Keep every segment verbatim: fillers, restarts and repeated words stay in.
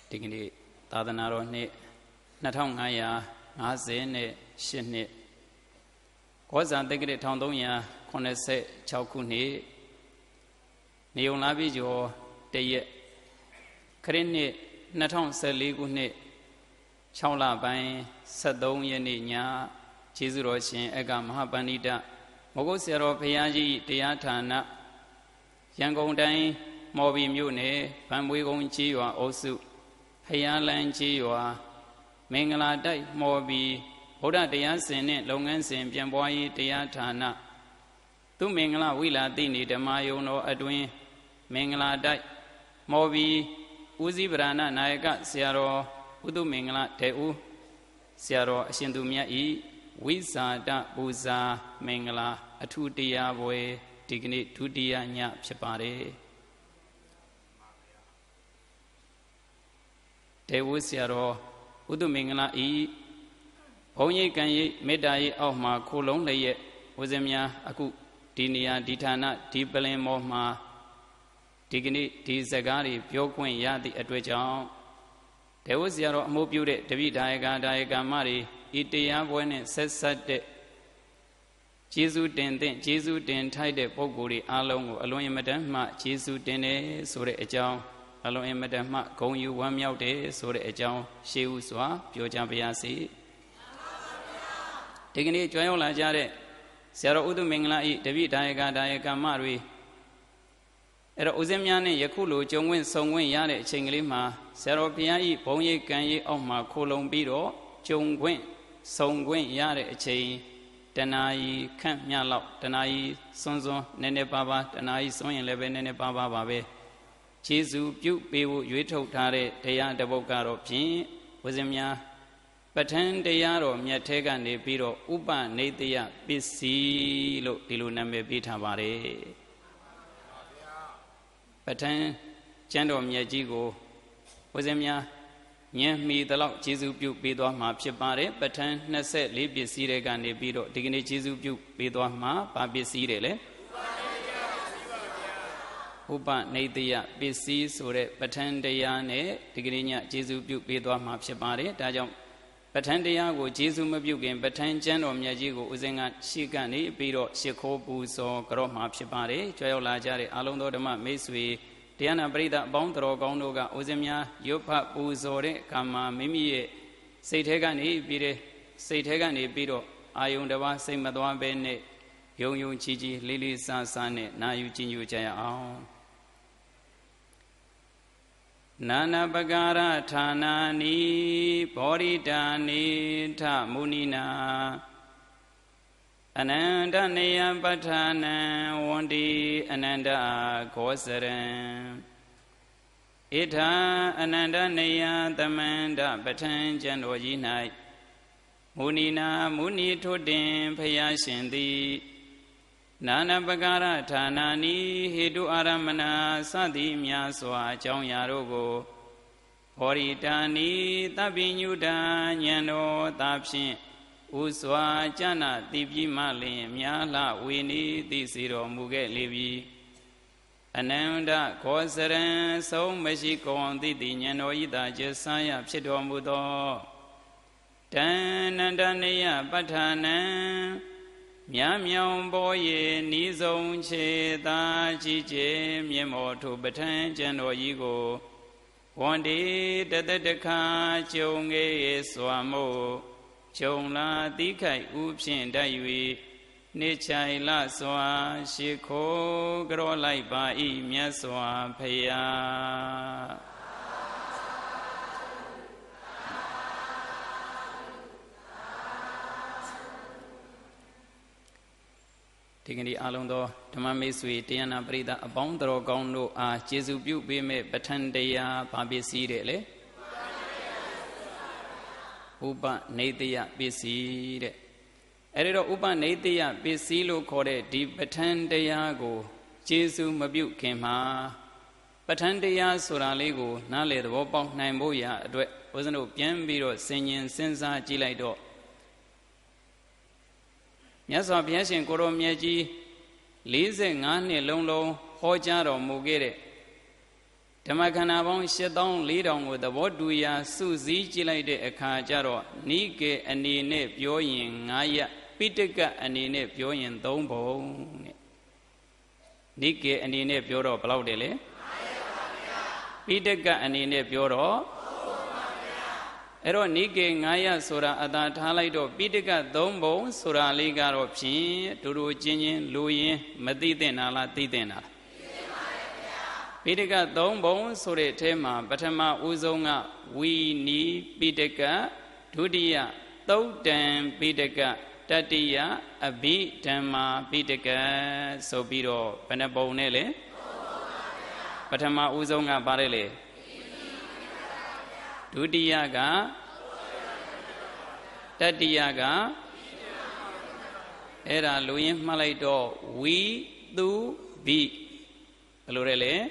ဒီကနေ့သာသနာတော်နှစ်နှစ်ထောင်ငါးရာငါးဆယ်နဲ့ရှစ်နှစ်ကောဇာတက္ကရာတစ်ထောင်သုံးရာခုနှစ်ဆယ်ခြောက်ခုနှစ်နေုံလာပြီကျော်တရက်ခရစ်နှစ်နှစ်ထောင်ဆယ်လေးခုနှစ်ခြောက်လပိုင်းဆက်သုံးရက်နေ့ညကျေးဇူးတော်ရှင်အက္ခမဟာပဏိတမဂုတ်ဆရာတော်ဘုရားကြီးတရားဌာနရန်ကုန်တိုင်းမော်ဘီမြို့နယ်ဗန်မွေးကုန်းကြီးရွာအုပ်စုဖျားလန်းကြီးရွာမင်္ဂလာတိုက်မော်ဘီဗုဒ္ဓတရားစင်နဲ့လုပ်ငန်းစဉ်ပြန်ပွားရေးတရားဌာနသူမင်္ဂလာဝိလာတိနေဓမ္မယုံတော်အတွင်မင်္ဂလာတိုက်မော်ဘီဦးစီးဗရဏနာယကဆရာတော်ဥဒုမင်္ဂလာတေဦးဆရာတော်အရှင်သူမြတ်ဤဝိဇာတပူဇာမင်္ဂလာအထူးတရားပွဲဒီကနေ့ဒုတိယညဖြစ်ပါတယ်တေဝဆရာတော်ဥဒုမင်္ဂလာဤဘုံရိပ်ကံရိပ်မေတ္တာရိပ်အောက်မှာခိုလုံးလျက်ဝဇင်များအခုဒီနေရာဒီဌာနဒီပလင်မောမှာဒီကနေ့ဒီစကားတွေပြောခွင့်ရသည့်အတွက်ကြောင့်တေဝဆရာတော်အမှုပြုတဲ့တပိဒါယကဒါယကမတွေဤတရားပွဲနဲ့ဆက်ဆက်တဲ့ကျေးဇူးတင်တဲ့ကျေးဇူးတင်ထိုက်တဲ့ပုဂ္ဂိုလ်တွေအားလုံးကိုအလွန်အမတန်မှကျေးဇူးတင်တယ်ဆိုတဲ့အကြောင်းအလွန်အမတန်မှဂုဏ်ယူဝမ်းမြောက်တယ်ဆိုတဲ့အကြောင်းရှေးဥစွာပြောကြပါရစေဒီကနေ့ကြွရောက်လာကြတဲ့ဆရာတော်ဥဒ္ဓမင်္ဂလာဤတပိဒါယကဒါယကမတွေအဲ့တော့ဦးဇင်းများနဲ့ယခုလိုကြုံဝင်ဆုံဝင်ရတဲ့အချိန်ကလေးမှာဆရာတော်ဘုရားဤဘုံရိပ်ကံရိပ်အောက်မှာခိုလုံပြီးတော့ကြုံခွင့်ဆုံခွင့်ရတဲ့အချိန်တဏှာကြီးခန့်မြလောက်တဏှာကြီးစွန်းစွန်းနည်းနည်းပါးပါးတဏှာကြီးစွန်းရင်လည်းပဲနည်းနည်းပါးပါးပါပဲကျေးဇူးပြုပေးဖို့ရွေးထုတ်ထားတဲ့တရားတစ်ပုဒ်ကတော့ဖြင့်ဝဇင်များပဋ္ဌာန်းတရားတော်မြတ်ထဲကနေပြီးတော့ဥပနိတယပစ္စည်းလို့ဒီလိုနာမည်ပေးထားပါတယ်ပဋ္ဌာန်းကျမ်းတော်မြတ်ကြီးကိုဝဇင်များဉာဏ်မီတလောက်ကျေးဇူးပြုပေးသွားမှာဖြစ်ပါတယ်ပဋ္ဌာန်းနှစ်ဆယ့်လေးပစ္စည်းတွေကနေပြီးတော့ဒီကနေ့ကျေးဇူးပြုပေးသွားမှာဘာပစ္စည်းတွေလဲဥပနိတယပစ္စည်းဆိုတဲ့ပဋ္ဌာန်းတရားနဲ့ဒီကနေ့ညကျေးဇူးပြုပေးသွားမှာဖြစ်ပါတယ်ဒါကြောင့်ပဋ္ဌာန်းတရားကိုကျေးဇူးမပြုခင်ပဋ္ဌာန်းကျမ်းတော်မြတ်ကြီးကိုဦးဇင်းကရှေ့ကနေပြီးတော့ရှ िख ိုးပူဇော်ကြော့မှာဖြစ်ပါတယ်ကြွရောက်လာကြတဲ့အာလုံးသောဓမ္မမိတ်ဆွေတရားနာပရိသတ်အပေါင်းတော်ကောင်းတို့ကဦးဇင်းများရုပ်ဖတ်ပူဇော်တဲ့အခါမှာမိမိရဲ့စိတ်ထဲကနေပြီးတဲ့စိတ်ထဲကနေပြီးတော့အာယုန်တစ်ပါးစိတ်မသွားဘဲနဲ့ယုံယုံကြည်ကြည်လေးလေးစားစားနဲ့နာယူကြည်ညိုကြရအောင်နာနာပကာရဌာနာနိဘောရိတာနိထမုနိနာအနန္တနေယပဋ္ဌာနံဝန္တိအနန္တခောစရံဣထာအနန္တနေယသမန္တပဋ္ဌာန်းကျမ်းတော်ကြီး၌မုနိနာမုနိထွတ်တင်ဖယားရှင်သည်နာနာပကာရဌာနာနိဟေတုအာရမဏစသည်များစွာအကြောင်းအရာတို့ကိုဘောရိတာနိသဗ္ဗညုတာဉာဏ်တော်သာဖြင့်ဥစွာကျမ်းနာတိပြိမလင်များလှဝေနေသိစေတော်မူခဲ့လေပြီအနန္တခောစရံဆုံးမရှိကုန်သည့်ဉာဏ်တော်ဤသာကျဆန်းရဖြစ်တော်မူသောတဏ္ဍနေယပဋ္ဌာနံမြားမြောင်ပေါ်ရည်ဤဆုံးခြေသာကြီးကျယ်မြင့်မောထုပဋ္ဌာန်းကျမ်းတော်ကြီးကိုဝန္တိတတတခါကျုံငယ်စွာမို့ကျုံလာတိခိုက်ဥဖြင့်တတ်၍နေချိုင်လစွာရှ िख ိုးကြောလိုက်ပါ၏မြတ်စွာဘုရားဒီကနေ့အားလုံးသောဓမ္မမိတ်ဆွေတရားနာပရိသတ်အပေါင်းတော်ကောင်းတို့အားကျေးဇူးပြုပေးမဲ့ပဋ္ဌာန်းတရားဘာပစ္စည်းတဲ့လေဥပနိတယပစ္စည်းတဲ့အဲ့ဒီတော့ဥပနိတယပစ္စည်းလို့ခေါ်တဲ့ဒီပဋ္ဌာန်းတရားကိုကျေးဇူးမပြုခင်မှာပဋ္ဌာန်းတရားဆိုတာလေးကိုနားလေသဘောပေါက်နိုင်ဖို့ရာအတွက်ဦးဇင်းတို့ပြန်ပြီးတော့ဆင်ញင်စဉ်းစားကြည့်လိုက်တော့မြတ်စွာဘုရားရှင်ကိုရောမြတ်ကြီး၄၅နှစ်လုံးလုံးဟောကြားတော်မူခဲ့တဲ့ဓမ္မခန္ဓာပေါင်းရှစ်သောင်းလေးထောင်ကိုသဘောတူရာစုစည်းကြည့်လိုက်တဲ့အခါကျတော့နိကေအနေနဲ့ပြောရင်ငါးရပ်ပိဋကအနေနဲ့ပြောရင်သုံးပုံတဲ့နိကေအနေနဲ့ပြောတော့ဘယ်လောက်တယ်လဲပိဋကအနေနဲ့ပြောတော့အဲ့တော့နိကေငါးရပ်ဆိုတာအသာထားလိုက်တော့ပိဋကသုံးပုံဆိုတာလေးကတော့ဖြင့်တူတူချင်းချင်းလူရင်မသိသင့်တာလားသိသင့်တာလားပိဋကသုံးပုံဆိုတဲ့အထဲမှာပထမဦးဆုံးကဝီနီပိဋကဒုတိယသုတ်တံပိဋကတတိယအဘိဓမ္မာပိဋကဆိုပြီးတော့ဘယ်နှပုံနဲ့လဲပထမဦးဆုံးကပါတယ်လေဒုတိယကတတိယကအဲ့ဒါလူရင်းမှတ်လိုက်တော့ဝီသူဘိဘယ်လိုလဲလဲ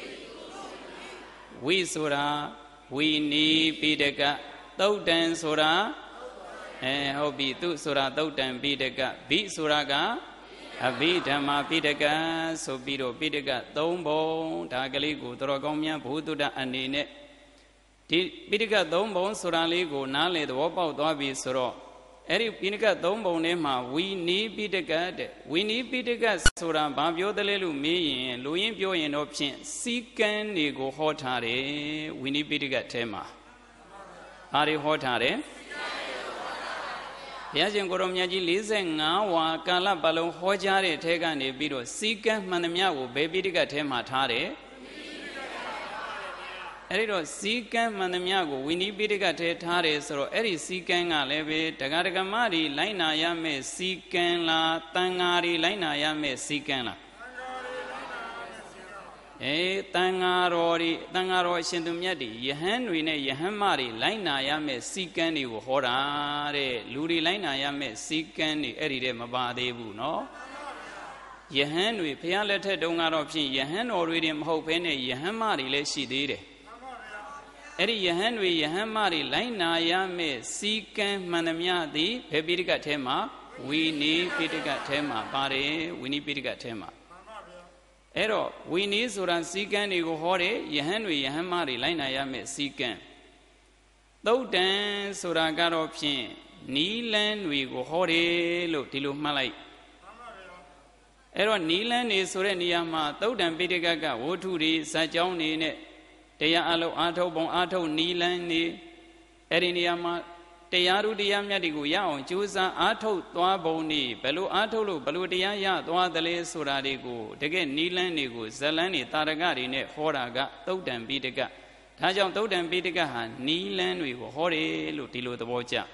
ဝိဆိုတာဝီနီပိဋကသုတ်တံဆိုတာအဲဟုတ်ပြီသူဆိုတာသုတ်တံပိဋကဘိဆိုတာကအဘိဓမ္မာပိဋကဆိုပြီးတော့ပိဋကသုံးပုံဒါကလေးကိုတော်ကောင်းများဘုသူတ္တအနေနဲ့ဒီပိဋကသုံးပုံဆိုတာလေးကိုနားလေသဘောပေါက်သွားပြီဆိုတော့အဲ့ဒီပိဋကသုံးပုံထဲမှာဝီနီပိဋကတဲ့ဝီနီပိဋကဆိုတာဘာပြောတယ်လဲလို့မေးရင်လူရင်းပြောရင်တော့ဖြင့်စီကံတွေကိုဟောထားတယ်ဝီနီပိဋကထဲမှာဘာတွေဟောထားတယ်ဘုရားရှင်ကိုရောမြတ်ကြီး၄၅ဝါကာလပတ်လုံးဟောကြားတဲ့ထဲကနေပြီးတော့စီကံမှန်သမျှကိုဘယ်ပိဋကထဲမှာထားတယ်အဲ့ဒီတော့စီကံမှန်သမျှကိုဝိနည်းပိဋကထဲထားတယ်ဆိုတော့အဲ့ဒီစီကံကလည်းပဲတက္ကရာကမတွေလိုက်နာရမယ်စီကံလားတန်ဃာတွေလိုက်နာရမယ်စီကံလားအေးတန်ဃာတော်တွေတန်ဃာတော်အရှင်သူမြတ်တွေယဟန်တွေနဲ့ယဟန်မတွေလိုက်နာရမယ်စီကံတွေကိုဟောတာတဲ့လူတွေလိုက်နာရမယ်စီကံတွေအဲ့ဒီတဲ့မပါသေးဘူးနော်ယဟန်တွေဘုရားလက်ထက်တုန်းကတော့ဖြင့်ယဟန်တော်တွေတင်မဟုတ်ဘဲနဲ့ယဟန်မတွေလည်းရှိသေးတယ်အဲ့ဒီယဟန်တွေယဟန်မတွေလိုက်နာရမယ်စီကံမှန်သမျှသည်ဘယ်ပိဋကထဲမှာဝီနီပိဋကထဲမှာပါတယ်ဝီနီပိဋကထဲမှာအဲ့တော့ဝီနီဆိုတာစီကံတွေကိုဟောတယ်ယဟန်တွေယဟန်မတွေလိုက်နာရမယ်စီကံသုတ်တံဆိုတာကတော့ဖြင့်နီလန်းတွေကိုဟောတယ်လို့ဒီလိုမှတ်လိုက်အဲ့တော့နီလန်းနေဆိုတဲ့နေရာမှာသုတ်တံပိဋကကဝဋ္ထုတွေဇာတ်ကြောင်းနေနဲ့တရားအလုံးအာထုတ်ပုံအာထုတ်နီလန်းနေအဲ့ဒီနေရာမှာတရားဓုတရားမြတ်တွေကိုရအောင်ကြိုးစားအာထုတ်သွားပုံနေဘယ်လိုအာထုတ်လို့ဘယ်လိုတရားရသွားသလဲဆိုတာတွေကိုတကယ်နီလန်းတွေကိုဇလန်းတွေတာရကတွေနဲ့ဟောတာကသုတ်တံပိဋကဒါကြောင့်သုတ်တံပိဋကဟာနီလန်းတွေကိုဟောတယ်လို့ဒီလိုသဘောကျ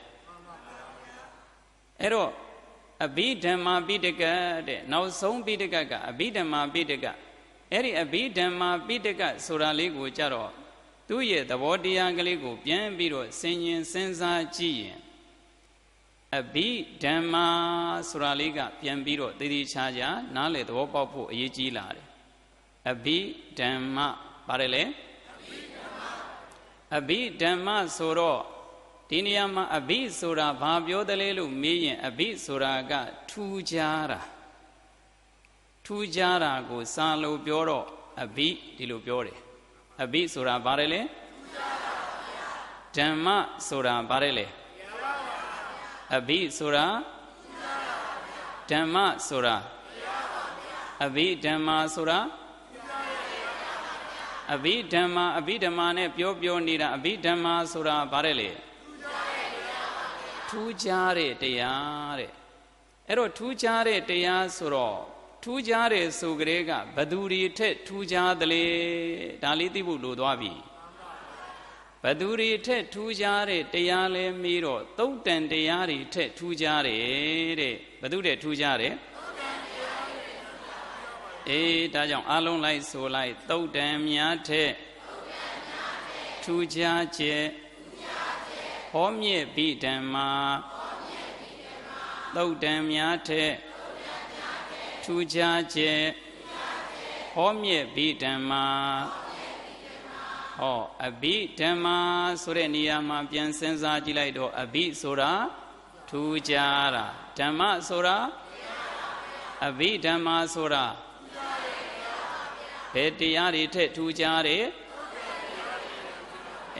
အဲ့တော့အဘိဓမ္မာပိဋကတဲ့နောက်ဆုံးပိဋကကအဘိဓမ္မာပိဋကအဲ့ဒီအဘိဓမ္မာပိဋကဆိုတာလေးကိုကြတော့သူ့ရဲ့သဘောတရားကလေးကိုပြန်ပြီးတော့ဆင်ញင်စဉ်းစားကြည့်ရင်အဘိဓမ္မာဆိုတာလေးကပြန်ပြီးတော့တည်တည်ချာချာနားလည်သဘောပေါက်ဖို့အရေးကြီးလာတယ်အဘိဓမ္မာပါတယ်လေအဘိဓမ္မာဆိုတော့ဒီနေရာမှာအဘိဆိုတာဘာပြောတယ်လဲလို့မေးရင်အဘိဆိုတာကထူးခြားတာထူးခြားတာကိုစာလို့ပြောတော့အဘိဒီလိုပြောတယ်အဘိဆိုတာဘာလဲလဲဓမ္မဆိုတာဘာလဲလဲအဘိဆိုတာဓမ္မဆိုတာအဘိဓမ္မာဆိုတာအဘိဓမ္မာအဘိဓမ္မာနဲ့ပြောပြောနေတာအဘိဓမ္မာဆိုတာဘာလဲလဲထူးခြားတဲ့တရားတဲ့အဲ့တော့ထူးခြားတဲ့တရားဆိုတော့ထူးခြားတယ်ဆိုကြတဲ့ကဘသူတွေထက်ထူးခြားတယ်လေဒါလေးသိဖို့လိုသွားပြီဘသူတွေထက်ထူးခြားတဲ့တရားလဲမေးတော့သုတ်တန်တရားတွေထက်ထူးခြားတယ်တဲ့ဘသူတဲ့ထူးခြားတယ်အေးဒါကြောင့်အလုံးလိုက်ဆိုလိုက်သုတ်တန်များထက်ထူးခြားချက်ဟောမြင့်ပိဓမ္မာသုတ်တန်များထက်ထူးခြားချက်ဟောမြင့်ပိဓမ္မာဟောအဘိဓမ္မာဆိုတဲ့နေရာမှာပြန်စဉ်းစားကြည့်လိုက်တော့အဘိဆိုတာထူးခြားတာဓမ္မဆိုတာအဘိဓမ္မာဆိုတာဘယ်တရားတွေထက်ထူးခြားတယ်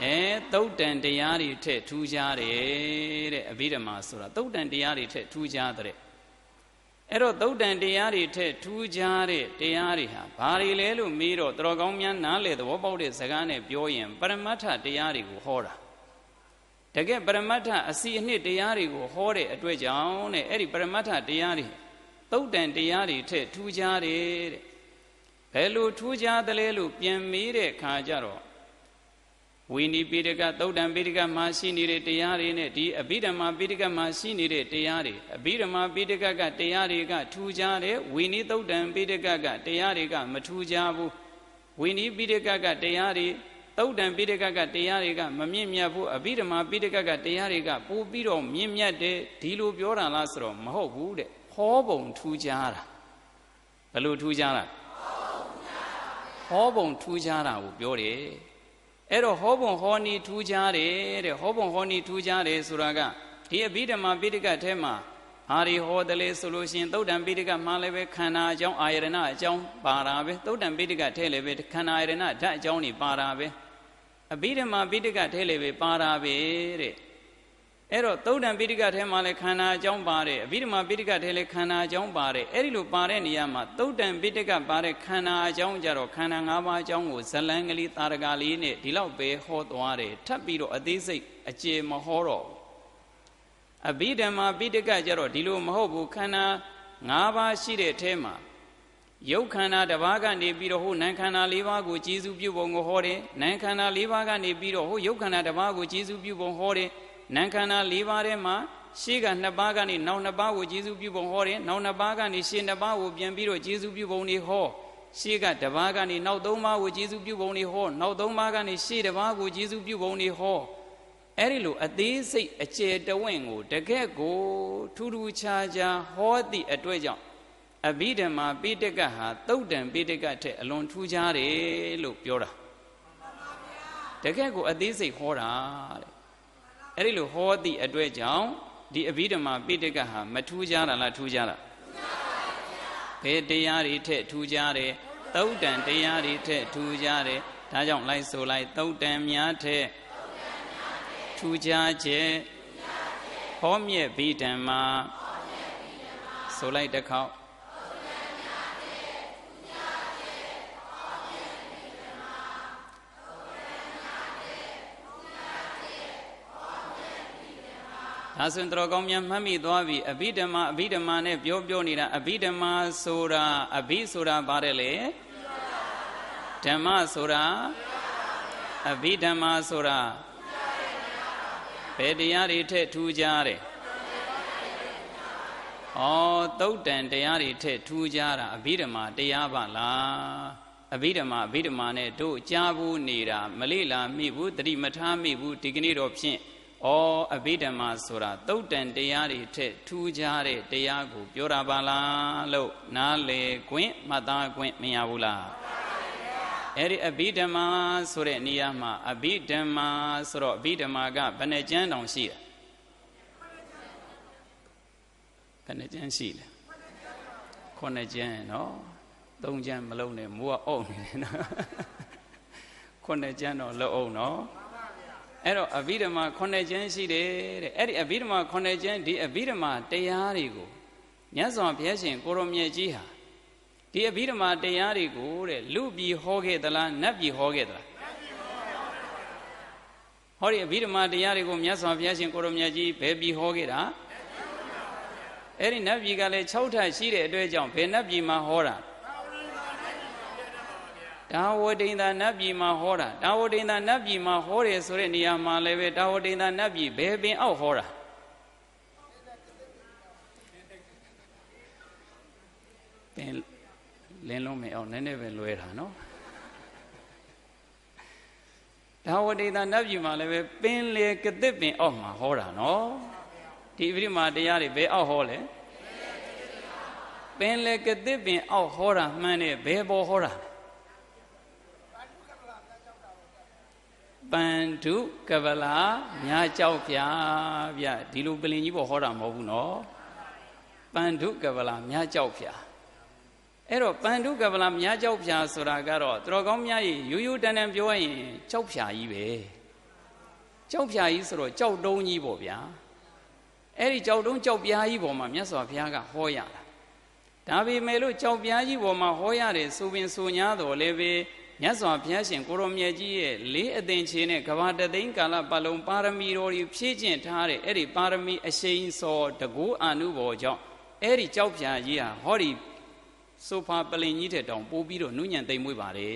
အဲသုတ်တန်တရားတွေထက်ထူးခြားတယ်တဲ့အဘိဓမ္မာဆိုတာသုတ်တန်တရားတွေထက်ထူးခြားတဲ့အဲ့တော့သုတ်တန်တရားတွေထက်ထူးခြားတဲ့တရားတွေဟာဘာတွေလဲလို့မေးတော့တော်ကောင်းများနားလေသဘောပေါက်တဲ့စကားနဲ့ပြောရင်ပရမတ္ထတရားတွေကိုဟောတာတကယ်ပရမတ္ထအစီအနှစ်တရားတွေကိုဟောတဲ့အတွက်ကြောင့်တဲ့အဲ့ဒီပရမတ္ထတရားတွေသုတ်တန်တရားတွေထက်ထူးခြားတယ်တဲ့ဘယ်လိုထူးခြားသလဲလို့ပြန်မေးတဲ့အခါကျတော့ဝိနည်းပိဋကသုတ်တံပိဋကမှာရှိနေတဲ့တရားတွေနဲ့ဒီအဘိဓမ္မာပိဋကမှာရှိနေတဲ့တရားတွေအဘိဓမ္မာပိဋကကတရားတွေကထူးခြားတယ်ဝိနည်းသုတ်တံပိဋကကတရားတွေကမထူးခြားဘူးဝိနည်းပိဋကကတရားတွေသုတ်တံပိဋကကတရားတွေကမမြင့်မြတ်ဘူးအဘိဓမ္မာပိဋကကတရားတွေကပိုပြီးတော့မြင့်မြတ်တယ်ဒီလိုပြောတာလားဆိုတော့မဟုတ်ဘူးတဲ့ဟောပုံထူးခြားတာဘယ်လိုထူးခြားတာဟောပုံထူးခြားတာကိုပြောတယ်အဲ့တော့ဟောပုံဟောနည်းထူးခြားတယ်တဲ့ဟောပုံဟောနည်းထူးခြားတယ်ဆိုတာကဒီအဘိဓမ္မာပိဋကထဲမှာအာရီဟောတယ်လေဆိုလို့ရှိရင်သုတ်တံပိဋကမှာလည်းပဲခန္ဓာအကြောင်းအာယရဏအကြောင်းပါတာပဲသုတ်တံပိဋကထဲလည်းပဲခန္ဓာအာယရဏဓာတ်အကြောင်းတွေပါတာပဲအဘိဓမ္မာပိဋကထဲလည်းပဲပါတာပဲတဲ့အဲ့တော့သုတ်တံပိဋကထဲမှာလည်းခန္ဓာအကြောင်းပါတယ်အဘိဓမ္မာပိဋကထဲလည်းခန္ဓာအကြောင်းပါတယ်အဲ့ဒီလိုပါတဲ့နေရာမှာသုတ်တံပိဋကပါတဲ့ခန္ဓာအကြောင်းကြတော့ခန္ဓာ၅ပါးအကြောင်းကိုဇလံကလေးတာရကလေးနဲ့ဒီလောက်ပဲဟောသွားတယ်ထပ်ပြီးတော့အသေးစိတ်အကျေမဟောတော့အဘိဓမ္မာပိဋကကြတော့ဒီလိုမဟုတ်ဘူးခန္ဓာ၅ပါးရှိတဲ့အထဲမှာယုတ်ခန္ဓာတစ်ပါးကနေပြီးတော့ဟိုနံခန္ဓာ၄ပါးကိုကျေစုပြုပုံကိုဟောတယ်နံခန္ဓာ၄ပါးကနေပြီးတော့ဟိုယုတ်ခန္ဓာတစ်ပါးကိုကျေစုပြုပုံဟောတယ်နံခန္ဓာ၄ပါးထဲမှာရှေ့ကနှစ်ပါးကနေနောက်နှစ်ပါးကိုကျေစုပြုပုံဟောတယ်နောက်နှစ်ပါးကနေရှေ့နှစ်ပါးကိုပြန်ပြီးတော့ကျေစုပြုပုံတွေဟောရှေ့ကတစ်ပါးကနေနောက်သုံးပါးကိုကျေစုပြုပုံတွေဟောနောက်သုံးပါးကနေရှေ့တစ်ပါးကိုကျေစုပြုပုံတွေဟောအဲ့ဒီလိုအသေးစိတ်အကျယ်တဝင့်ကိုတကယ့်ကိုထူးထူးခြားခြားဟောသည့်အတွက်ကြောင့်အဘိဓမ္မာပိဋကဟာသုတ်တံပိဋကထက်အလွန်ထူးခြားတယ်လို့ပြောတာတကယ့်ကိုအသေးစိတ်ဟောတာတဲ့အဲ့ဒီလိုဟောသည့်အတွက်ကြောင့်ဒီအဘိဓမ္မာပိဋကဟာမထူးခြားတာလားထူးခြားတာဘယ်တရားတွေထက်ထူးခြားတယ်သုတ်တံတရားတွေထက်ထူးခြားတယ်ဒါကြောင့်လိုက်ဆိုလိုက်သုတ်တံများထက်ထူးခြားချက်ဟောမြဲ့ဘိဓမ္မာဆိုလိုက်တစ်ခေါက်ဒါဆိုရင်တော်ကောင်းများမှတ်မိသွားပြီအဘိဓမ္မာအဘိဓမ္မာနဲ့ပြောပြောနေတာအဘိဓမ္မာဆိုတာအဘိဆိုတာပါတယ်လေဓမ္မဆိုတာအဘိဓမ္မာဆိုတာဘယ်တရားတွေထက်ထူးခြားတယ်ဩသုတ်တန်တရားတွေထက်ထူးခြားတာအဘိဓမ္မာတရားပါလားအဘိဓမ္မာအဘိဓမ္မာနဲ့တို့ကြားဘူးနေတာမလေ့လာမိဘူးတတိမထားမိဘူးဒီကနေ့တော့ဖြင့်ဩအဘိဓမ္မာဆိုတာသုတ်တန်တရားတွေထက်ထူးခြားတဲ့တရားကိုပြောတာပါလားလို့နားလေခွင့်မှတ်သားခွင့်မရဘူးလားအဲ့ဒီအဘိဓမ္မာဆိုတဲ့နေရာမှာအဘိဓမ္မာဆိုတော့အဘိဓမ္မာကဘယ်နှကျမ်းတောင်ရှိတယ်ဘယ်နှကျမ်းရှိလဲခုနှစ်ကျမ်းနော်သုံးကျမ်းမလုံးနဲ့မိုးကအုပ်နေတယ်နော်ခုနှစ်ကျမ်းတော့လုံးအောင်နော်အဲ့တော့အဘိဓမ္မာခုနှစ်ကျမ်းရှိတယ်တဲ့အဲ့ဒီအဘိဓမ္မာခုနှစ်ကျမ်းဒီအဘိဓမ္မာတရားတွေကိုမြတ်စွာဘုရားရှင်ကိုရောမြတ်ကြီးဟာဒီအဘိဓမ္မာတရားတွေကိုတဲ့လူပြည်ဟောခဲ့သလားနတ်ပြည်ဟောခဲ့သလားဟောဒီအဘိဓမ္မာတရားတွေကိုမြတ်စွာဘုရားရှင်ကိုရောမြတ်ကြီးဘယ်ပြည်ဟောခဲ့တာအဲ့ဒီနတ်ပြည်ကလည်း၆ထပ်ရှိတဲ့အတွက်ကြောင့်ဘယ်နတ်ပြည်မှာဟောတာဒါဝတိန်သာနတ်ပြည်မှာဟောတာဒါဝတိန်သာနတ်ပြည်မှာဟောတယ်ဆိုတဲ့နေရာမှာလည်းပဲဒါဝတိန်သာနတ်ပြည်ဘယ်ပင်အောက်ဟောတာပင်လင်းလုံးမအောင်နည်းနည်းပဲလွဲတာနော်ဒါဝတိန်သာနတ်ပြည်မှာလည်းပဲပင်လေကသစ်ပင်အောက်မှာဟောတာနော်ဒီအဘိဓမ္မာတရားတွေဘယ်အောက်ဟောလဲပင်လေကသစ်ပင်အောက်ဟောတာမှန်တယ်ဘယ်ပေါ်ဟောတာပန္ဓုကဗလာမြားကြောက်ပြဗျဒီလိုပလင်ကြီးပေါ်ဟောတာမဟုတ်ဘူးနော်ပန္ဓုကဗလာမြားကြောက်ပြအဲ့တော့ပန္ဓုကဗလာမြားကြောက်ပြဆိုတာကတော့တော်ကောင်းများကြီးရိုးရိုးတန်တန်ပြောရင်ကြောက်ပြကြီးပဲကြောက်ဖြာကြီးဆိုတော့ကြောက်တုံးကြီးပေါ့ဗျာအဲ့ဒီကြောက်တုံးကြောက်ပြားကြီးပေါ်မှာမြတ်စွာဘုရားကဟောရတာဒါပေမဲ့လို့ကြောက်ပြားကြီးပေါ်မှာဟောရတယ်ဆိုပင်ဆို냐တော်လည်းပဲမြတ်စွာဘုရားရှင်ကိုရောမြတ်ကြီးရဲ့လေးအသင်ချေနဲ့ကဘာတသိန်းကာလပတ်လုံးပါရမီတော်ကြီးဖြည့်ကျင့်ထားတဲ့အဲ့ဒီပါရမီအရှိန်စောတကူအာနုဘော်ကြောင့်အဲ့ဒီကြောက်ဖြာကြီးဟာဟောဒီဆိုဖာပလင်ကြီးတဲ့တောင်ပို့ပြီးတော့နုညံ့သိမ့်မွေးပါတယ်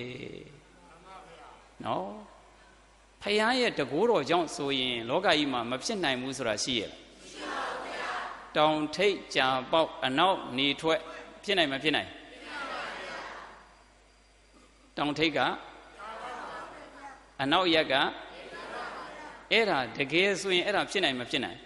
နော်ဖယားရဲ့တကူတော်ကြောင့်ဆိုရင်လောကကြီးမှာမဖြစ်နိုင်ဘူးဆိုတာရှိရဲ့မရှိပါဘူးဗျာတောင်ထိပ်ကြာပေါက်အနောက်နေထွက်ဖြစ်နိုင်မဖြစ်နိုင်တောင်ထိပ်ကအနောက်ရက်ကအဲ့ဒါတကယ်ဆိုရင်အဲ့ဒါဖြစ်နိုင်မဖြစ်နိုင်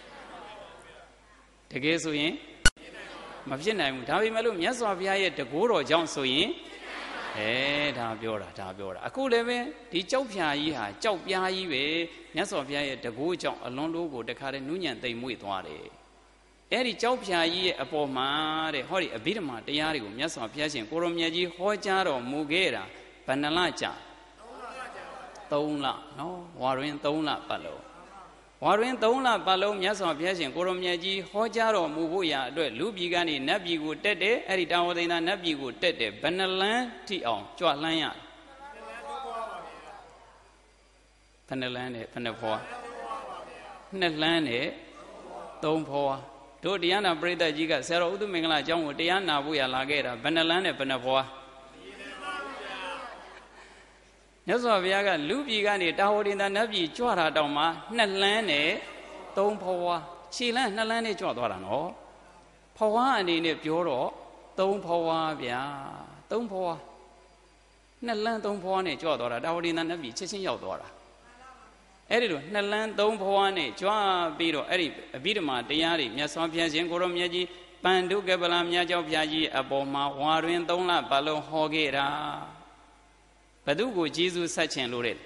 တကယ်ဆိုရင်မဖြစ်နိုင်ဘူးဒါပေမဲ့လို့မြတ်စွာဘုရားရဲ့တကိုးတော်ကြောင့်ဆိုရင်အဲဒါပြောတာဒါပြောတာအခုလည်းပဲဒီကြောက်ဖြာကြီးဟာကြောက်ပြားကြီးပဲမြတ်စွာဘုရားရဲ့တကိုးကြောင့်အလွန်လို့ကိုတခါတည်းနုညံ့သိမ့်မွေ့သွားတယ်အဲ့ဒီကြောက်ဖြာကြီးရဲ့အပေါ်မှာတဲ့ဟောဒီအဘိဓမ္မာတရားတွေကိုမြတ်စွာဘုရားရှင်ကိုရောမြတ်ကြီးဟောကြားတော်မူခဲ့တာဘယ်နှလကြာသုံးလနော်ဝါတွင်သုံးလပတ်လုံးဝါတွင်သုံးလပတ်လုံးမြတ်စွာဘုရားရှင်ကိုရောမြတ်ကြီးဟောကြားတော်မူဖို့ရာအတွက်လူပြည်ကနေနတ်ပြည်ကိုတက်တယ်အဲ့ဒီတာဝတိန်သာနတ်ပြည်ကိုတက်တယ်ဘယ်နှလန်းထိအောင်ကြွလှမ်းရဘယ်နှလန်းနဲ့ဘယ်နှဖွာနှစ်လန်းနဲ့သုံးဖွာတို့တရားနာပရိသတ်ကြီးကဆရာတော်ဥဒ္ဓမင်္ဂလာအကြောင်းကိုတရားနာဖို့ရလာခဲ့တာဘယ်နှလန်းနဲ့ဘယ်နှဖွာမြတ်စွာဘုရားကလူပြည်ကနေတာဝတိန်သာနတ်ပြည်ကြွတာတောင်မှနှစ်လန်းနဲ့သုံးဖွာခြေလန်းနှစ်လန်းနဲ့ကြွသွားတာနော်ဖွာအနေနဲ့ပြောတော့သုံးဖွာဗျာသုံးဖွာနှစ်လန်းသုံးဖွာနဲ့ကြွသွားတာတာဝတိန်သာနတ်ပြည်ချက်ချင်းရောက်သွားတာအဲ့ဒီလိုနှစ်လန်းသုံးဖွာနဲ့ကြွပြီးတော့အဲ့ဒီအဘိဓမ္မာတရားတွေမြတ်စွာဘုရားရှင်ကိုရောမြတ်ကြီးပန္ဒုကပလမြတ်ကျောင်းဘုရားကြီးအပေါ်မှာဝါတွင်သုံးလပတ်လုံးဟောခဲ့တာဘသူကိုကျေးဇူးဆက်ခြင်းလို့တဲ့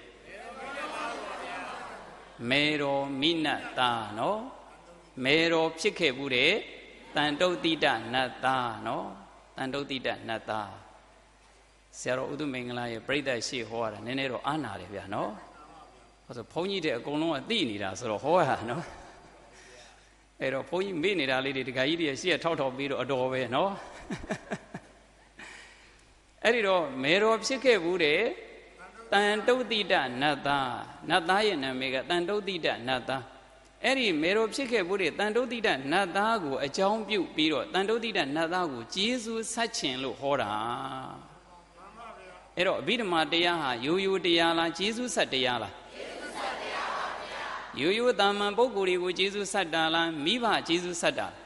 မေတော်မိနတ်သားနော်မေတော်ဖြစ်ခဲ့ဘူးတဲ့တန်တုတ်တိတနတ်သားနော်တန်တုတ်တိတနတ်သားဆရာတော်ဥဒ္ဓမင်္ဂလာရဲ့ပြိဿရှိဟောရတာနည်းနည်းတော့အားနာတယ်ဗျာနော်ဟောဆိုဘုန်းကြီးတဲ့အကုန်လုံးကသိနေတာဆိုတော့ဟောရတာနော်အဲ့တော့ဘုန်းကြီးမေ့နေတာလေးတွေဒကာကြီးတွေရှေ့ထောက်ထောက်ပြီးတော့အတော်ပဲနော်အဲ့ဒီတော့မေတော်ဖြစ်ခဲ့ဘူးတဲ့တန်တုတ်တိတနတ်သားနတ်သားရဲ့နာမည်ကတန်တုတ်တိတနတ်သားအဲ့ဒီမေတော်ဖြစ်ခဲ့ဘူးတဲ့တန်တုတ်တိတနတ်သားကိုအကြောင်းပြုပြီးတော့တန်တုတ်တိတနတ်သားကိုကျေးဇူးဆက်ခြင်းလို့ဟောတာအဲ့တော့အဘိဓမ္မာတရားဟာရိုးရိုးတရားလားကျေးဇူးဆက်တရားလားကျေးဇူးဆက်တရားပါဗျာရိုးရိုးတာမန်ပုဂ္ဂိုလ်တွေကိုကျေးဇူးဆက်တာလားမိဘကျေးဇူးဆက်တာ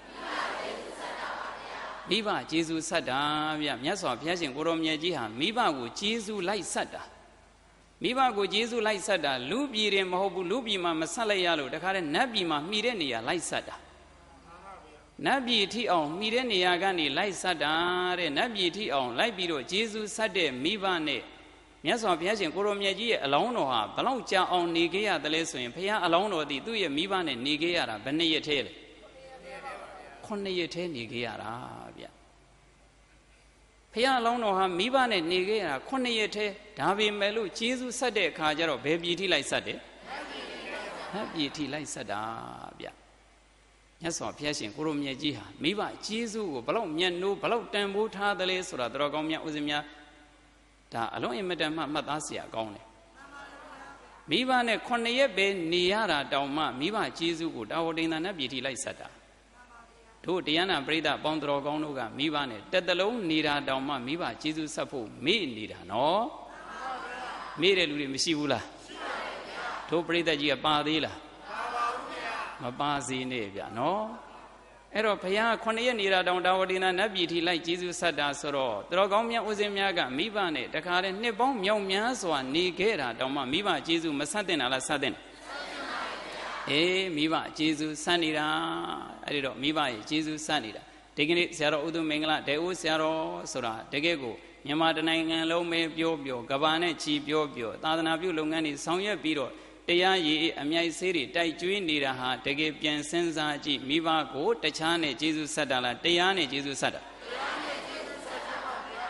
မိဘကျေးဇူးဆက်တာဗျမြတ်စွာဘုရားရှင်ကိုရောမြတ်ကြီးဟာမိဘကိုကျေးဇူးလိုက်ဆက်တာမိဘကိုကျေးဇူးလိုက်ဆက်တာလူပြည်ရင်မဟုတ်ဘူးလူပြည်မှာမဆက်လိုက်ရလို့တခါတည်းနတ်ပြည်မှာမှီတဲ့နေရာလိုက်ဆက်တာနတ်ပြည်ထိအောင်မှီတဲ့နေရာကနေလိုက်ဆက်တာတဲ့နတ်ပြည်ထိအောင်လိုက်ပြီးတော့ကျေးဇူးဆက်တဲ့မိဘနဲ့မြတ်စွာဘုရားရှင်ကိုရောမြတ်ကြီးရဲ့အလောင်းတော်ဟာဘလောက်ကြာအောင်နေခဲ့ရတယ်လဲဆိုရင်ဘုရားအလောင်းတော်သည်သူ့ရဲ့မိဘနဲ့နေခဲ့ရတာဘယ်နှစ်ရက်ထဲလဲခုနှစ်ရက်ထဲနေခဲ့ရတာဗျဖះအလောင်းတော်ဟာမိဘနဲ့နေခဲ့ရတာခုနှစ်ရက်ထဲဒါပေမဲ့လို့ကျေးဇူးဆက်တဲ့အခါကျတော့ဘယ်ပြည်ထိလိုက်ဆက်တယ်နတ်ပြည်ထိလိုက်ဆက်တာဗျမြတ်စွာဘုရားရှင်ကိုရောမြတ်ကြီးဟာမိဘကျေးဇူးကိုဘလောက်မြတ်နိုးဘလောက်တန်ဖိုးထားသလဲဆိုတာတော်ကောင်းမြတ်ဥစဉ်များဒါအလုံးအင်မတန်မှမှတ်သားစရာကောင်းတယ်မိဘနဲ့ခုနှစ်ရက်ပဲနေရတာတောင်မှမိဘကျေးဇူးကိုတာဝတိန်သာနတ်ပြည်ထိလိုက်ဆက်တာတို့တရားနာပရိသတ်ပေါင်းတော်ကောင်းတို့ကမိဘနဲ့တက်တလုံးနေတာတောင်မှမိဘကျေးဇူးဆက်ဖို့မေ့နေတာနော်မေ့တဲ့လူတွေမရှိဘူးလားရှိပါတယ်ဗျာတို့ပရိသတ်ကြီးကပါသေးလားပါပါဘူးဗျာမပါစေနဲ့ဗျာနော်အဲ့တော့ဘုရားခုနှစ်ရက်နေတာတောင်တာဝတိန်သာနတ်ပြည်ထိလိုက်ကျေးဇူးဆက်တာဆိုတော့တော်ကောင်းမြတ်ဥစဉ်များကမိဘနဲ့တခါတည်းနှစ်ပေါင်းမြောက်များစွာနေခဲ့တာတောင်မှမိဘကျေးဇူးမဆက်တင်တာလားဆက်တင်အေးမိဘကျေးဇူးစံနေတာအဲ့ဒီတော့မိဘရဲ့ကျေးဇူးစံနေတာဒီကနေ့ဆရာတော်ဥဒ္ဓမင်္ဂလာဒေဦးဆရာတော်ဆိုတာတကယ်ကိုမြန်မာတနိုင်ငံလုံးပဲပြောပြောကဘာနဲ့ချီပြောပြောသာသနာပြုလုပ်ငန်းတွေဆောင်ရွက်ပြီးတော့တရားရည်အမြိုက်ဆေးတွေတိုက်ကျွေးနေတာဟာတကယ်ပြန်စဉ်းစားကြည့်မိဘကိုတခြားနဲ့ကျေးဇူးဆက်တာလားတရားနဲ့ကျေးဇူးဆက်တာတ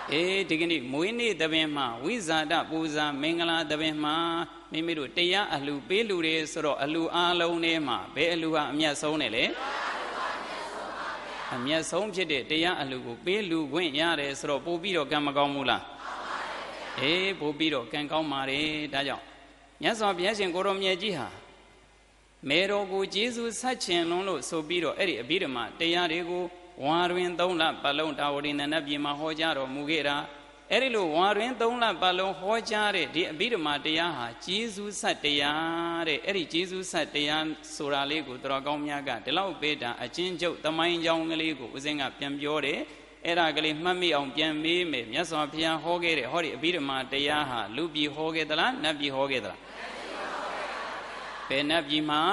အေးဒီကနေ့မွေးနေ့တပင်မှာဝိဇာတပူဇာမင်္ဂလာတပင်မှာမိမိတို့တရားအလှပေးလူတွေဆိုတော့အလှအားလုံးထဲမှာဘယ်အလှဟာအမြတ်ဆုံးတယ်လဲအမြတ်ဆုံးဖြစ်တဲ့တရားအလှကိုပေးလူခွင့်ရတယ်ဆိုတော့ပို့ပြီးတော့ကံမကောင်းဘူးလားအေးပို့ပြီးတော့ကံကောင်းပါတယ်ဒါကြောင့်မြတ်စွာဘုရားရှင်ကိုရောမြတ်ကြီးဟာမေတော်ကိုကျေးဇူးဆက်ချင်လွန်းလို့ဆိုပြီးတော့အဲ့ဒီအဘိဓမ္မာတရားတွေကိုဝါတွင်သုံးလပတ်လုံးတာဝတိနန္ဒပြည်မှာဟောကြားတော်မူခဲ့တာအဲ့ဒီလိုဝါတွင်သုံးလပတ်လုံးဟောကြားတဲ့ဒီအဘိဓမ္မာတရားဟာကျေးဇူးဆက်တရားတဲ့အဲ့ဒီကျေးဇူးဆက်တရားဆိုတာလေးကိုတော်ကောင်းများကဒီလောက်ပေးတာအချင်းကျုပ်သမိုင်းကြောင်းကလေးကိုဦးဇင်းကပြန်ပြောတယ်အဲ့ဒါကလေးမှတ်မိအောင်ပြန်မေးမယ်မြတ်စွာဘုရားဟောခဲ့တဲ့ဟောဒီအဘိဓမ္မာတရားဟာလူပြည်ဟောခဲ့သလားနတ်ပြည်ဟောခဲ့သလားဘယ်နတ်ပြည်မှာ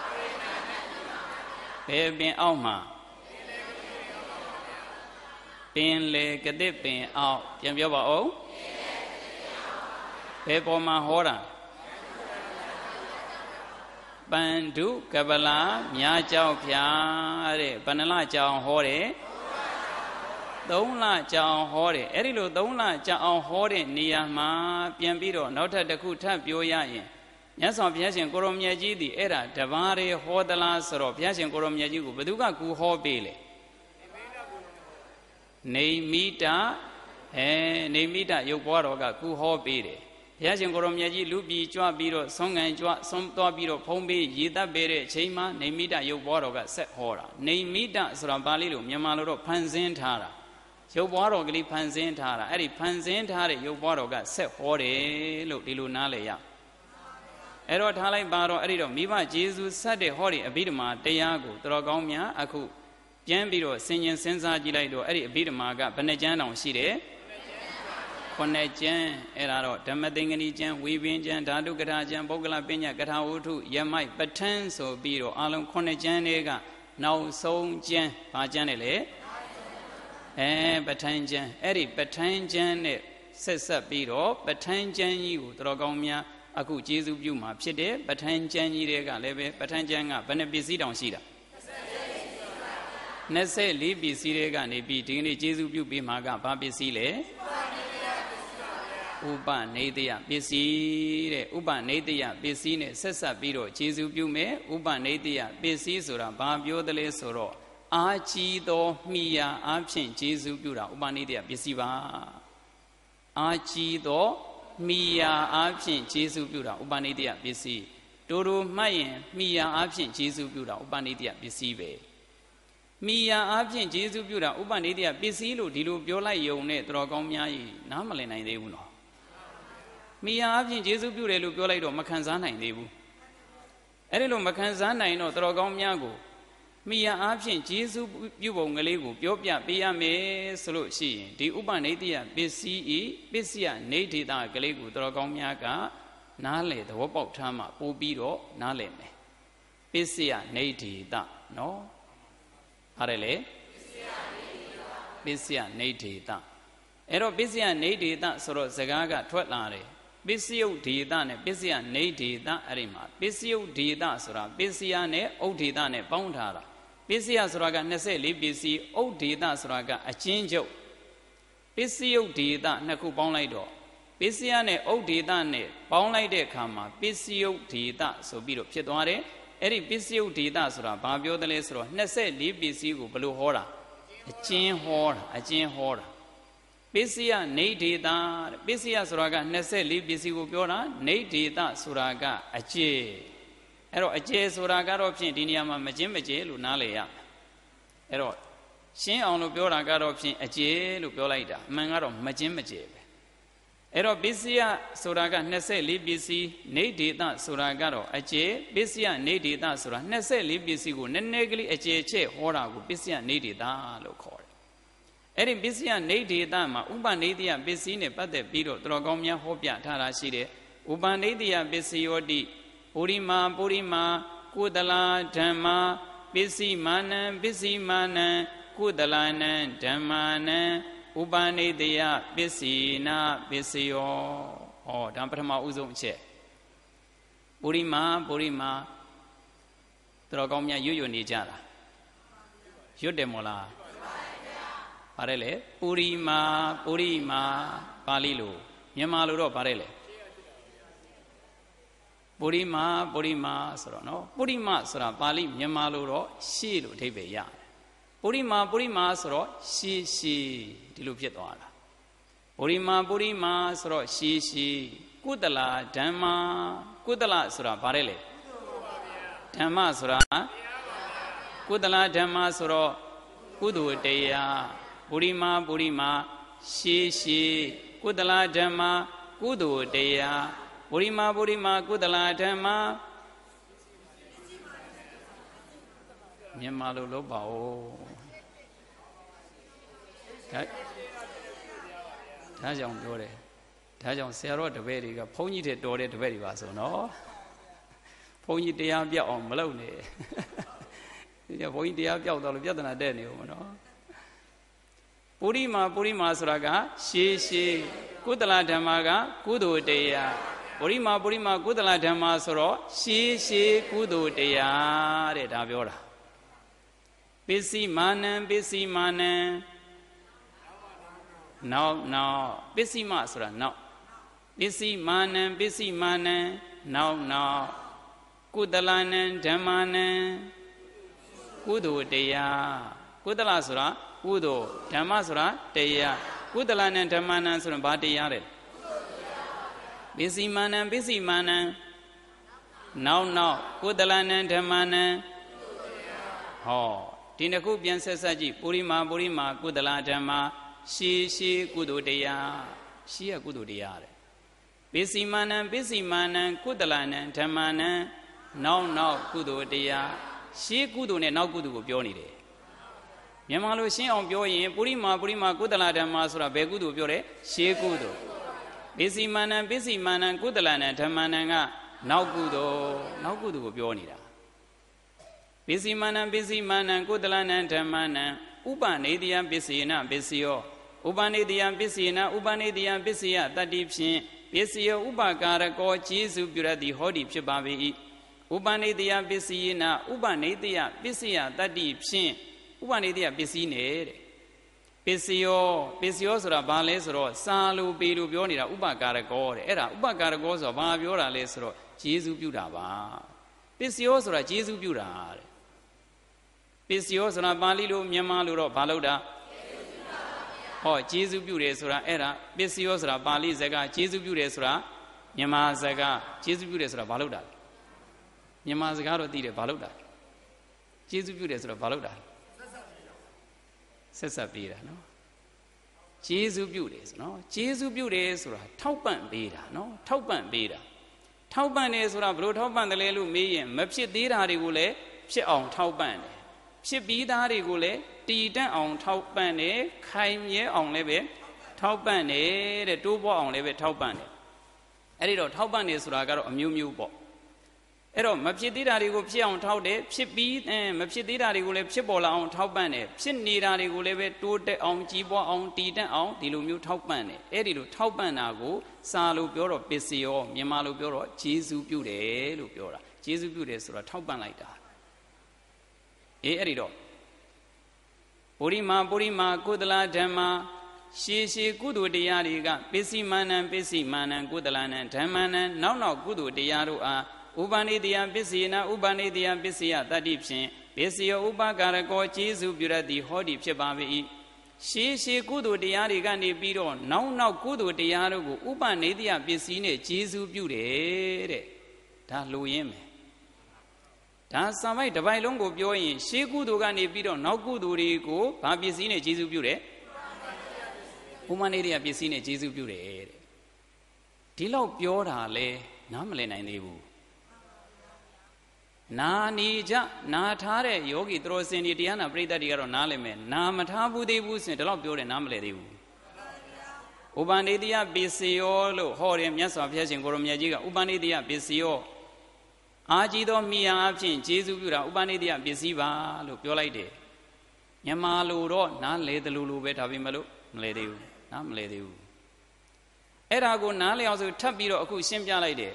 ဘယ်ပင်အောက်မှာပင်လေကတိပင်အောက်ပြန်ပြောပါဦးဘယ်ပေါ်မှာဟောတာပန္ဓုကပလာမြားကြောက်ဖြာတဲ့ဘဏ္ဍလကြောင်ဟောတယ်သုံးလကြောင်ဟောတယ်အဲ့ဒီလိုသုံးလကြောင်ဟောတဲ့နေရာမှာပြန်ပြီးတော့နောက်ထပ်တစ်ခုထပ်ပြောရရင်မြတ်စွာဘုရားရှင်ကိုရောမြတ်ကြီးသည်အဲ့ဒါတပါးရေဟောသလားဆိုတော့ဘုရားရှင်ကိုရောမြတ်ကြီးကိုဘယ်သူကကူဟောပေးလဲနေမိတာအဲနေမိတာရုပ်ပွားတော်ကကူဟောပေးတယ်ဘုရားရှင်ကိုရောမြတ်ကြီးလူပြည်ကြွပြီးတော့ဆုံးငံကြွဆုံးသွားပြီးတော့ဖုံးပေးရည်တပ်ပေးတဲ့အချိန်မှာနေမိတာရုပ်ပွားတော်ကဆက်ဟောတာနေမိတာဆိုတာပါဠိလိုမြန်မာလိုတော့ဖန်ဆင်းထားတာရုပ်ပွားတော်ကလေးဖန်ဆင်းထားတာအဲ့ဒီဖန်ဆင်းထားတဲ့ရုပ်ပွားတော်ကဆက်ဟောတယ်လို့ဒီလိုနားလည်ရအဲ့တော့ထားလိုက်ပါတော့အဲ့ဒီတော့မိဘကျေးဇူးဆက်တဲ့ဟောဒီအဘိဓမ္မာတရားကိုတော်ကောင်းများအခုပြန်ပြီးတော့ဆင်ញင်စဉ်းစားကြည့်လိုက်တော့အဲ့ဒီအဘိဓမ္မာကဘယ်နှကျမ်းတောင်ရှိတယ်ခုနှစ်ကျမ်းအဲ့ဒါတော့ဓမ္မသင်္ကနီကျမ်းဝေပင်ကျမ်းဓာတုကထာကျမ်းပုဂ္ဂလပညာကထာဝုထုယမိုက်ပဋ္ဌာန်းဆိုပြီးတော့အလုံးခုနှစ်ကျမ်းတွေကနောက်ဆုံးကျမ်းဘာကျမ်းလဲလေအဲပဋ္ဌာန်းကျမ်းအဲ့ဒီပဋ္ဌာန်းကျမ်းနဲ့ဆက်ဆက်ပြီးတော့ပဋ္ဌာန်းကျမ်းကြီးကိုတော်ကောင်းများအခုကျေးဇူးပြုမှာဖြစ်တယ်ပဋ္ဌာန်းကျမ်းကြီးတွေကလည်းပဲပဋ္ဌာန်းကျမ်းကဘယ်နှပစ္စည်းတောင်ရှိတာနှစ်ဆယ်လေးပစ္စည်းတွေကနေပြီးဒီကနေ့ကျေးဇူးပြုပေးမှာကဘာပစ္စည်းလဲဥပနေတယပစ္စည်းတဲ့ဥပနေတယပစ္စည်းနဲ့ဆက်ဆက်ပြီးတော့ကျေးဇူးပြုမယ်ဥပနေတယပစ္စည်းဆိုတာဘာပြောသလဲဆိုတော့အာကြီးသောမိယာအဖြစ်ကျေးဇူးပြုတာဥပနေတယပစ္စည်းပါအာကြီးသောမိယာအဖြစ်ကျေးဇူးပြုတာဥပနေတယပစ္စည်းတို့တို့မှတ်ရင်မိယာအဖြစ်ကျေးဇူးပြုတာဥပနေတယပစ္စည်းပဲမိယာအဖြစ်ကျေးဇူးပြုတာဥပနေတယပစ္စည်းလို့ဒီလိုပြောလိုက်ယုံနဲ့တော်ကောင်းများကြီးနားမလည်နိုင်သေးဘူးနော်မိယာအဖြစ်ကျေးဇူးပြုတယ်လို့ပြောလိုက်တော့မခံစားနိုင်သေးဘူးအဲ့ဒီလိုမခံစားနိုင်တော့တော်ကောင်းများကိုမိယာအဖြစ်ကျေးဇူးပြုပုံကလေးကိုပြောပြပေးရမယ်ဆိုလို့ရှိရင်ဒီဥပနေတယပစ္စည်းဤပစ္စယနေဒေတာကလေးကိုတော်ကောင်းများကနားလေသဘောပေါက်ထားမှပို့ပြီးတော့နားလည်မယ်ပစ္စယနေဒေတာနော်အဲ့လေပစ္စယနေဒေတာအဲ့တော့ပစ္စယနေဒေတာဆိုတော့စကားကထွက်လာတယ်ပစ္စယုတ်ဒေတာနဲ့ပစ္စယနေဒေတာအဲ့ဒီမှာပစ္စယုတ်ဒေတာဆိုတာပစ္စယနဲ့ဥဒ္ဒေတာနဲ့ပေါင်းထားတာပစ္စယဆိုတာကနှစ်ဆယ်လေးပစ္စည်းဥဒ္ဒေတာဆိုတာကအချင်းချုပ်ပစ္စယုတ်ဒေတာနှစ်ခုပေါင်းလိုက်တော့ပစ္စယနဲ့ဥဒ္ဒေတာနဲ့ပေါင်းလိုက်တဲ့အခါမှာပစ္စယုတ်ဒေတာဆိုပြီးတော့ဖြစ်သွားတယ်အဲ့ဒီပစ္စယုတ်ဒေတာဆိုတာဘာပြောသလဲဆိုတော့နှစ်ဆယ်လေးပစ္စည်းကိုဘယ်လိုဟောတာအချင်းဟောတာအချင်းဟောတာပစ္စယနေဒေတာပစ္စယဆိုတာကနှစ်ဆယ်လေးပစ္စည်းကိုပြောတာနေဒေတာဆိုတာကအကျေအဲ့တော့အကျေဆိုတာကတော့ဖြင့်ဒီနေရာမှာမချင်းမကျေလို့နားလည်ရအဲ့တော့ရှင်းအောင်လို့ပြောတာကတော့ဖြင့်အကျေလို့ပြောလိုက်တာအမှန်ကတော့မချင်းမကျေပဲအဲ့တော့ပစ္စယဆိုတာကနှစ်ဆယ်လေးပစ္စည်းနေဒေတာဆိုတာကတော့အကျေပစ္စယနေဒေတာဆိုတာနှစ်ဆယ်လေးပစ္စည်းကိုနည်းနည်းကလေးအကျေချက်ဟောတာကိုပစ္စယနေဒေတာလို့ခေါ်တယ်အဲ့ဒီပစ္စယနေဒေတာမှာဥပနေတယပစ္စည်းနဲ့ပတ်သက်ပြီးတော့တော်ကောင်းများဟောပြထားတာရှိတယ်ဥပနေတယပစ္စယောတိပုရိမာပုရိမာကုသလာဓမ္မာပစ္စည်းမာနံပစ္စည်းမာနံကုသလာနံဓမ္မာနံဥပနေတယပစ္စည်းနာပစ္စယောဟောဒါပထမဦးဆုံးအချက်ပုရိမာပုရိမာတော်ကောင်းများရွတ်ရွတ်နေကြတာရွတ်တယ်မို့လားဘာလဲလေပုရိမာပုရိမာပါဠိလိုမြန်မာလိုတော့ဘာလဲလေပုရိမာပုရိမာဆိုတော့နော်ပုရိမာဆိုတာပါဠိမြန်မာလိုတော့ရှေ့လို့အဓိပ္ပာယ်ရတယ်ပုရိမာပုရိမာဆိုတော့ရှေ့ရှေ့ဒီလိုဖြစ်သွားတာပုရိမာပုရိမာဆိုတော့ရှေ့ရှေ့ကုသလဓမ္မကုသလဆိုတာဘာလဲလေဓမ္မဆိုတာကုသလဓမ္မဆိုတော့ကုသိုလ်တရားပုရိမာပုရိမာရှေ့ရှေ့ကုသလဓမ္မကုသိုလ်တရားပုရိမာပုရိမာကုသလဓမ္မမြန်မာလိုလုပ်ပါဦးဒါဒါကြောင့်ပြောတယ်ဒါကြောင့်ဆရာတော်တပည့်တွေကဘုန်းကြီးတွေတော်တဲ့တပည့်တွေပါဆိုနော်ဘုန်းကြီးတရားပြောက်အောင်မလုပ်နဲ့ဒီဘုန်းကြီးတရားပြောက်တော့လို့ပြဿနာတက်နေဦးမနော်ပုရိမာပုရိမာဆိုတာကရှေးရှေးကုသလဓမ္မကကုသိုလ်တရားပုရိမာပုရိမာကုသလဓမ္မဆိုတော့ရှေးရှေးကုသိုလ်တရားတဲ့ဒါပြောတာပစ္စည်းမာနံပစ္စည်းမာနံနောက်နောက်ပစ္စည်းမဆိုတာနောက်ပစ္စည်းမာနံပစ္စည်းမာနံနောက်နောက်ကုသလနံဓမ္မနံကုသိုလ်တရားကုသလဆိုတာကုသိုလ်ဓမ္မဆိုတာတရားကုသလနံဓမ္မနံဆိုရင်ဘာတရားလဲပစ္စည်းမာနံပစ္စည်းမာနံနောက်နောက်ကုသလနံဓမ္မနံဟောဒီနှစ်ခုပြန်ဆက်ဆက်ကြည့်ပုရိမာပုရိမာကုသလဓမ္မရှေးရှေးကုသိုလ်တရားရှေးရကုသိုလ်တရားတဲ့ပစ္စည်းမာနံပစ္စည်းမာနံကုသလနံဓမ္မနံနောက်နောက်ကုသိုလ်တရားရှေးကုသိုလ်နဲ့နောက်ကုသိုလ်ကိုပြောနေတယ်မြန်မာလိုရှင်းအောင်ပြောရင်ပုရိမာပုရိမာကုသလဓမ္မဆိုတာဘယ်ကုသိုလ်ပြောတယ်ရှေးကုသိုလ်ပစ္စည်းမာနံပစ္စည်းမာနံကုသလနံဓမ္မနံကနောက်ကုသိုလ်နောက်ကုသိုလ်ကိုပြောနေတာပစ္စည်းမာနံပစ္စည်းမာနံကုသလနံဓမ္မနံဥပနေတယပစ္စယေနပစ္စယောဥပနေတယပစ္စယေနဥပနေတယပစ္စယတတ္တိဖြင့်ပစ္စယောဥပကာရကောကျေးဇူးပြုရသည်ဟောဒီဖြစ်ပါ၏ဥပနေတယပစ္စယေနဥပနေတယပစ္စယတတ္တိဖြင့်ဥပနေတယပစ္စည်းနဲ့တဲ့ပစ္စယောပစ္စယောဆိုတာဘာလဲဆိုတော့စာလိုပေလိုပြောနေတာဥပကာရကောတဲ့အဲ့ဒါဥပကာရကောဆိုတာဘာပြောတာလဲဆိုတော့ကျေးဇူးပြုတာပါပစ္စယောဆိုတာကျေးဇူးပြုတာတဲ့ပစ္စယောဆိုတာပါဠိလိုမြန်မာလိုတော့ဘာလို့တာဟောကျေးဇူးပြုတယ်ဆိုတာအဲ့ဒါပစ္စယောဆိုတာပါဠိစကားကျေးဇူးပြုတယ်ဆိုတာမြန်မာစကားကျေးဇူးပြုတယ်ဆိုတာဘာလို့တာမြန်မာစကားတော့သိတယ်ဘာလို့တာကျေးဇူးပြုတယ်ဆိုတော့ဘာလို့တာဆက်ဆက်ပေးတာနော်ကျေးဇူးပြုတယ်ဆိုနော်ကျေးဇူးပြုတယ်ဆိုတာထောက်ပံ့ပေးတာနော်ထောက်ပံ့ပေးတာထောက်ပံ့တယ်ဆိုတာဘယ်လိုထောက်ပံ့တယ်လဲလို့မေးရင်မဖြစ်သေးတာတွေကိုလည်းဖြစ်အောင်ထောက်ပံ့တယ်ဖြစ်ပြီးသားတွေကိုလည်းတည်တံ့အောင်ထောက်ပံ့တယ်ခိုင်မြဲအောင်လည်းပဲထောက်ပံ့တယ်တဲ့တိုးပွားအောင်လည်းပဲထောက်ပံ့တယ်အဲ့ဒီတော့ထောက်ပံ့တယ်ဆိုတာကတော့အမျိုးမျိုးပေါ့အဲ့တော့မဖြစ်သေးတာတွေကိုဖြစ်အောင်ထောက်တယ်ဖြစ်ပြီးမဖြစ်သေးတာတွေကိုလည်းဖြစ်ပေါ်လာအောင်ထောက်ပံ့တယ်ဖြစ်နေတာတွေကိုလည်းပဲတိုးတက်အောင်ကြီးပွားအောင်တည်တံ့အောင်ဒီလိုမျိုးထောက်ပံ့တယ်အဲ့ဒီလိုထောက်ပံ့တာကိုစာလိုပြောတော့ပစ္စယောမြန်မာလိုပြောတော့ကျေးဇူးပြုတယ်လို့ပြောတာကျေးဇူးပြုတယ်ဆိုတာထောက်ပံ့လိုက်တာအေးအဲ့ဒီတော့ပုရိမာပုရိမာကုသလဓမ္မရှေးရှေးကုသိုလ်တရားတွေကပစ္စည်းမာနံပစ္စည်းမာနံကုသလနံဓမ္မနံနောက်နောက်ကုသိုလ်တရားတို့အားဥပနိတယပစ္စယေနဥပနိတယပစ္စယတတ္တိဖြင့်ပစ္စယောဥပကာရကောကျေးဇူးပြုရသည်ဟောဒီဖြစ်ပါ၏ရှေးရှေးကုသိုလ်တရားတွေကနေပြီးတော့နောက်နောက်ကုသိုလ်တရားတို့ကိုဥပနိတယပစ္စည်းနဲ့ကျေးဇူးပြုတယ်တဲ့ဒါလိုရင်းမယ်ဒါစာပိုက်တစ်ပိုက်လုံးကိုပြောရင်ရှေးကုသိုလ်ကနေပြီးတော့နောက်ကုသိုလ်တွေကိုဘာပစ္စည်းနဲ့ကျေးဇူးပြုတယ်ဥပနိတယပစ္စည်းနဲ့ကျေးဇူးပြုတယ်တဲ့ဒီလောက်ပြောတာလဲနားမလည်နိုင်သေးဘူးနာနေကြနာထားတဲ့ယောဂီသူတော်စင်ဒီတရားနာပရိသတ်တွေကတော့နားလည်မယ်နာမထားဘူးသေးဘူးဆိုရင်ဒီလောက်ပြောတယ်နားမလည်သေးဘူးဥပနိတယပစ္စယောလို့ဟောတယ်မြတ်စွာဘုရားရှင်ကိုရောမြတ်ကြီးကဥပနိတယပစ္စယောအာကြီးသောမိယာအဖြစ်ကျေးဇူးပြုတာဥပနိတယပစ္စည်းပါလို့ပြောလိုက်တယ်မြန်မာလိုတော့နားလေတယ်လို့လိုပဲဒါပေမဲ့လို့မလဲသေးဘူးနားမလဲသေးဘူးအဲ့ဒါကိုနားလည်အောင်ဆိုထပ်ပြီးတော့အခုရှင်းပြလိုက်တယ်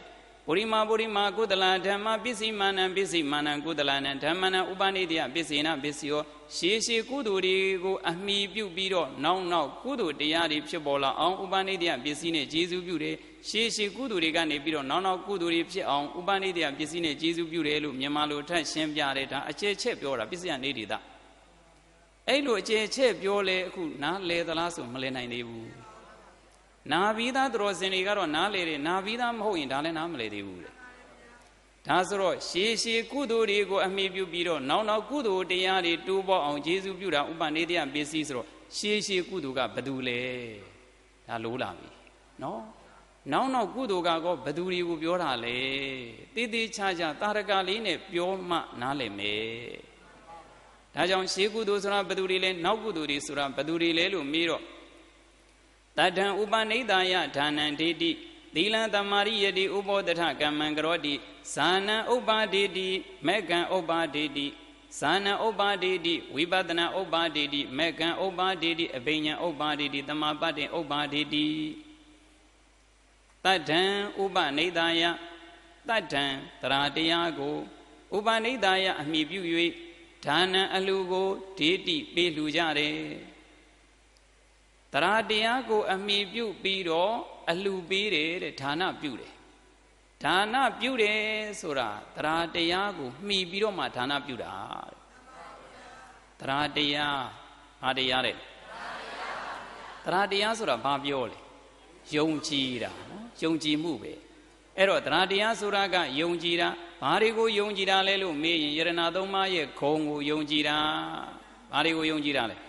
ပုရိမာပုရိမာကုသလဓမ္မပစ္စည်းမာနံပစ္စည်းမာနံကုသလနံဓမ္မနံဥပနိဒယပစ္စေနပစ္စယောရှေရှေကုသိုလ်တွေကိုအမိပြုပြီးတော့နောက်နောက်ကုသိုလ်တရားတွေဖြစ်ပေါ်လာအောင်ဥပနိဒယပစ္စည်းနဲ့ကျေစုပြုတယ်ရှေရှေကုသိုလ်တွေကနေပြီးတော့နောက်နောက်ကုသိုလ်တွေဖြစ်အောင်ဥပနိဒယပစ္စည်းနဲ့ကျေစုပြုတယ်လို့မြန်မာလိုထပ်ရှင်းပြတယ်ဒါအခြေချက်ပြောတာပစ္စယနေတိတအဲ့လိုအခြေချက်ပြောလေအခုနားလေသလားဆိုမလဲနိုင်သေးဘူးနာပြီးသားသူတော်စင်တွေကတော့နားလေတယ်နာပြီးသားမဟုတ်ရင်ဒါလည်းနားမလဲသေးဘူးလေဒါဆိုတော့ရှေရှေကုသိုလ်တွေကိုအမိပြုပြီးတော့နောက်နောက်ကုသိုလ်တရားတွေတိုးပေါအောင်ကျေစုပြုတာဥပနိဒယပစ္စည်းဆိုတော့ရှေရှေကုသိုလ်ကဘယ်သူလဲဒါလိုလာပြီနော်နောက်နောက်ကုသိုလ်ကတော့ဘယ်သူတွေကိုပြောတာလဲတည်တည်ချာချာတာရကလေးနဲ့ပြောမှနားလည်မယ်ဒါကြောင့်ရှေကုသိုလ်ဆိုတာဘယ်သူတွေလဲနောက်ကုသိုလ်တွေဆိုတာဘယ်သူတွေလဲလို့မေးတော့တတံဥပနိဒယဒါနံဒေတိသီလံသမာရိယတိဥပောတထကမ္မံကရောတိဇာနံဥပ္ပါဒေတိမေကံဥပ္ပါဒေတိဇာနံဥပ္ပါဒေတိဝိပဿနာဥပ္ပါဒေတိမေကံဥပ္ပါဒေတိအဘိညာဥပ္ပါဒေတိသမာပတ္တိဥပ္ပါဒေတိတတ္ထံဥပနိဒယတတ္ထံတရာတရားကိုဥပနိဒယအမိပြု၍ဒါနံအလှကိုဒေတိပေးလှူကြတယ်တရာတရားကိုအမိပြုပြီးတော့အလှပေးတယ်တဲ့ဒါနပြုတယ်ဒါနပြုတယ်ဆိုတာတရာတရားကိုမှီပြီးတော့မှဒါနပြုတာတရာတရားဘာတရားလဲတရာတရားဆိုတာဘာပြောလဲယုံကြည်တာနော်ယုံကြည်မှုပဲအဲ့တော့တရာတရားဆိုတာကယုံကြည်တာဘာတွေကိုယုံကြည်တာလဲလို့မေးရင်ယရဏသုံးပါးရဲ့ဂုဏ်ကိုယုံကြည်တာဘာတွေကိုယုံကြည်တာလဲ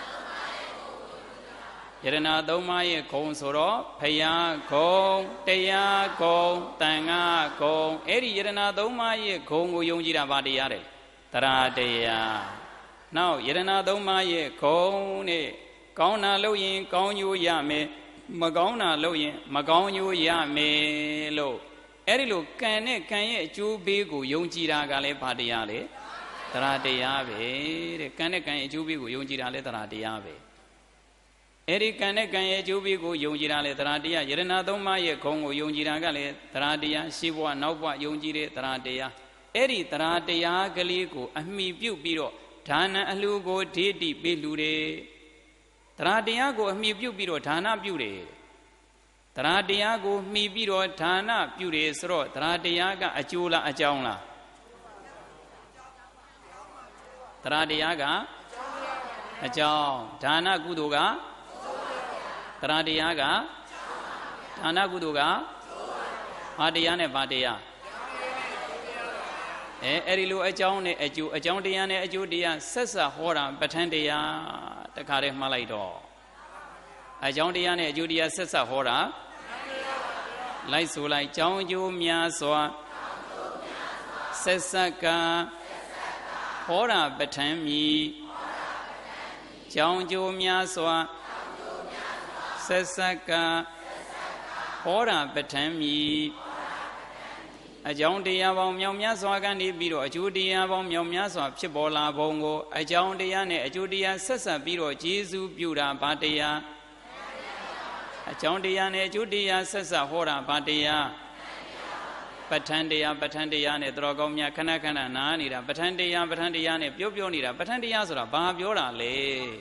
ယရဏသုံးပါးရဲ့ဂုံဆိုတော့ဖယားဂုံတရားဂုံတန်ခါဂုံအဲ့ဒီယရဏသုံးပါးရဲ့ဂုံကိုယုံကြည်တာဗာတရားတယ်တရာတရားနောက်ယရဏသုံးပါးရဲ့ဂုံနဲ့ကောင်းတာလုပ်ရင်ကောင်းကျိုးရမယ်မကောင်းတာလုပ်ရင်မကောင်းကျိုးရမယ်လို့အဲ့ဒီလိုကံနဲ့ကံရဲ့အကျိုးပေးကိုယုံကြည်တာကလည်းဗာတရားလေတရာတရားပဲတဲ့ကံနဲ့ကံရဲ့အကျိုးပေးကိုယုံကြည်တာလည်းတရာတရားပဲအဲ့ဒီကံနဲ့ကံရဲ့အကျိုးပေးကိုယုံကြည်တာလေသရတရားယရဏသုံးပါးရဲ့ဂုဏ်ကိုယုံကြည်တာကလည်းသရတရားရှေးဘဝနောက်ဘဝယုံကြည်တဲ့သရတရားအဲ့ဒီသရတရားကလေးကိုအမိပြုတ်ပြီးတော့ဒါနအလှကိုဒေတိပေးလှူတယ်သရတရားကိုအမိပြုတ်ပြီးတော့ဒါနပြုတယ်သရတရားကိုမှီပြီးတော့ဒါနပြုတယ်ဆိုတော့သရတရားကအကျိုးလားအကြောင်းလားသရတရားကအကြောင်းဒါနကုသိုလ်ကတရာတရားကဒါနကုသိုလ်ကဘာတရားနဲ့ဘာတရားအဲအဲ့ဒီလိုအကြောင်းနဲ့အကျိုးအကြောင်းတရားနဲ့အကျိုးတရားဆက်ဆက်ဟောတာပဋ္ဌာန်းတရားတခါတည်းမှားလိုက်တော့အကြောင်းတရားနဲ့အကျိုးတရားဆက်ဆက်ဟောတာလိုက်ဆိုလိုက်ကြောင်းအကျိုးများစွာဆက်ဆက်ကဟောတာပဋ္ဌာန်းမြည်ကြောင်းအကျိုးများစွာဆက်ဆက်ကဟောတာပဋ္ဌာန်းမြည်အကြောင်းတရားပေါင်းမြောက်များစွာကနေပြီးတော့အကျိုးတရားပေါင်းမြောက်များစွာဖြစ်ပေါ်လာပုံကိုအကြောင်းတရားနဲ့အကျိုးတရားဆက်ဆက်ပြီးတော့ကျေးဇူးပြုတာဘာတရားအကြောင်းတရားနဲ့အကျိုးတရားဆက်ဆက်ဟောတာဘာတရားပဋ္ဌာန်းတရားပဋ္ဌာန်းတရားနဲ့တော်ကောင်းများခဏခဏနားနေတာပဋ္ဌာန်းတရားပဋ္ဌာန်းတရားနဲ့ပြောပြောနေတာပဋ္ဌာန်းတရားဆိုတာဘာပြောတာလဲ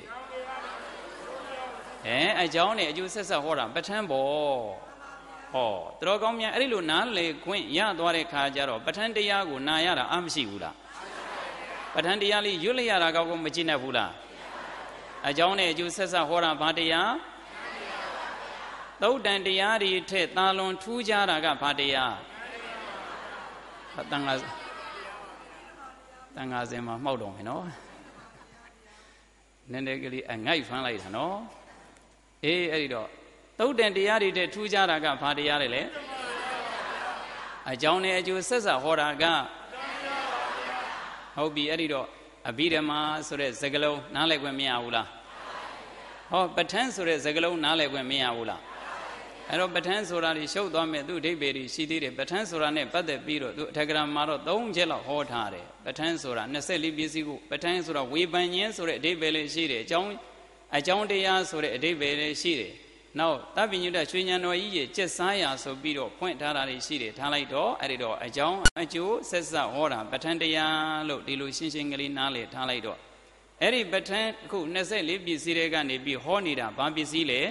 အဲအကြောင်းနဲ့အကျိုးဆက်ဆက်ဟောတာပဋ္ဌာန်းပေါ့ဟောတော်ကောင်းများအဲ့ဒီလိုနားလေခွင့်ရသွားတဲ့ခါကျတော့ပဋ္ဌာန်းတရားကိုနာရတာအမရှိဘူးလားပဋ္ဌာန်းတရားလေးရွတ်လိုက်ရတာကောမကြည့်နဲ့ဘူးလားအကြောင်းနဲ့အကျိုးဆက်ဆက်ဟောတာဘာတရားသုတ်တန်တရားတွေထက်သာလွန်ထူးခြားတာကဘာတရားတန်ခါတန်ခါစင်မှာမှောက်တော့မယ်နော်နည်းနည်းကလေးအငိုက်ဖမ်းလိုက်တာနော်အေးအဲ့ဒီတော့သုတ်တန်တရားတွေတဲ့ထူးခြားတာကဘာတရားလဲလဲအကြောင်းနဲ့အကျိုးဆက်ဆက်ဟောတာကဟုတ်ပြီအဲ့ဒီတော့အဘိဓမ္မာဆိုတဲ့စကားလုံးနားလည်ခွင့်မရဘူးလားဟောပဋ္ဌာန်းဆိုတဲ့စကားလုံးနားလည်ခွင့်မရဘူးလားအဲ့တော့ပဋ္ဌာန်းဆိုတာတွေရှုပ်သွားမယ်သူအဓိပ္ပာယ်တွေရှိသေးတယ်ပဋ္ဌာန်းဆိုတာနဲ့ပတ်သက်ပြီးတော့သူအထက်ကရာမှာတော့သုံးချက်လောက်ဟောထားတယ်ပဋ္ဌာန်းဆိုတာနှစ်ဆယ့်လေးပစ္စည်းကိုပဋ္ဌာန်းဆိုတာဝေဖန်ခြင်းဆိုတဲ့အဓိပ္ပာယ်လေးရှိတယ်အကြောင်းအကြောင်းတရားဆိုတဲ့အဓိပ္ပာယ်လေးရှိတယ်နောက်တပ်ပညုတရွှေဉဏ်တော်ကြီးရဲ့ကျက်စားရာဆိုပြီးတော့ဖွင့်ထားတာတွေရှိတယ်ထားလိုက်တော့အဲ့ဒီတော့အကြောင်းအကျိုးဆက်ဆက်ဟောတာပဋ္ဌာန်းတရားလို့ဒီလိုရှင်းရှင်းကလေးနားလည်ထားလိုက်တော့အဲ့ဒီပဋ္ဌာန်းအခုနှစ်ဆယ့်လေးပစ္စည်းတွေကနေပြီးဟောနေတာဘာပစ္စည်းလဲ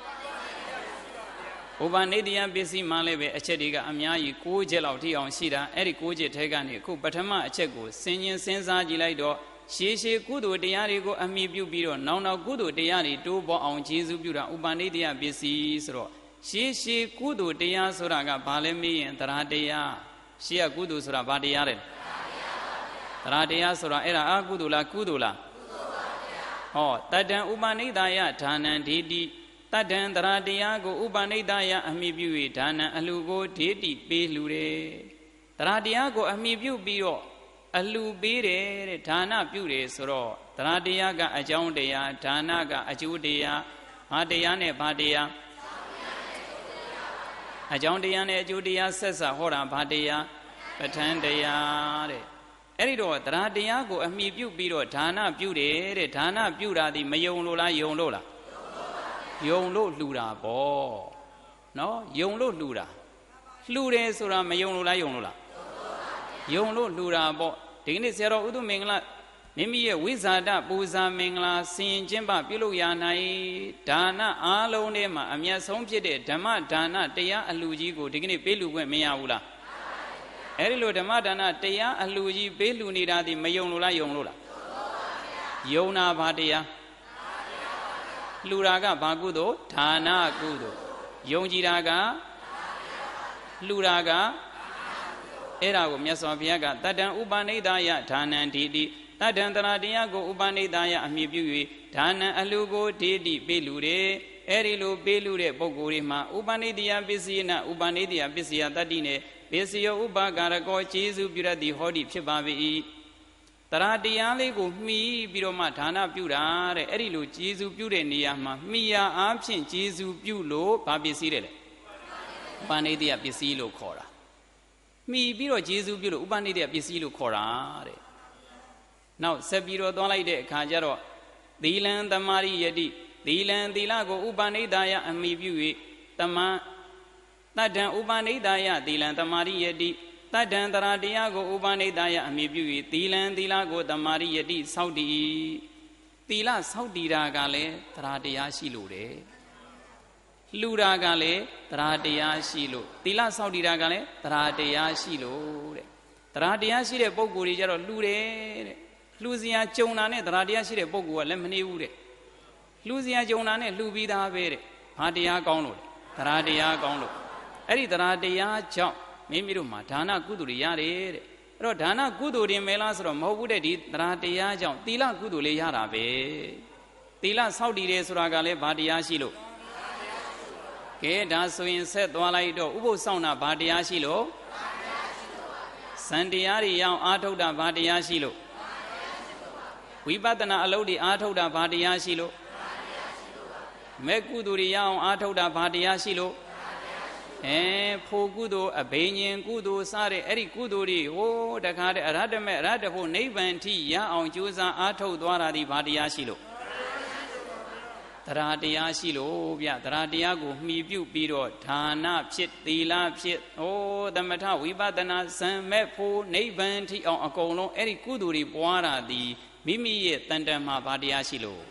ဥပနိဒယပစ္စည်းမှလည်းပဲအချက်တွေကအများကြီး၉ချက်လောက်ထိအောင်ရှိတာအဲ့ဒီ၉ချက်ထဲကနေအခုပထမအချက်ကိုစဉ်းရင်စဉ်းစားကြည့်လိုက်တော့ရှေးရှေးကုသိုလ်တရားတွေကိုအမိပြုပြီးတော့နောက်နောက်ကုသိုလ်တရားတွေတိုးပေါ်အောင်ကျေးဇူးပြုတာဥပနိဒယပစ္စည်းဆိုတော့ရှေးရှေးကုသိုလ်တရားဆိုတာကဘာလဲမေးရင်တရားတရားရှေးကကုသိုလ်ဆိုတာဘာတရားလဲတရားတရားဆိုတာအဲ့ဒါအကုသိုလ်လားကုသိုလ်လားကုသိုလ်ပါဗျာဟောတတ္တံဥပနိဒယဒါနံဒိဋ္ဌိတတ္တံတရားတရားကိုဥပနိဒယအမိပြု၍ဒါနံအလှကိုဒိဋ္ဌိပေးလှူတယ်တရားတရားကိုအမိပြုပြီးတော့အလှပေးတယ်တဲ့ဒါနပြုတယ်ဆိုတော့တရားတရားကအကြောင်းတရားဒါနကအကျိုးတရားဘာတရားနဲ့ဘာတရားအကြောင်းတရားနဲ့အကျိုးတရားဆက်ဆက်ဟောတာဘာတရားပဋ္ဌာန်းတရားတဲ့အဲ့ဒီတော့တရားတရားကိုအမိပြုပြီးတော့ဒါနပြုတယ်တဲ့ဒါနပြုတာဒီမယုံလို့လားယုံလို့လားယုံလို့လှူတာပေါ့နော်ယုံလို့လှူတာလှူတယ်ဆိုတာမယုံလို့လားယုံလို့လားယုံလို့လှူတာပေါ့ဒီကနေ့ဆရာတော်ဥဒ္ဓမင်္ဂလာမိမိရဲ့ဝိဇာတပူဇာမင်္ဂလာဆင်ကျင့်ပပြုလုပ်ရနိုင်ဒါနအားလုံးထဲမှာအမြတ်ဆုံးဖြစ်တဲ့ဓမ္မဒါနတရားအလှကြီးကိုဒီကနေ့ပေးလှူခွင့်မရဘူးလားအဲ့ဒီလိုဓမ္မဒါနတရားအလှကြီးပေးလှူနေတာဒီမယုံလို့လားယုံလို့လားယုံတာဘာတရားလှူတာကဘာကုသိုလ်ဒါနကုသိုလ်ယုံကြည်တာကလှူတာကအဲ့ဒါကိုမြတ်စွာဘုရားကတတ္တံဥပနိဒယဒါနံဒိဋ္ဌိတတ္တံတရားတရားကိုဥပနိဒယအမိပြု၍ဒါနံအလှကိုဒိဋ္ဌိပေးလူတယ်အဲ့ဒီလိုပေးလူတဲ့ပုဂ္ဂိုလ်တွေမှာဥပနိဒယပစ္စည်းနာဥပနိဒယပစ္စယတတ္တိနဲ့ပစ္စယောဥပကာရကောကျေးဇူးပြုရသည်ဟောဒီဖြစ်ပါ၏တရားတရားလေးကိုမှီပြီးတော့မှဒါနပြုတာတဲ့အဲ့ဒီလိုကျေးဇူးပြုတဲ့နေရာမှာမှီရအားဖြင့်ကျေးဇူးပြုလို့ဘာပစ္စည်းတဲ့လဲဥပနိဒယပစ္စည်းလို့ခေါ်တာမှီပြီးတော့ကျေးဇူးပြုလို့ဥပနိဒယပစ္စည်းလို့ခေါ်တာတဲ့နောက်ဆက်ပြီးတော့သွားလိုက်တဲ့အခါကျတော့သီလံသမာရိယတိသီလံသီလကိုဥပနိဒယအမိပြု၍တမန်တတ္တံဥပနိဒယသီလံသမာရိယတိတတ္တံတရားတရားကိုဥပနိဒယအမိပြု၍သီလံသီလကိုသမာရိယတိစောင့်တည်သီလစောင့်တည်တာကလည်းတရားတရားရှိလို့တယ်လှူတာကလည်းတရားတရားရှိလို့သီလစောင့်တည်တာကလည်းတရားတရားရှိလို့တဲ့တရားတရားရှိတဲ့ပုဂ္ဂိုလ်တွေကြတော့လှူတယ်တဲ့လှူစရာကြုံတာနဲ့တရားတရားရှိတဲ့ပုဂ္ဂိုလ်ကလည်းမနေဘူးတဲ့လှူစရာကြုံတာနဲ့လှူပြီးသားပဲတဲ့ဘာတရားကောင်းလို့လဲတရားတရားကောင်းလို့အဲ့ဒီတရားတရားကြောင့်မိမိတို့မှာဒါနကုသိုလ်တွေရတယ်တဲ့အဲ့တော့ဒါနကုသိုလ်တွေမဲလားဆိုတော့မဟုတ်ဘူးတဲ့ဒီတရားတရားကြောင့်သီလကုသိုလ်လေးရတာပဲသီလစောင့်တည်တယ်ဆိုတာကလည်းဘာတရားရှိလို့ကဲဒါဆိုရင်ဆက်သွားလိုက်တော့ဥပုသ်ဆောင်တာဘာတရားရှိလို့စံတရားတွေရအောင်အားထုတ်တာဘာတရားရှိလို့ဝိပဿနာအလုပ်တွေအားထုတ်တာဘာတရားရှိလို့မဲ့ကုသိုလ်တွေရအောင်အားထုတ်တာဘာတရားရှိလို့အဲဖို့ကုသိုလ်အဘိညာဉ်ကုသိုလ်စတဲ့အဲ့ဒီကုသိုလ်တွေဟိုတခါတည်းအရဟတမေအရဟတဖို့နိဗ္ဗာန်ထိရအောင်ကြိုးစားအားထုတ်သွားတာဒီဘာတရားရှိလို့တရားတရားရှိလို့ဗျတရားတရားကိုမှီပြုပြီးတော့ဒါနဖြစ်သီလဖြစ်ဟိုသမထဝိပဿနာဇံမဲ့ဖို့နိဗ္ဗာန်ထိအောင်အကုန်လုံးအဲ့ဒီကုသိုလ်တွေပွားတာဒီမိမိရဲ့တန်တန်မှာဘာတရားရှိလို့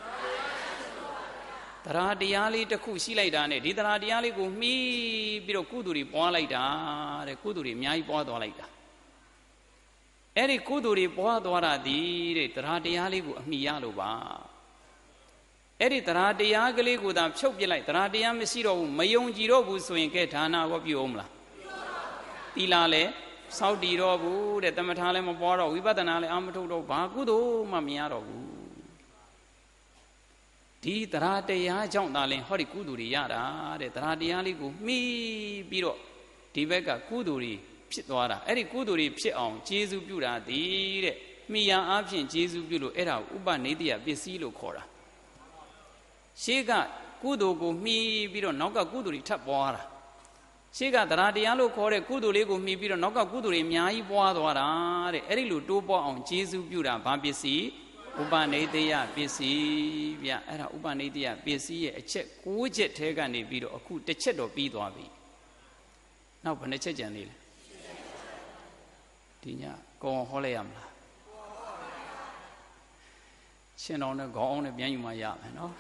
တရားတရားလေးတစ်ခုရှိလိုက်တာနဲ့ဒီတရားတရားလေးကိုမှီပြီးတော့ကုသိုလ်တွေပွားလိုက်တာတဲ့ကုသိုလ်တွေအများကြီးပွားသွားလိုက်တာအဲ့ဒီကုသိုလ်တွေပွားသွားတာဒီတဲ့တရားတရားလေးကိုအမှီရလို့ပါအဲ့ဒီတရားတရားကလေးကိုသာဖြုတ်ပြလိုက်တရားတရားမရှိတော့ဘူးမယုံကြည်တော့ဘူးဆိုရင်ကဲဒါနရောပြုအောင်မလားသီလလည်းစောင့်တည်တော့ဘူးတဲ့သမထလည်းမပွားတော့ဝိပဿနာလည်းအာမထုတ်တော့ဘာကုသိုလ်မှမရတော့ဘူးဒီတရားတရားကြောင့်သာလင်ဟောဒီကုသိုလ်တွေရတာတဲ့တရားတရားလေးကိုမှီပြီးတော့ဒီဘက်ကကုသိုလ်တွေဖြစ်သွားတာအဲ့ဒီကုသိုလ်တွေဖြစ်အောင်ကျေးဇူးပြုတာဒီတဲ့မှီရန်အားဖြင့်ကျေးဇူးပြုလို့အဲ့ဒါကိုဥပနိဒယပစ္စည်းလို့ခေါ်တာရှေးကကုသိုလ်ကိုမှီပြီးတော့နောက်ကကုသိုလ်တွေထပ်ပွားတာရှေးကတရားတရားလို့ခေါ်တဲ့ကုသိုလ်လေးကိုမှီပြီးတော့နောက်ကကုသိုလ်တွေအများကြီးပွားသွားတာတဲ့အဲ့ဒီလိုတိုးပွားအောင်ကျေးဇူးပြုတာဘာပစ္စည်းဥပနိတယပစ္စည်းဗျအဲ့ဒါဥပနိတယပစ္စည်းရဲ့အချက်၉ချက်ထဲကနေပြီးတော့အခုတစ်ချက်တော့ပြီးသွားပြီနောက်ဘယ်နှချက်ကြံသေးလဲဒီညကောင်းဟောလိုက်ရမလားရှင်တော်နဲ့ခေါင်းအောင်နဲ့ပြန်ယူမှရမယ်နော်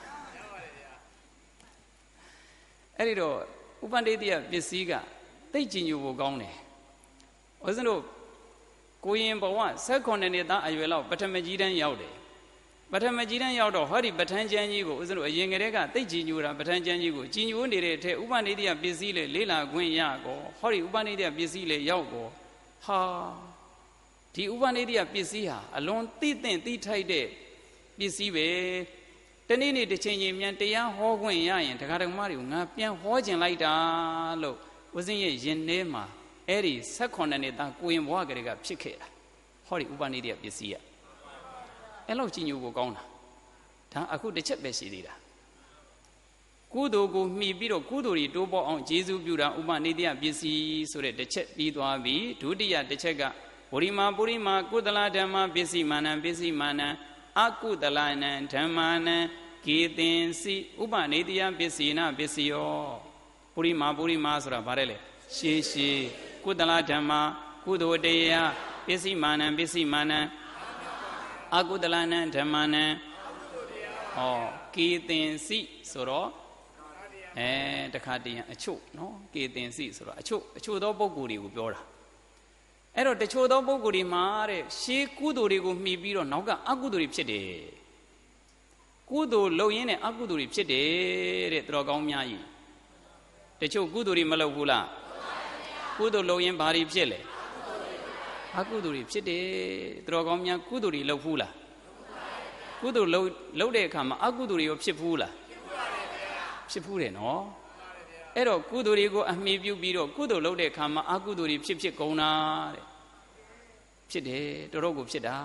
အဲ့ဒီတော့ဥပနိတယပစ္စည်းကသိကြည်ညိုဖို့ကောင်းတယ်ဦးဇင်းတို့ကိုရင်ဘဝ၁၈နှစ်သားအရွယ်လောက်ပထမကြီးတန်းရောက်တယ်ပထမကြီးတန်းရောက်တော့ဟောဒီပဋ္ဌာန်းကျမ်းကြီးကိုဦးဇင်းတို့အရင်ကတည်းကသိကြည်ညိုတာပဋ္ဌာန်းကျမ်းကြီးကိုကြည်ညိုနေတဲ့အထက်ဥပနိတယပစ္စည်းလေလေးလာခွင့်ရကောဟောဒီဥပနိတယပစ္စည်းလေရောက်ကောဟာဒီဥပနိတယပစ္စည်းဟာအလွန်သိသင့်သိထိုက်တဲ့ပစ္စည်းပဲတနေ့နေ့တစ်ချိန်ချင်းမြန်တရားဟောခွင့်ရရင်တရားဓမ္မတွေကိုငါပြန်ဟောကျင်လိုက်တာလို့ဦးဇင်းရဲ့ရင်ထဲမှာအဲ့ဒီ၁၈နှစ်သားကိုရင်ဘဝကလေးကဖြစ်ခဲ့တာဟောဒီဥပနိတယပစ္စည်းကအဲ့လောက်ကြီးညိုဖို့ကောင်းတာဒါအခုတစ်ချက်ပဲရှိသေးတာကုသိုလ်ကိုမှီပြီးတော့ကုသိုလ်တွေတိုးပေါ်အောင်ကျေးဇူးပြုတာဥပနိတယပစ္စည်းဆိုတဲ့တစ်ချက်ပြီးသွားပြီဒုတိယတစ်ချက်ကဝရိမာပုရိမာကုသလဓမ္မပစ္စည်းမာနံပစ္စည်းမာနံအကုသလနံဓမ္မာနံကေသင်စီဥပနိတယပစ္စည်းနာပစ္စည်းယောပုရိမာပုရိမာဆိုတာဗါတယ်လေရှေးရှေးကုသလဓမ္မကုသိုလ်တရားပစ္စည်းမာနံပစ္စည်းမာနံအကုသလနံဓမ္မာနံဟောကေသင်စီဆိုတော့အဲတခါတည်းအချို့နော်ကေသင်စီဆိုတော့အချို့အချို့သောပုဂ္ဂိုလ်တွေကိုပြောတာအဲ့တော့တချို့သောပုဂ္ဂိုလ်တွေမှာတဲ့ရှေးကုသိုလ်တွေကိုမှီပြီးတော့နောက်ကအကုသိုလ်တွေဖြစ်တယ်ကုသိုလ်လုပ်ရင်းနဲ့အကုသိုလ်တွေဖြစ်တယ်တဲ့တော်ကောင်းများကြီးတချို့ကုသိုလ်တွေမလုပ်ဘူးလားကုသိုလ်လုပ်ရင်းဘာတွေဖြစ်လဲအကုသိုလ်တွေဖြစ်တယ်တော်ကောင်းများကုသိုလ်တွေလုပ်ဘူးလားကုသိုလ်လုပ်လုပ်တဲ့အခါမှာအကုသိုလ်တွေရောဖြစ်ဘူးလားဖြစ်ဘူးတယ်နော်အဲ့တော့ကုသိုလ်တွေကိုအမိပြုပြီးတော့ကုသိုလ်လုပ်တဲ့အခါမှာအကုသိုလ်တွေဖြစ်ဖြစ်ကုန်တာတဲ့ဖြစ်တယ်တော်တော်ကိုဖြစ်တာ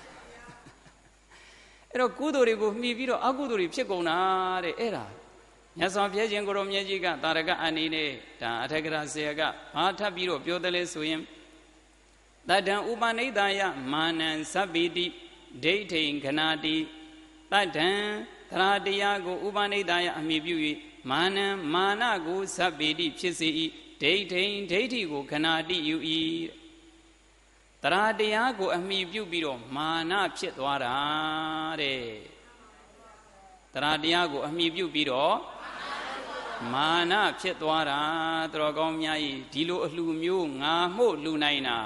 အဲ့တော့ကုသိုလ်တွေကိုမှီပြီးတော့အကုသိုလ်တွေဖြစ်ကုန်တာတဲ့အဲ့ဒါမြတ်စွာဘုရားရှင်ကိုရောမြတ်ကြီးကတာရကအနေနဲ့ဒါအထက်ကရာဆရာကဘာထပ်ပြီးတော့ပြောတယ်လဲဆိုရင်တတံဥပနိဒာယမာနံသဗ္ဗိတိဒိဋ္ဌိခဏတိတတံသရတရားကိုဥပနိဒာယအမိပြု၍မာနံမာနကိုသဗ္ဗိတိဖြစ်စေ၏ဒိဋ္ဌိဒိဋ္ဌိကိုခဏတိယူ၏သရတရားကိုအမိပြုပြီးတော့မာနဖြစ်သွားတာတဲ့သရတရားကိုအမိပြုပြီးတော့မာနဖြစ်သွားတာတော်ကောင်းများကြီးဒီလိုအလှမျိုးငါမှုလှနိုင်တာ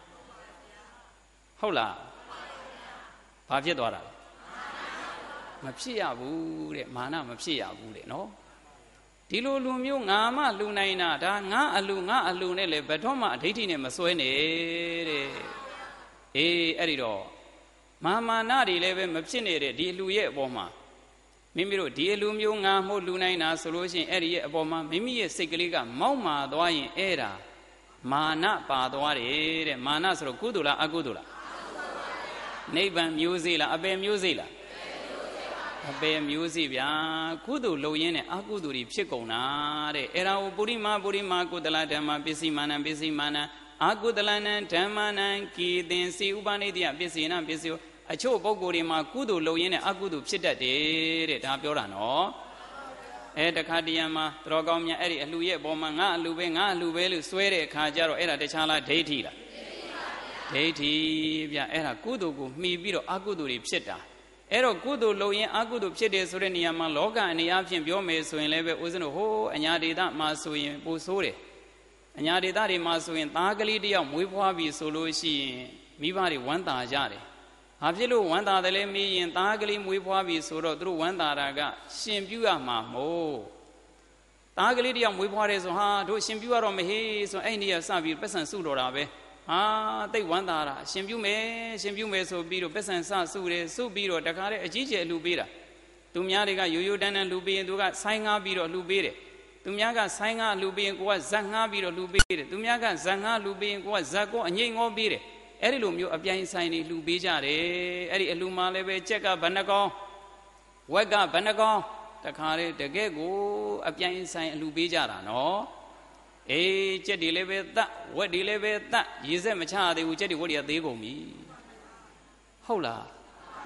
ဟုတ်လားဘာဖြစ်သွားတာလဲမဖြစ်ရဘူးတဲ့မာနမဖြစ်ရဘူးတဲ့နော်ဒီလိုလူမျိုးငါမှလှနိုင်တာဒါငါအလှငါအလှနဲ့လေဘယ်တော့မှအဋ္ဌိနဲ့မစွဲနေတဲ့အေးအဲ့ဒီတော့မာမာနတွေလည်းပဲမဖြစ်နေတဲ့ဒီအလှရဲ့အပေါ်မှာမိမိတို့ဒီအလူမျိုးငါမှုလူနိုင်တာဆိုလို့ရှိရင်အဲ့ဒီရဲ့အပေါ်မှာမိမိရဲ့စိတ်ကလေးကမောက်မာသွားရင်အဲ့ဒါမာနပါသွားတယ်တဲ့မာနဆိုတော့ကုသိုလ်လားအကုသိုလ်လားနိဗ္ဗာန်မျိုးစေ့လားအပယ်မျိုးစေ့လားအပယ်မျိုးစေ့ဗျာကုသိုလ်လုပ်ရင်းနဲ့အကုသိုလ်တွေဖြစ်ကုန်တာတဲ့အဲ့ဒါကိုပုရိမာပုရိမာကုသလဓမ္မပစ္စည်းမာနံပစ္စည်းမာနံအကုသလနံဓမ္မနံကေသင်စီဥပနိတယပစ္စေနပစ္စယောအချို့ပုဂ္ဂိုလ်တွေမှာကုသိုလ်လုပ်ရင်းနဲ့အကုသိုလ်ဖြစ်တတ်တယ်တဲ့ဒါပြောတာနော်အဲတခါတရံမှာတော်ကောင်းများအဲ့ဒီအလှရဲ့အပေါ်မှာငါအလှပဲငါအလှပဲလို့စွဲတဲ့အခါကျတော့အဲ့ဒါတခြားလားဒိဋ္ဌိလားဒိဋ္ဌိဗျအဲ့ဒါကုသိုလ်ကိုမှီပြီးတော့အကုသိုလ်တွေဖြစ်တာအဲ့တော့ကုသိုလ်လုပ်ရင်အကုသိုလ်ဖြစ်တယ်ဆိုတဲ့နေရာမှာလောကအနေအချင်းပြောမယ်ဆိုရင်လည်းပဲဦးဇင်းတို့ဟိုးအညာဒေသမှာဆိုရင်ပိုဆိုးတယ်အညာဒေသတွေမှာဆိုရင်သားကလေးတယောက်မွေးဖွားပြီဆိုလို့ရှိရင်မိဘတွေဝမ်းသာကြတယ်ဘာဖြစ်လို့ဝမ်းသာတယ်လဲမေးရင်သားကလေးမွေးဖွားပြီဆိုတော့သူတို့ဝမ်းသာတာကရှင်ပြုရမှာမို့သားကလေးတယောက်မွေးဖွားတယ်ဆိုဟာတို့ရှင်ပြုရတော့မဟေးဆိုအဲ့ဒီကစပြီးပတ်စံစုတော်တာပဲဟာတိတ်ဝမ်းသာတာရှင်ပြုမယ်ရှင်ပြုမယ်ဆိုပြီးတော့ပတ်စံစစုတယ်စုပြီးတော့တခါတည်းအကြီးကျယ်အလှပေးတာသူများတွေကရိုးရိုးတန်းတန်းလှပေးရင်သူကဆိုင်းငားပြီးတော့လှပေးတယ်သူများကဆိုင်းငားလှပေးရင်ကိုကဇက်ငားပြီးတော့လှပေးတယ်သူများကဇက်ငားလှပေးရင်ကိုကဇက်ကောအငိမ့်ငေါပေးတယ်အဲ့ဒီလိုမျိုးအပြိုင်ဆိုင်တွေလှူပေးကြတယ်အဲ့ဒီအလှမှာလည်းပဲကြက်ကဘဏ္ဍကောင်းဝက်ကဘဏ္ဍကောင်းတခါလေတကယ်ကိုအပြိုင်ဆိုင်အလှပေးကြတာနော်အေးကြက်တွေလည်းပဲသတ်ဝက်တွေလည်းပဲသတ်ရေစက်မချသေးဘူးကြက်တွေဝက်တွေကသေးကုန်ပြီဟုတ်လား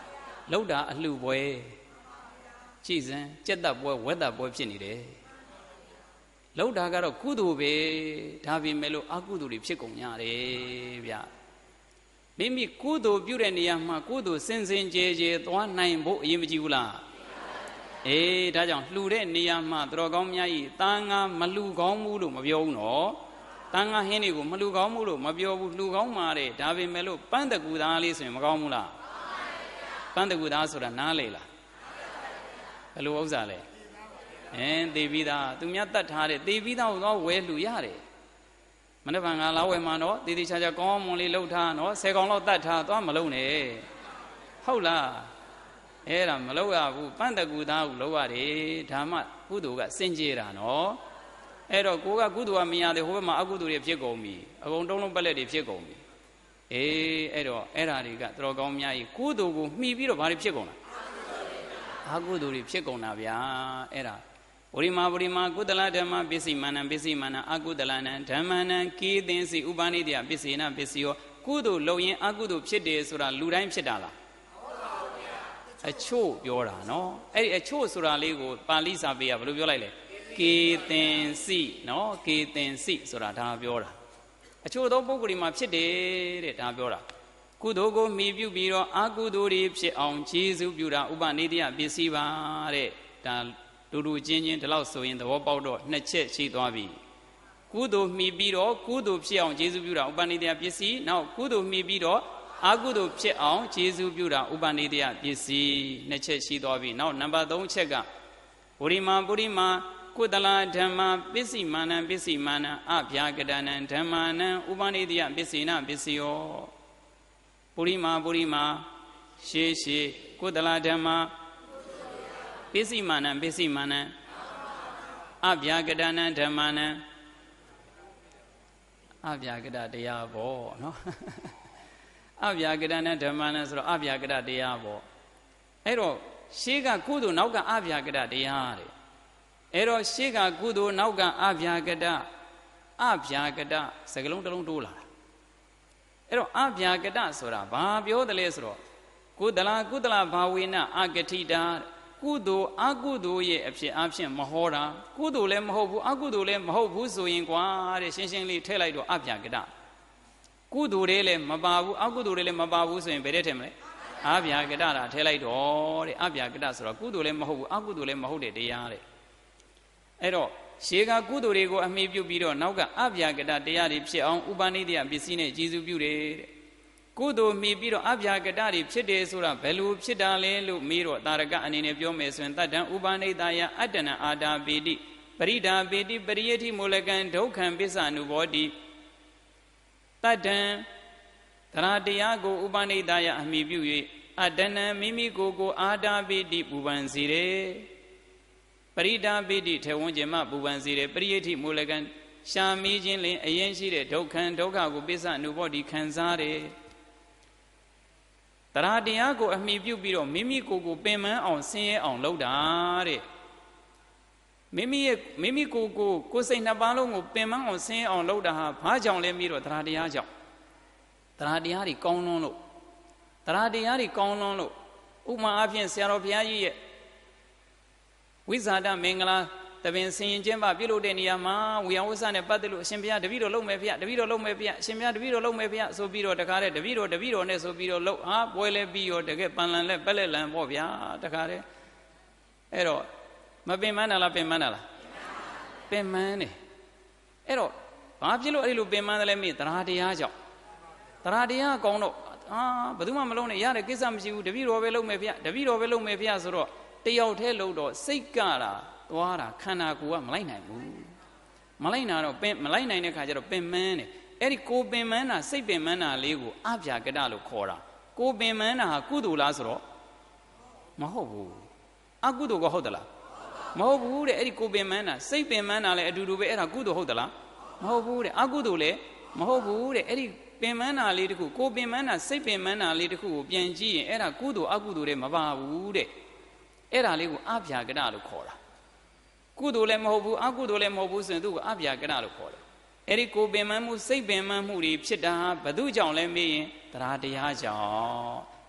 လောက်တာအလှပွဲကြည်စံကြက်တပ်ပွဲဝက်တပ်ပွဲဖြစ်နေတယ်လောက်တာကတော့ကုသိုလ်ပဲဒါပေမဲ့လို့အကုသိုလ်တွေဖြစ်ကုန်ရတယ်ဗျမိမိကုသိုလ်ပြုတဲ့နေရာမှာကုသိုလ်စင်စင်ကြဲကြဲသွားနိုင်ဖို့အရေးမကြီးဘူးလားအေးဒါကြောင့်လှူတဲ့နေရာမှာတော်ကောင်းများဤတန်ငါမလှူကောင်းဘူးလို့မပြောဘူးနော်တန်ငါဟင်းတွေကိုမလှူကောင်းဘူးလို့မပြောဘူးလှူကောင်းပါတဲ့ဒါပေမဲ့လို့ပန်းတကူသားလေးဆိုရင်မကောင်းဘူးလားပန်းတကူသားဆိုတာနားလေလားဘယ်လိုဥစ္စာလဲအင်းသေပြီးသားသူများတတ်ထားတဲ့သေပြီးသားကိုတော့ဝဲလှူရတယ်မနေ့ကငါလာဝဲမှာတော့တေးသေးချာချာကောင်းမွန်လေးလှုပ်ထားနော်ဆယ်ကောင်လောက်တတ်ထားသွားမလုံးနဲ့ဟုတ်လားအဲ့ဒါမလုပ်ရဘူးပန့်တကူသားကိုလုပ်ရတယ်ဒါမှကုသိုလ်ကစင်ကြယ်တာနော်အဲ့တော့ကိုကကုသိုလ်ကမရသေးဟိုဘက်မှာအကုသိုလ်တွေဖြစ်ကုန်ပြီအကုန်တုံးလုံးပက်လက်တွေဖြစ်ကုန်ပြီအေးအဲ့တော့အဲ့ဓာတွေကတော်ကောင်းများကြီးကုသိုလ်ကိုမှီပြီးတော့ဘာတွေဖြစ်ကုန်လားအကုသိုလ်တွေဖြစ်ကုန်တာဗျာအဲ့ဒါဝရိမာဝရိမာကုသလဓမ္မပစ္စည်းမာနံပစ္စည်းမာနံအကုသလနံဓမ္မနံကိသင်္စီဥပနိတယပစ္စေနပစ္စယောကုသိုလ်လုံရင်အကုသိုလ်ဖြစ်တယ်ဆိုတာလူတိုင်းဖြစ်တာလားအချို့ပြောတာနော်အဲ့ဒီအချို့ဆိုတာလေးကိုပါဠိစာပေကဘယ်လိုပြောလိုက်လဲကေသင်္စီနော်ကေသင်္စီဆိုတာဒါပြောတာအချို့သောပုဂ္ဂိုလ်တွေမှာဖြစ်တယ်တဲ့ဒါပြောတာကုသိုလ်ကိုမှီပြုပြီးတော့အကုသိုလ်တွေဖြစ်အောင်ခြေစုပြုတာဥပနိတယပစ္စည်းပါတဲ့ဒါလူလူချင်းချင်းဒီလောက်ဆိုရင်သဘောပေါက်တော့နှစ်ချက်ရှိသွားပြီကုသိုလ်မှီပြီးတော့ကုသိုလ်ဖြစ်အောင်ခြေစုပြုတာဥပနိတယပစ္စည်းနောက်ကုသိုလ်မှီပြီးတော့အကုသိုလ်ဖြစ်အောင်ခြေစုပြုတာဥပနိတယပစ္စည်းနှစ်ချက်ရှိသွားပြီနောက်နံပါတ်သုံးချက်ကဝရိမာပုရိမာကုသလဓမ္မပစ္စည်းမာနံပစ္စည်းမာနံအဗျာကတနံဓမ္မာနံဥပနိတယပစ္စေနပစ္စယောပုရိမာပုရိမာရှေးရှေးကုသလဓမ္မပစ္စည်းမာနံပစ္စည်းမာနံအဗျာကတနံဓမ္မာနံအဗျာကတတရားပေါ့နော်အဗျာကတနံဓမ္မာနံဆိုတော့အဗျာကတတရားပေါ့အဲ့တော့ရှေးကကုသိုလ်နောက်ကအဗျာကတတရားတဲ့အဲ့တော့ရှေးကကုသိုလ်နောက်ကအဗျာကတအဗျာကတစကလုံးတစ်လုံးတိုးလာတာအဲ့တော့အဗျာကတဆိုတာဘာပြောတယ်လဲဆိုတော့ကုသလကုသလဘာဝေနအကတိတာကုသိုလ်အကုသိုလ်ရဲ့အဖြစ်အဖြစ်မဟောတာကုသိုလ်လည်းမဟုတ်ဘူးအကုသိုလ်လည်းမဟုတ်ဘူးဆိုရင်ကွာတဲ့ရှင်းရှင်းလေးထည့်လိုက်တော့အဗျာကတကုသိုလ်တွေလည်းမပါဘူးအကုသိုလ်တွေလည်းမပါဘူးဆိုရင်ဘယ်တဲ့ထည့်မလဲအဗျာကတတာထည့်လိုက်တော့တဲ့အဗျာကတဆိုတော့ကုသိုလ်လည်းမဟုတ်ဘူးအကုသိုလ်လည်းမဟုတ်တဲ့တရားတဲ့အဲ့တော့ရှေးကကုသိုလ်တွေကိုအမိပြုပြီးတော့နောက်ကအဗျာကတတရားတွေဖြစ်အောင်ဥပနိတယပစ္စည်းနဲ့ကျေစုပြုတယ်တဲ့ကုသိုလ်မိပြီးတော့အဗျာကတတွေဖြစ်တယ်ဆိုတာဘယ်လိုဖြစ်တာလဲလို့မေးတော့တာရကအနေနဲ့ပြောမယ်ဆိုရင်တတ္တံဥပနိတယအတ္တနအာတာပေတိပရိဒါပေတိပရိယတိမူလကံဒုက္ခံပစ္ဆနုဘောတိတတ္တံသရတရားကိုဥပနိတယအမိပြု၍အတ္တနံမိမိကိုယ်ကိုအာတာပေတိပူပန်စေတယ်ပရိဒါပိတိထေဝံကျင်မပူပန်စေတယ်ပရိယတိမူလကံရှာမီးခြင်းလင်အရင်ရှိတဲ့ဒုက္ခံဒုက္ခကိုပစ္စနုဘောတိခံစားတယ်တရားတရားကိုအမိပြုပြီးတော့မိမိကိုယ်ကိုပင်ပန်းအောင်ဆင်းရဲအောင်လုပ်တာတဲ့မိမိရဲ့မိမိကိုယ်ကိုကိုယ်စိတ်နှစ်ပါးလုံးကိုပင်ပန်းအောင်ဆင်းရဲအောင်လုပ်တာဟာဘာကြောင့်လဲပြီးတော့တရားတရားကြောင့်တရားတရားတွေကောင်းလွန်းလို့တရားတရားတွေကောင်းလွန်းလို့ဥပမာအဖြစ်ဆရာတော်ဘုရားကြီးရဲ့ဝိဇာတမင်္ဂလာတပင်ဆင်ရင်ကျင်းပပြုလုပ်တဲ့နေရာမှာဝေယဝဆနဲ့ပတ်သက်လို့အရှင်ဘုရားတပည့်တော်လုံးမယ်ဖေတပည့်တော်လုံးမယ်ဖေအရှင်ဘုရားတပည့်တော်လုံးမယ်ဖေဆိုပြီးတော့တခါတည်းတပည့်တော်တပည့်တော်နဲ့ဆိုပြီးတော့လုံးဟာပွဲလဲပြီးရောတကယ်ပန်လန်လဲပက်လက်လန်ပေါ့ဗျာတခါတည်းအဲ့တော့မပင်မန်းတာလားပင်မန်းတာလားပင်မန်းတယ်အဲ့တော့ဘာဖြစ်လို့အဲ့လိုပင်မန်းတယ်လဲမေးတရားတရားကြောင့်တရားတရားကောင်းတော့အာဘယ်သူမှမလုံးနဲ့ရတဲ့ကိစ္စမရှိဘူးတပည့်တော်ပဲလုံးမယ်ဖေတပည့်တော်ပဲလုံးမယ်ဖေဆိုတော့တယောက်တည်းလို့တော့စိတ်ကတာသွားတာခန္ဓာကိုယ်ကမလိုက်နိုင်ဘူးမလိုက်နိုင်တော့ပင်မလိုက်နိုင်တဲ့ခါကျတော့ပင်မန်းတယ်အဲ့ဒီကိုပင်မန်းတာစိတ်ပင်မန်းတာလေးကိုအဗျာကတလို့ခေါ်တာကိုပင်မန်းတာဟာကုသိုလ်လားဆိုတော့မဟုတ်ဘူးအကုသိုလ်ကဟုတ်သလားမဟုတ်ဘူးတဲ့အဲ့ဒီကိုပင်မန်းတာစိတ်ပင်မန်းတာလည်းအတူတူပဲအဲ့ဒါကုသိုလ်ဟုတ်သလားမဟုတ်ဘူးတဲ့အကုသိုလ်လည်းမဟုတ်ဘူးတဲ့အဲ့ဒီပင်မန်းတာလေးတခုကိုပင်မန်းတာစိတ်ပင်မန်းတာလေးတခုကိုပြန်ကြည့်ရင်အဲ့ဒါကုသိုလ်အကုသိုလ်တွေမပါဘူးတဲ့အဲ့ဒါလေးကိုအဗျာကတလို့ခေါ်တာကုသိုလ်လည်းမဟုတ်ဘူးအကုသိုလ်လည်းမဟုတ်ဘူးဆိုရင်သူ့ကိုအဗျာကတလို့ခေါ်တယ်အဲ့ဒီကိုပင်မမှုစိတ်ပင်မမှုတွေဖြစ်တာဘယ်သူကြောင့်လဲမေးရင်တရားတရားကြောင့်တ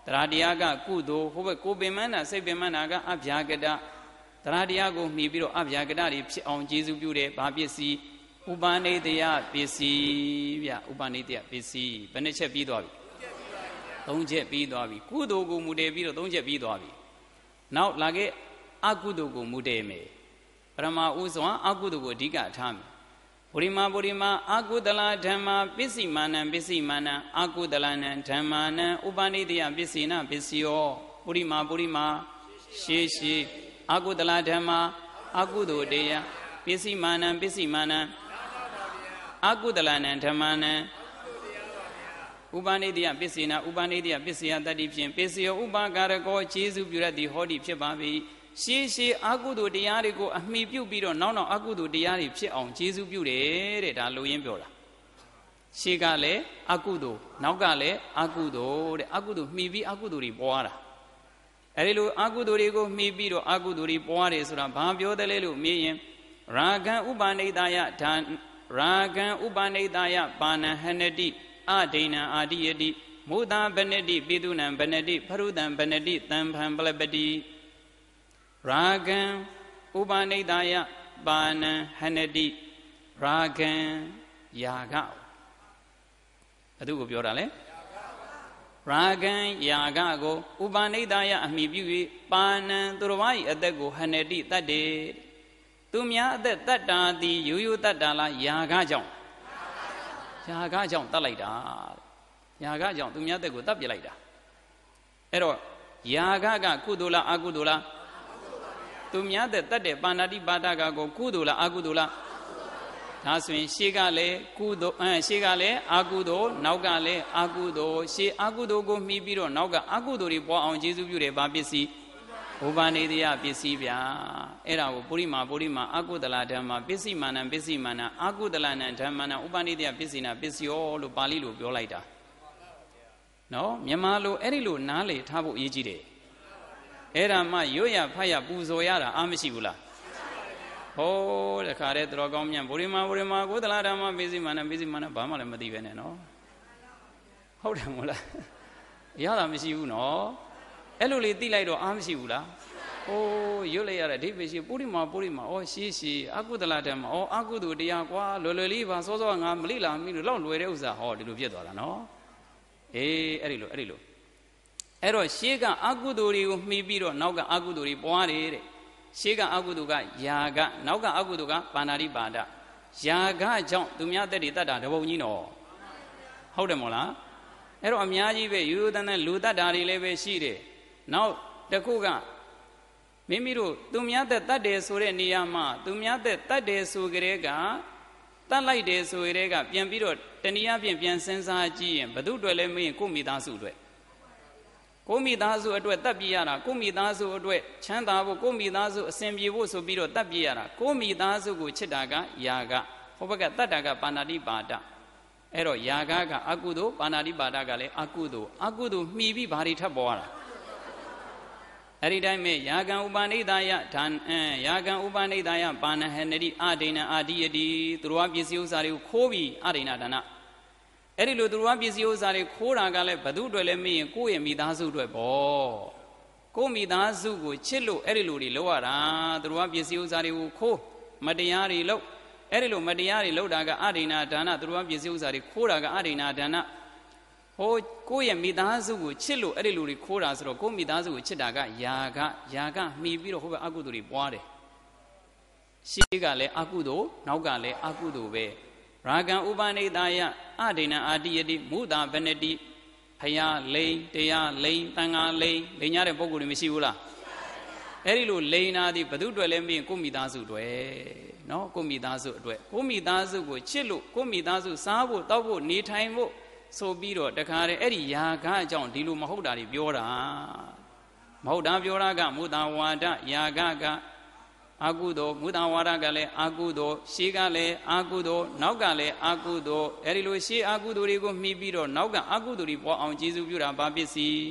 တရာတရားကကုသိုလ်ဟိုဘက်ကိုပင်မနာစိတ်ပင်မနာကအဗျာကတတရာတရားကိုမှီပြီးတော့အဗျာကတတွေဖြစ်အောင်ကျေစုပြုတယ်ဘာပစ္စည်းဥပနိဒယပစ္စည်းဗျဥပနိဒယပစ္စည်းဘယ်နှချက်ပြီးသွားပြီသုံးချက်ပြီးသွားပြီကုသိုလ်ကိုမူတည်ပြီးတော့သုံးချက်ပြီးသွားပြီနောက်လာခဲ့အကုသိုလ်ကိုမူတည်မယ်ပရမဥစွာအကုသိုလ်ကိုအဓိကထားမယ်ဗုရိမာဗုရိမာအကုသလဓမ္မာပစ္စည်းမာနံပစ္စည်းမာနံအကုသလနံဓမ္မာနံဥပနိဒယပစ္စေနပစ္စယောဗုရိမာဗုရိမာရှေးရှေးအကုသလဓမ္မာအကုသိုလ်တရားပစ္စည်းမာနံပစ္စည်းမာနံအကုသလနံဓမ္မာနံဥပနိဒယပစ္စေနဥပနိဒယပစ္စယတတ္တိဖြင့်ပစ္စယောဥပကာရကောခြေစုပြုရသည်ဟောဒီဖြစ်ပါ၏ရှေးရှေးအကုသိုလ်တရားတွေကိုအမိပြုတ်ပြီးတော့နောက်နောက်အကုသိုလ်တရားတွေဖြစ်အောင်ခြေစုပြုတယ်တဲ့ဒါလိုရင်းပြောတာရှေးကလည်းအကုသိုလ်နောက်ကလည်းအကုသိုလ်တဲ့အကုသိုလ်မှီပြီးအကုသိုလ်တွေပွားတာအဲဒီလိုအကုသိုလ်တွေကိုမှီပြီးတော့အကုသိုလ်တွေပွားတယ်ဆိုတာဘာပြောတယ်လဲလို့မေးရင်ရာဂံဥပနိဒယဒါရာဂံဥပနိဒယပါဏဟနတိအဒိဏအာတိယတိမုဒ္ဒဗနတိပိတုနံဗနတိဖရုတံဗနတိတံဖံပလပတိရာဂံဥပနိဒယပါဏဟနတိရာဂံယာဂဘသူကိုပြောတာလဲရာဂံယာဂကိုဥပနိဒယအမိပြု၍ပါဏံသူတော်ဘာ၏အသက်ကိုဟနတိတတ်တယ်သူများအသက်တတ်တာသည်ရိုးရိုးတတ်တာလားယာဂကြောင့်ယာဂကြောင့်တတ်လိုက်တာယာဂကြောင့်သူများအသက်ကိုတတ်ပြလိုက်တာအဲ့တော့ယာဂကကုသိုလ်လားအကုသိုလ်လားသူများတဲ့တတ်တဲ့ပါဏာတိပါဒကကိုကုသိုလ်လားအကုသိုလ်လားဒါဆိုရင်ရှေးကလည်းကုသိုလ်အဲရှေးကလည်းအကုသိုလ်နောက်ကလည်းအကုသိုလ်ရှေးအကုသိုလ်ကိုမှီပြီးတော့နောက်ကအကုသိုလ်တွေပွားအောင်ကျေစုပြုတယ်ဗာပစ္စည်းဥပနိဒယပစ္စည်းဗျာအဲ့ဒါကိုပုရိမာပုရိမာအကုသလဓမ္မပစ္စည်းမာနံပစ္စည်းမာနံအကုသလနံဓမ္မနံဥပနိဒယပစ္စည်းနာပစ္စယောလို့ပါဠိလိုပြောလိုက်တာနော်မြန်မာလိုအဲ့ဒီလိုနားလေထားဖို့အရေးကြီးတယ်အဲ့ဒါမှရွတ်ရဖတ်ရပူဇော်ရတာအားမရှိဘူးလားဟောတခါတည်းတော်ကောင်းမြတ်ဗုရိမာဗုရိမာကုသလဓမ္မပစ္စည်းမာနံပစ္စည်းမာနံဘာမှလည်းမသိပဲနဲ့နော်ဟုတ်တယ်မို့လားရတာမရှိဘူးနော်အဲ့လိုလေးသိလိုက်တော့အားမရှိဘူးလားဟိုးရွတ်လိုက်ရတဲ့အဓိပ္ပာယ်ရှိပုရိမာပုရိမာဩရှေးရှေးအကုသလဓမ္မဩအကုသိုလ်တရားကွာလွယ်လွယ်လေးပါစောစောငါမလိလာမိလို့လောက်လွယ်တဲ့ဥစ္စာဟောဒီလိုဖြစ်သွားတာနော်အေးအဲ့ဒီလိုအဲ့ဒီလိုအဲ့တော့ရှေးကအကုသိုလ်တွေကိုမှီပြီးတော့နောက်ကအကုသိုလ်တွေပွားတယ်တဲ့ရှေးကအကုသိုလ်ကယာဂနောက်ကအကုသိုလ်ကပါဏာတိပါဒယာဂကြောင့်သူများတက်တွေတတ်တာတပုံကြီးနော်ဟုတ်တယ်မို့လားအဲ့တော့အများကြီးပဲရိုးရိုးတန်းတန်းလူတတ်တာတွေလည်းပဲရှိတယ်နောက်တစ်ခုကမိမိတို့သူများတက်တတ်တယ်ဆိုတဲ့နေရာမှာသူများတက်တတ်တယ်ဆိုကြတဲ့ကတတ်လိုက်တယ်ဆိုကြတဲ့ကပြန်ပြီးတော့တနည်းအားဖြင့်ပြန်စဉ်းစားကြည့်ရင်ဘု து အတွက်လည်းမင်းကိုမိသားစုအတွက်ကိုမိသားစုအတွက်တတ်ပြရတာကိုမိသားစုအတွက်ချမ်းသာဖို့ကိုမိသားစုအစဉ်ပြေဖို့ဆိုပြီးတော့တတ်ပြရတာကိုမိသားစုကိုချစ်တာကယာဂဟိုဘက်ကတတ်တာကပါဏာတိပါဒအဲ့တော့ယာဂကအကုသိုလ်ပါဏာတိပါဒကလည်းအကုသိုလ်အကုသိုလ်မှီပြီးဘာတွေထပ်ပေါ်လာအဲ့ဒီတိုင်းမဲ့ယာဂံဥပနိဒယဒါအဲယာဂံဥပနိဒယပါဏဟနတိအဒိဏအာဒီယတိသူတော်ပစ္စည်းဥစ္စာတွေကိုခိုးပြီးအဒိဏဒါနအဲ့ဒီလိုသူတော်ပစ္စည်းဥစ္စာတွေခိုးတာကလည်းဘသူအတွက်လည်းမင်းရင်ကိုယ့်ရဲ့မိသားစုအတွက်ပေါ့ကိုယ့်မိသားစုကိုချစ်လို့အဲ့ဒီလိုတွေလုပ်ရတာသူတော်ပစ္စည်းဥစ္စာတွေကိုခိုးမတရားတွေလုပ်အဲ့ဒီလိုမတရားတွေလုပ်တာကအဒိဏဒါနသူတော်ပစ္စည်းဥစ္စာတွေခိုးတာကအဒိဏဒါနဟိုကိုယ့်ရဲ့မိသားစုကိုချစ်လို့အဲ့ဒီလိုတွေခိုးတာဆိုတော့ကိုယ့်မိသားစုကိုချစ်တာကယာဂယာဂမှီပြီးတော့ဟိုဘက်အကုသိုလ်တွေပွားတယ်ရှေးကလည်းအကုသိုလ်နောက်ကလည်းအကုသိုလ်ပဲရာဂံဥပနိဒယအဒိဏအာတိယတိမုဒ္ဒဗနတိဖယားလိန်တရားလိန်တန်ဃာလိန်လိန်ရတဲ့ပုဂ္ဂိုလ်တွေမရှိဘူးလားအဲ့ဒီလိုလိန်နာသည်ဘု து အတွက်လည်းမင်းကိုမိသားစုတွေနော်ကိုမိသားစုအတွက်ကိုမိသားစုကိုချစ်လို့ကိုမိသားစုစားဖို့တောက်ဖို့နေထိုင်ဖို့ဆိုပြီးတော့တခါတည်းအဲ့ဒီယာဂအကြောင်းဒီလိုမဟုတ်တာတွေပြောတာမဟုတ်တာပြောတာကမုဒ္ဒဝါဒယာဂကအကုသိုလ်မုဒ္ဒဝါဒကလည်းအကုသိုလ်ရှေးကလည်းအကုသိုလ်နောက်ကလည်းအကုသိုလ်အဲဒီလိုရှေးအကုသိုလ်တွေကိုမှီပြီးတော့နောက်ကအကုသိုလ်တွေပေါ်အောင်ကျေစုပြုတာဘာပစ္စည်း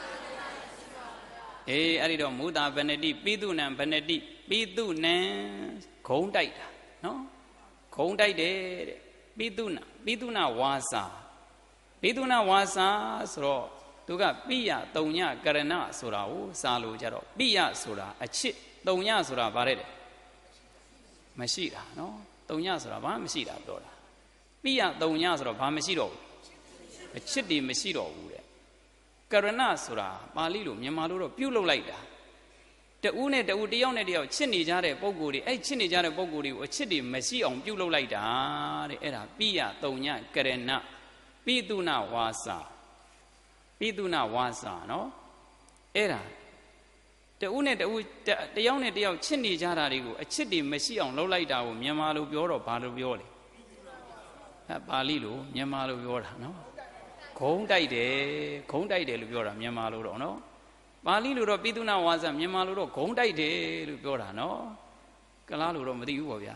အေးအဲ့ဒီတော့မုဒ္ဒဗနတိပိတုနံဗနတိပိတုနံဂုံတိုက်တာနော်ဂုံတိုက်တယ်တဲ့ပိတုနပိတုနဝါစာပိတုနဝါစာဆိုတော့သူသူကပိယတုံညကရဏဆိုတာကိုစာလို့ကြတော့ပိယဆိုတာအချစ်တုံညဆိုတာဗါတဲ့မရှိတာနော်တုံညဆိုတာဘာမှမရှိတာပြောတာပိယတုံညဆိုတော့ဘာမရှိတော့ဘူးအချစ်တွေမရှိတော့ဘူးတဲ့ကရဏဆိုတာပါဠိလိုမြန်မာလိုတော့ပြုတ်လုလိုက်တာတူးနဲ့တူးတယောက်နဲ့တယောက်ချစ်နေကြတဲ့ပုံကိုယ်တွေအဲ့ချစ်နေကြတဲ့ပုံကိုယ်တွေကိုအချစ်တွေမရှိအောင်ပြုတ်လုလိုက်တာတဲ့အဲ့ဒါပိယတုံညကရဏပိတုနာဝါစာပိတုနာဝါစာနော်အဲ့ဒါတူးနဲ့တူးတယောက်နဲ့တယောက်ချစ်နေကြတာတွေကိုအချစ်တွေမရှိအောင်လုပ်လိုက်တာကိုမြန်မာလိုပြောတော့ဘာလိုပြောလဲအဲပါဠိလိုမြန်မာလိုပြောတာနော်ဂုံးတိုက်တယ်ဂုံးတိုက်တယ်လို့ပြောတာမြန်မာလိုတော့နော်ပါဠိလိုတော့ပိသုနာဝါစာမြန်မာလိုတော့ဂုံးတိုက်တယ်လို့ပြောတာနော်ကလားလိုတော့မသိဘူးပေါ့ဗျာ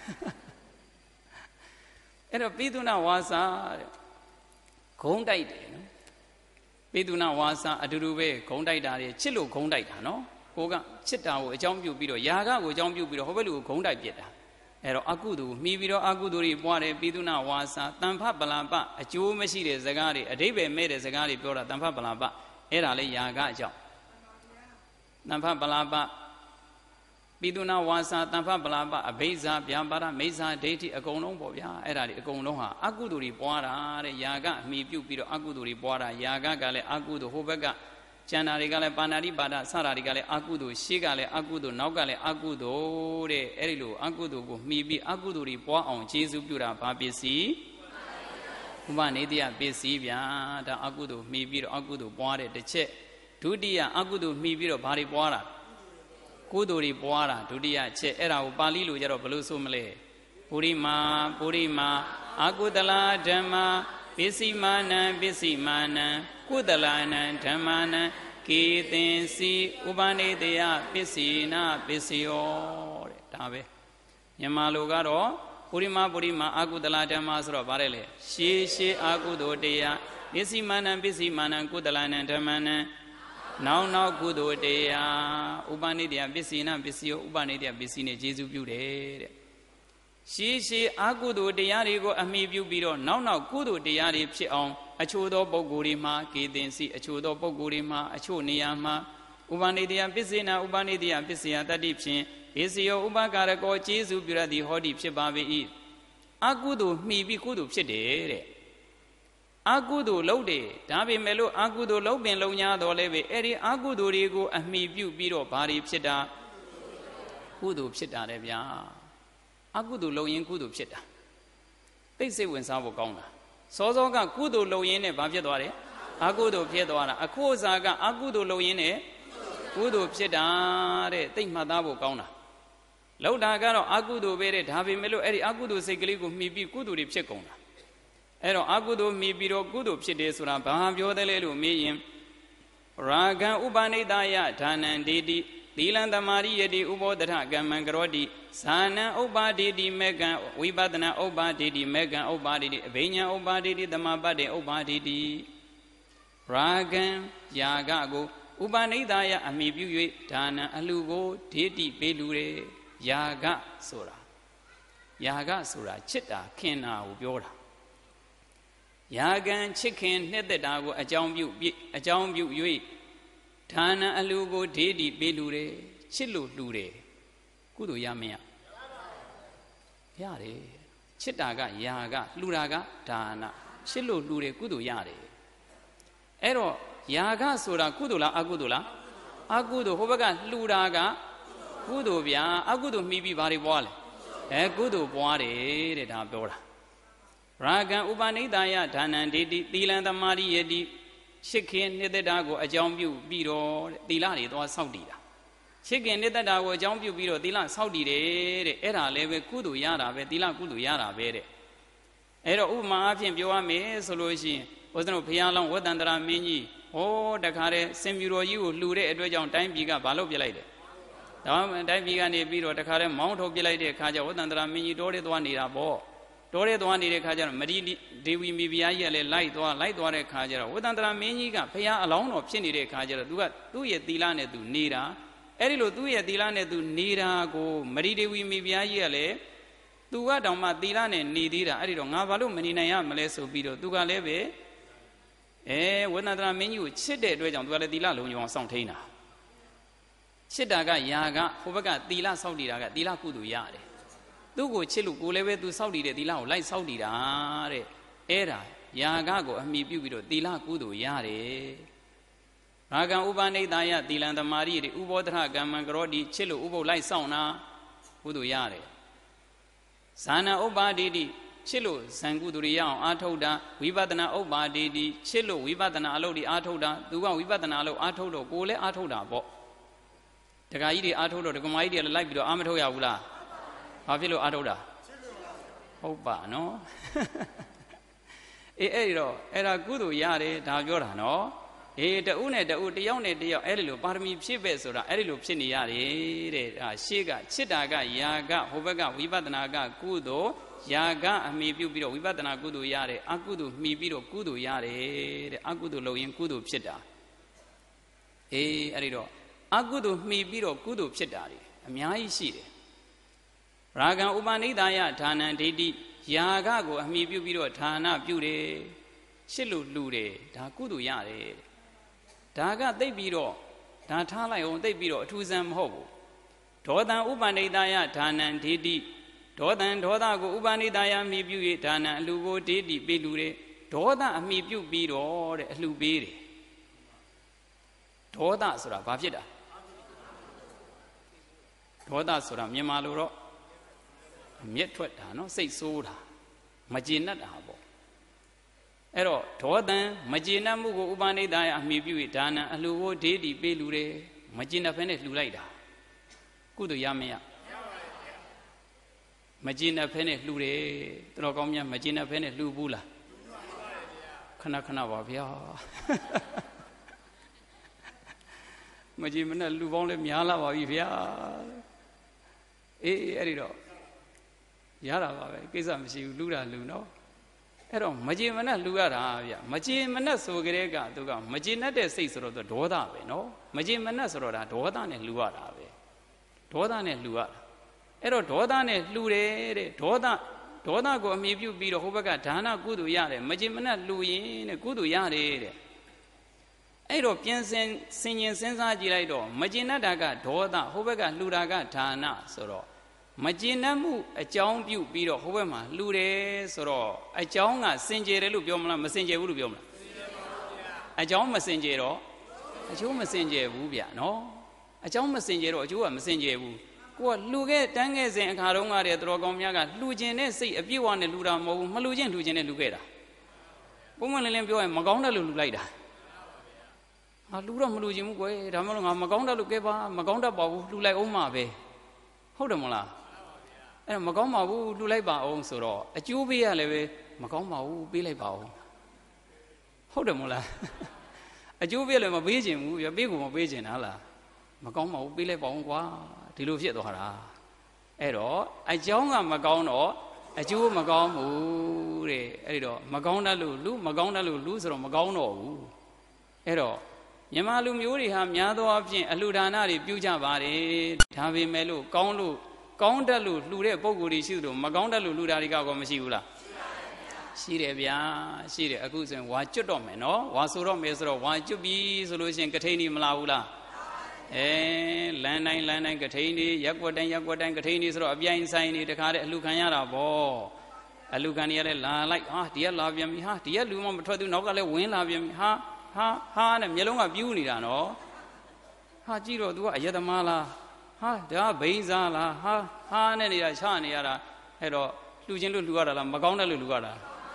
အဲ့တော့ပိသုနာဝါစာတဲ့ဂုံးတိုက်တယ်နော်ပိသုနာဝါစာအတူတူပဲဂုံးတိုက်တာတွေချစ်လို့ဂုံးတိုက်တာနော်ကိုကချစ်တာကိုအကြောင်းပြုပြီးတော့ယာကကိုအကြောင်းပြုပြီးတော့ဟောဘက်လူကိုဂုံးတိုက်ပြစ်တာအဲ့တော့အကုသိုလ်မှီပြီးတော့အကုသိုလ်တွေပွားတယ်ပိသုနာဝါစာတန်ဖပလာပအကျိုးမရှိတဲ့စကားတွေအဓိပ္ပာယ်မဲ့တဲ့စကားတွေပြောတာတန်ဖပလာပအဲ့ဒါလေယာကအကြောင်းတန်ဖပလာပပိသုနာဝါစာတန်ဖပလာပအဘိဇာဗျာပါဒမိစ္ဆာဒိဋ္ဌိအကုန်လုံးပေါ့ဗျာအဲ့ဒါတွေအကုန်လုံးဟာအကုသိုလ်တွေပွားတာတဲ့ယာကအမိပြုပြီးတော့အကုသိုလ်တွေပွားတာယာကကလည်းအကုသိုလ်ဟိုဘက်ကကျန်တာတွေကလည်းပါဏာတိပါဒစတာတွေကလည်းအကုသိုလ်ရှေ့ကလည်းအကုသိုလ်နောက်ကလည်းအကုသိုလ်တဲ့အဲ့ဒီလိုအကုသိုလ်ကိုမှီပြီးအကုသိုလ်တွေပွားအောင်ကျေစုပြုတာဘာပစ္စည်းဥပနိဒယပစ္စည်းဗျာဒါအကုသိုလ်မှီပြီးတော့အကုသိုလ်ပွားတဲ့တစ်ချက်ဒုတိယအကုသိုလ်မှီပြီးတော့ဘာတွေပွားတာကုသိုလ်တွေပွားတာဒုတိယချက်အဲ့ဒါကိုပါဠိလိုကြတော့ဘယ်လိုဆိုမလဲပုရိမာပုရိမာအကုသလဓမ္မာပစ္စည်းမာနံပစ္စည်းမာနံကုသလနံဓမ္မာနံကေသင်္စီဥပနိဒယပစ္စေနပစ္စယောတဲ့ဒါပဲမြန်မာလိုကတော့ပုရိမာပုရိမာအကုသလဓမ္မာဆိုတော့ဗါတယ်လေရှေးရှေးအကုသိုလ်တရားပစ္စည်းမာနံပစ္စည်းမာနံကုသလနံဓမ္မာနံနောက်နောက်ကုသိုလ်တရားဥပနိဒယပစ္စေနပစ္စယောဥပနိဒယပစ္စည်းနဲ့ကျေစုပြုတယ်တဲ့ရှေးရှေးအကုသိုလ်တရားတွေကိုအမိပြုပြီးတော့နောက်နောက်ကုသိုလ်တရားတွေဖြစ်အောင်အချို့သောပုဂ္ဂိုလ်တွေမှာကေသင်္စီအချို့သောပုဂ္ဂိုလ်တွေမှာအချို့နေရာမှာဥပနိဒယပစ္စေနဥပနိဒယပစ္စယတတ္တိဖြင့်ပစ္စယောဥပကာရကောကျေစုပြုရသည်ဟောဒီဖြစ်ပါ၏အကုသိုလ်မှီပြီးကုသိုလ်ဖြစ်တယ်တဲ့အကုသိုလ်လုပ်တယ်ဒါပေမဲ့လို့အကုသိုလ်လုပ်ပင်လုံညာတော်လည်းပဲအဲ့ဒီအကုသိုလ်တွေကိုအမိပြုပြီးတော့ဘာတွေဖြစ်တာကုသိုလ်ဖြစ်တာလေဗျာအကုသိုလ်လုပ်ရင်ကုသိုလ်ဖြစ်တာသိစိတ်ဝင်စားဖို့ကောင်းတာစောစောကကုသိုလ်လုပ်ရင်းနဲ့ဘာဖြစ်သွားတယ်အကုသိုလ်ဖြစ်သွားတာအခုအစားကအကုသိုလ်လုပ်ရင်းနဲ့ကုသိုလ်ဖြစ်တာတဲ့သိမှတ်သားဖို့ကောင်းတာလောက်တာကတော့အကုသိုလ်ပဲတဲ့ဒါပေမဲ့လို့အဲ့ဒီအကုသိုလ်စိတ်ကလေးကိုမှီပြီးကုသိုလ်တွေဖြစ်ကုန်တာအဲ့တော့အကုသိုလ်မှီပြီးတော့ကုသိုလ်ဖြစ်တယ်ဆိုတာဘာပြောတယ်လဲလို့မေးရင်ရာဂံဥပနိဒယဒါနံဒေတိသီလံသမာရိယတိဥဘောဓထကမ္မံကရောတိဇာနံဥပ္ပါဒေတိမေကံဝိပဿနာဥပ္ပါဒေတိမေကံဥပ္ပါဒေတိအဘိညာဥပ္ပါဒေတိသမာပတ်တေဥပ္ပါဒေတိရာဂံယာကကိုဥပနိဒယအမိပြု၍ဒါနံအလှကိုဒေတိပေးလူတယ်ယာကဆိုတာယာကဆိုတာချစ်တာခင်တာကိုပြောတာယာကံချစ်ခင်နှစ်သက်တာကိုအကြောင်းပြုအကြောင်းပြု၍ဒါနံအလှကိုဒေတိပေးလူတယ်ချစ်လို့လှူတယ်ကုသိုလ်ရမရရတယ်ချစ်တာကယာကလှူတာကဒါနချစ်လို့လှူတယ်ကုသိုလ်ရတယ်အဲ့တော့ယာကဆိုတာကုသိုလ်လားအကုသိုလ်လားအကုသိုလ်ဟိုဘက်ကလှူတာကကုသိုလ်ဗျာအကုသိုလ်မှီပြီးဘာတွေပွားလဲအဲကုသိုလ်ပွားတယ်တဲ့ဒါပြောတာရာဂံဥပနိဒယဒါနံဒေတိသီလံသမာရိယတိရှစ်ခင်နှစ်သက်တာကိုအကြောင်းပြုပြီးတော့သီလတွေသွားစောင့်တည်တာရှစ်ခင်နှစ်သက်တာကိုအကြောင်းပြုပြီးတော့သီလစောင့်တည်တယ်တဲ့အဲ့ဒါလည်းပဲကုသိုလ်ရတာပဲသီလကုသိုလ်ရတာပဲတဲ့အဲ့တော့ဥပမာအဖြစ်ပြောရမယ်ဆိုလို့ရှိရင်ဘုရားတို့ဘုရားလောင်းဝတ္တန္တရာမင်းကြီးဟောတခါတည်းစင်ပြူတော်ကြီးကိုလှူတဲ့အတွက်ကြောင့်တိုင်းပြည်ကဘာလို့ပြလိုက်တယ်ဒါမှတိုင်းပြည်ကနေပြီးတော့တခါတည်းမောင်းထုတ်ပြလိုက်တဲ့အခါကျဝတ္တန္တရာမင်းကြီးတော်ရဲသွားနေတာပေါ့တော်ရဲသွားနေတဲ့ခါကျတော့မရီဒေဝီမိဖုရားကြီးကလည်းလိုက်သွားလိုက်သွားတဲ့ခါကျတော့ဝတ္တန္တရာမင်းကြီးကဘုရားအလောင်းတော်ဖြစ်နေတဲ့ခါကျတော့သူကသူ့ရဲ့သီလနဲ့သူနေတာအဲ့ဒီလိုသူ့ရဲ့သီလနဲ့သူနေတာကိုမရီဒေဝီမိဖုရားကြီးကလည်းသူကတောင်မှသီလနဲ့နေသေးတာအဲ့ဒီတော့ငါဘာလို့မနေနိုင်ရမလဲဆိုပြီးတော့သူကလည်းပဲအဲဝိသန္တရာမင်းကြီးကိုချစ်တဲ့အတွက်ကြောင့်သူကလည်းသီလလုံးဝအောင်စောင့်ထိန်တာချစ်တာကယာကဟိုဘက်ကသီလစောင့်တည်တာကသီလကုသိုလ်ရတယ်သူ့ကိုချစ်လို့ကိုယ်လည်းပဲသူစောင့်တည်တဲ့သီလကိုလိုက်စောင့်တည်တာတဲ့အဲ့ဒါယာကကိုအမိပြုပြီးတော့သီလကုသိုလ်ရတယ်ရာဂံဥပနိဒာယသီလံသမာရိဥဘောဓရကမ္မံကရောတိချစ်လို့ဥပုပ်လိုက်စောင့်တာကုသိုလ်ရတယ်ဇာနဥပ္ပါဒိတိချစ်လို့ဇံကုသိုလ်ရအောင်အာထုတ်တာဝိပဿနာဥပ္ပါဒိတိချစ်လို့ဝိပဿနာအလုပ်တွေအာထုတ်တာသူကဝိပဿနာအလုပ်အာထုတ်တော့ကိုယ်လည်းအာထုတ်တာပေါ့တခါကြီးတွေအာထုတ်တော့ဒကမာကြီးတွေလည်းလိုက်ပြီးတော့အာမထုတ်ရဘူးလားဘာဖြစ်လို့အာထုတ်တာဟုတ်ပါနော်အေးအဲ့ဒီတော့အဲ့ဒါကုသိုလ်ရတယ်ဒါပြောတာနော်အေးတဦးနဲ့တဦးတယောက်နဲ့တယောက်အဲ့ဒီလိုပါရမီဖြည့်ပဲ့ဆိုတာအဲ့ဒီလိုဖြစ်နေရတယ်တဲ့ဒါရှေ့ကချစ်တာကယာကဟိုဘက်ကဝိပဿနာကကုသိုလ်ယာကအမိပြုပြီးတော့ဝိပဿနာကုသိုလ်ရတယ်အကုသိုလ်မှီပြီးတော့ကုသိုလ်ရတယ်တဲ့အကုသိုလ်လုပ်ရင်ကုသိုလ်ဖြစ်တာအေးအဲ့ဒီတော့အကုသိုလ်မှီပြီးတော့ကုသိုလ်ဖြစ်တာတွေအများကြီးရှိတယ်ရာဂံဥပနိဒာယဌာနံဒိဋ္ဌိယာကကိုအမိပြုပြီးတော့ဌာနပြုတယ်ရှစ်လို့လှူတယ်ဒါကုသိုလ်ရတယ်ဒါကသိပ်ပြီးတော့ဒါထားလိုက်အောင်သိပ်ပြီးတော့အထူးဆန်းမဟုတ်ဘူးဒေါသံဥပနိဒာယဌာနံဒိဋ္ဌိဒေါသံဒေါသကိုဥပနိဒာယအမိပြု၍ဌာနံအလှကိုဒိဋ္ဌိပေးလူတယ်ဒေါသအမိပြုပြီးတော့တဲ့အလှပေးတယ်ဒေါသဆိုတာဘာဖြစ်တာဒေါသဆိုတာမြန်မာလိုတော့မြက်ထွက်တာနော်စိတ်ဆိုးတာမကျေနပ်တာပေါ့အဲ့တော့ဒေါသံမကျေနပ်မှုကိုဥပနိဒာယအမိပြု၍ဒါနံအလှကိုဒိဋ္ဌိပေးလူတယ်မကျေနပ်ဖဲနဲ့လှူလိုက်တာကုသိုလ်ရမရမကျေနပ်ဖဲနဲ့လှူတယ်တော်ကောင်းများမကျေနပ်ဖဲနဲ့လှူဘူးလားခဏခဏပါဗျာမကျေမနဲ့လှူပေါင်းလဲများလာပါပြီဗျာအေးအဲ့ဒီတော့ရတာပါပဲကိစ္စမရှိဘူးလှူတာလှူနော်အဲ့တော့မကျေမနဲ့လှူရတာဗျမကျေမနဲ့ဆိုကြတဲ့ကသူကမကျေနပ်တဲ့စိတ်ဆိုတော့ဒေါသပဲနော်မကျေမနဲ့ဆိုတော့ဒါဒေါသနဲ့လှူရတာပဲဒေါသနဲ့လှူရတာအဲ့တော့ဒေါသနဲ့လှူတယ်တဲ့ဒေါသဒေါသကိုအမိပြုပြီးတော့ဟိုဘက်ကဒါနကုသိုလ်ရတယ်မကျေမနဲ့လှူရင်တဲ့ကုသိုလ်ရတယ်တဲ့အဲ့တော့ပြင်ဆင်ဆင်ញင်စဉ်းစားကြည့်လိုက်တော့မကျေနပ်တာကဒေါသဟိုဘက်ကလှူတာကဒါနဆိုတော့မကျေနပ်မှုအကြောင်းပြုပြီးတော့ဟိုဘက်မှာလှူတယ်ဆိုတော့အကြောင်းကစင်ကြယ်တယ်လို့ပြောမလားမစင်ကြယ်ဘူးလို့ပြောမလားအကြောင်းမစင်ကြယ်တော့အကျိုးမစင်ကြယ်ဘူးဗျနော်အကြောင်းမစင်ကြယ်တော့အကျိုးကမစင်ကြယ်ဘူးကိုကလှူခဲ့တန်းခဲ့စဉ်အခါတုန်းကတည်းကတော်ကောင်းများကလှူခြင်းနဲ့စိတ်အပြည့်အဝနဲ့လှူတာမဟုတ်ဘူးမလှူခြင်းလှူခြင်းနဲ့လှူခဲ့တာပုံမှန်လင်းလင်းပြောရင်မကောင်းတဲ့လူလှူလိုက်တာဟာလှူတော့မလှူခြင်းဘူးကွယ်ဒါမှမဟုတ်ငါမကောင်းတဲ့လူကဲပါမကောင်းတတ်ပါဘူးလှူလိုက်အောင်မှာပဲဟုတ်တယ်မလားအဲ့တော့မကောင်းပါဘူးလှူလိုက်ပါအောင်ဆိုတော့အကျိုးပေးရလည်းပဲမကောင်းပါဘူးပေးလိုက်ပါအောင်ဟုတ်တယ်မလားအကျိုးပေးလည်းမပေးခြင်းဘူးပြပေးကိုမပေးခြင်းလားလားမကောင်းပါဘူးပေးလိုက်ပါအောင်ကွာဒီလိုဖြစ်သွားတာအဲ့တော့အကြောင်းကမကောင်းတော့အကျိုးမကောင်းဘူးတဲ့အဲ့ဒီတော့မကောင်းတတ်လို့လူမကောင်းတတ်လို့လူဆိုတော့မကောင်းတော့ဘူးအဲ့တော့မြန်မာလူမျိုးတွေဟာများသောအားဖြင့်အလှူဒါနတွေပြုကြပါတယ်ဒါပေမဲ့လို့ကောင်းလို့ကောင်းတတ်လို့လှူတဲ့ပုံကိုယ်တွေရှိသလိုမကောင်းတတ်လို့လှူတာတွေကကောမရှိဘူးလားရှိတယ်ဗျာရှိတယ်အခုဆိုရင်ဝါကျွတ်တော့မယ်နော်ဝါဆိုတော့မယ်ဆိုတော့ဝါကျွတ်ပြီဆိုလို့ရှိရင်ကထိန်နေမလာဘူးလားအဲလမ်းတိုင်းလမ်းတိုင်းကထိန်နေရက်ွက်တိုင်းရက်ွက်တိုင်းကထိန်နေဆိုတော့အပြိုင်ဆိုင်နေတခါတည်းအလှခံရတာပေါ့အလှခံနေရလဲလာလိုက်ဟာဒီကလာပြန်ပြီဟာဒီကလူမှမထွက်သူနောက်ကလည်းဝင်လာပြန်ပြီဟာဟာဟာနဲ့မျိုးလုံးကပြူးနေတာနော်ဟာကြည့်တော့ तू ကအယတမလားဟာဒါဘိန်းစားလားဟာဟာနဲ့နေတာချနေရတာအဲ့တော့လှူခြင်းလို့လှူရတာလားမကောင်းတယ်လို့လှူရတာ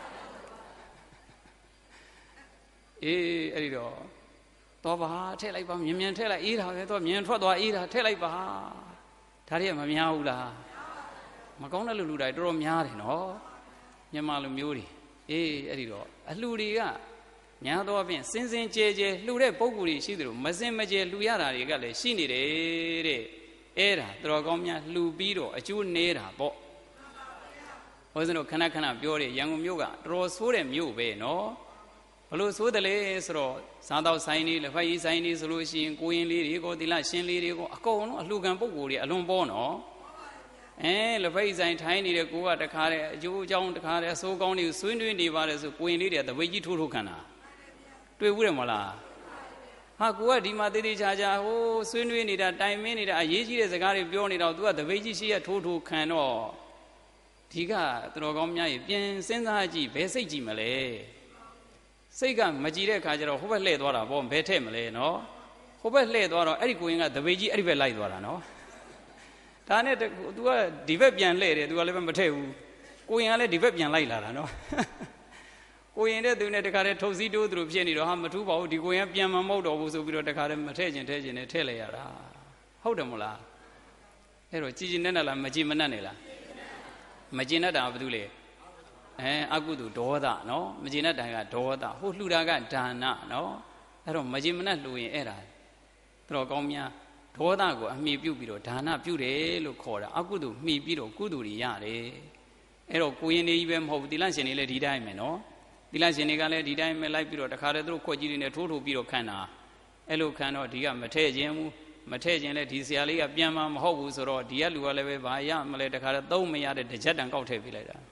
အေးအဲ့ဒီတော့တော့ပါထည့်လိုက်ပါမြင်မြင်ထည့်လိုက်အေးတာပဲတော့မြင်ထွက်သွားအေးတာထည့်လိုက်ပါဒါတွေကမများဘူးလားမကောင်းတဲ့လူလူတိုင်းတော်တော်များတယ်နော်မြန်မာလူမျိုးတွေအေးအဲ့ဒီတော့အလှူတွေကများသောအားဖြင့်စင်စင်ကြဲကြဲလှူတဲ့ပုံကူတွေရှိသလိုမစင်မကြဲလှူရတာတွေကလည်းရှိနေတယ်တဲ့အဲ့ဒါတော်ကောင်းများလှူပြီးတော့အကျိုးနေတာပေါ့ဘုရားတို့ခဏခဏပြောတယ်ရန်ကုန်မြို့ကတော်တော်ဆိုးတဲ့မြို့ပဲနော်ဘလို့ဆိုးတယ်လေဆိုတော့စားတော့ဆိုင်နေလက်ဖက်ရည်ဆိုင်နေဆိုလို့ရှိရင်ကိုရင်လေးတွေကိုသီလရှင်လေးတွေကိုအကုန်လုံးအလှူခံပုံကိုတွေအလွန်ပေါ်နော်အဲလက်ဖက်ရည်ဆိုင်ထိုင်းနေတဲ့ကိုကတခါတည်းအကျိုးအကြောင်းတခါတည်းအဆိုးကောင်းတွေကိုဆွေးနွေးနေပါတယ်ဆိုကိုရင်လေးတွေတပိတ်ကြီးထိုးထိုးခံတာတွေ့ဘူးတယ်မလားဟာကိုကဒီမှာတေးသေးချာချာဟိုးဆွေးနွေးနေတာတိုင်မင်းနေတာအရေးကြီးတဲ့စကားတွေပြောနေတော့ तू ကတပိတ်ကြီးရှိရထိုးထိုးခံတော့ဒီကတော်ကောင်းများကြီးပြင်စဉ်းစားကြည့်ဘယ်စိတ်ကြည့်မလဲစိတ်ကမကြည့်တဲ့ခါကျတော့ဟိုဘက်လှည့်သွားတာပေါ့ဘယ်ထည့်မလဲနော်ဟိုဘက်လှည့်သွားတော့အဲ့ဒီကိုရင်ကတပိတ်ကြီးအဲ့ဒီဘက်လိုက်သွားတာနော်ဒါနဲ့ तू ကဒီဘက်ပြန်လှည့်တယ် तू ကလည်းမထည့်ဘူးကိုရင်ကလည်းဒီဘက်ပြန်လိုက်လာတာနော်ကိုရင်တဲ့သူနဲ့တခါတည်းထုတ်စည်းတိုးသူတို့ဖြစ်နေတော့ဟာမထူးပါဘူးဒီကိုရင်ပြန်မမဟုတ်တော့ဘူးဆိုပြီးတော့တခါတည်းမထည့်ခြင်းထည့်ခြင်းနဲ့ထည့်လိုက်ရတာဟုတ်တယ်မလားအဲ့တော့ကြည်ကျင်နဲ့လားမကြည်မနှက်နေလားမကြည်နှက်တာဘာလို့လဲအဲအကုသိုလ်ဒေါသနော်မကြည်နှက်တာကဒေါသဟိုလှူတာကဒါနနော်အဲ့တော့မကြည်မနှက်လှူရင်အဲ့ဒါတော်ကောင်းများဒေါသကိုအမိပြုတ်ပြီးတော့ဒါနပြုတ်တယ်လို့ခေါ်တာအကုသိုလ်မှီပြီးတော့ကုသိုလ်တွေရတယ်အဲ့တော့ကိုရင်နေကြီးပဲမဟုတ်ဘူးသီလရှင်တွေလည်းဒီတိုင်းပဲနော်သီလရှင်တွေကလည်းဒီတိုင်းပဲလိုက်ပြီးတော့တခါတည်းသူတို့ခွက်ကြီးတွေနဲ့ထိုးထိုးပြီးတော့ခံတာအဲ့လိုခံတော့ဒီကမထည့်ခြင်းဘူးမထည့်ခြင်းလည်းဒီဆရာလေးကပြန်มาမဟုတ်ဘူးဆိုတော့ဒီကလူကလည်းပဲဘာရမလဲတခါတည်းသုံးမရတဲ့တကြက်တန်ကောက်ထည့်ပေးလိုက်တာ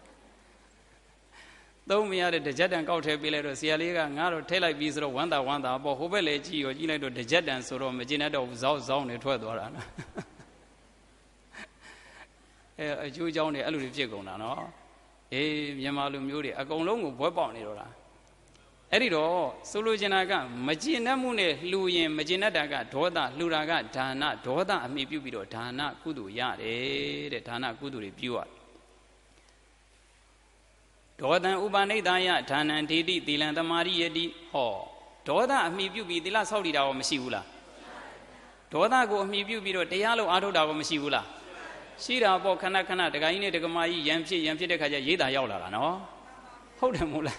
သုံးမရတဲ့တကြက်တန်ကောက်ထည့်ပေးလိုက်တော့ဆရာလေးကငါတော့ထည့်လိုက်ပြီးဆိုတော့ဝမ်းသာဝမ်းသာပေါ့ဟိုဘက်လည်းကြည့်ရောကြည့်လိုက်တော့တကြက်တန်ဆိုတော့မကျင်တတ်တော့ဇောက်ဇောက်နေထွက်သွားတာနော်အဲအကျိုးเจ้าတွေအဲ့လိုတွေဖြစ်ကုန်တာနော်အေးမြန်မာလူမျိုးတွေအကုန်လုံးကိုဘွဲပေါက်နေတော့တာအဲ့ဒီတော့ဆိုလိုချင်တာကမကျင်တတ်မှုနဲ့လှူရင်မကျင်တတ်တာကဒေါသလှူတာကဒါနဒေါသအမိပြုပြီးတော့ဒါနကုသိုလ်ရတယ်တဲ့ဒါနကုသိုလ်တွေပြုရတယ်ဒေါသံဥပနိဒာယဒါနံဒေတိသီလံသမာရိယတိဟောဒေါသအမိပြုပြီးသီလဆောက်တည်တာရောမရှိဘူးလားဒေါသကိုအမိပြုပြီးတော့တရားလို့အားထုတ်တာရောမရှိဘူးလားရှိတာပေါ့ခဏခဏတခါကြီးနဲ့တက္ကမကြီးရံဖြစ်ရံဖြစ်တဲ့ခါကျရိတ်တာရောက်လာတာနော်ဟုတ်တယ်မို့လား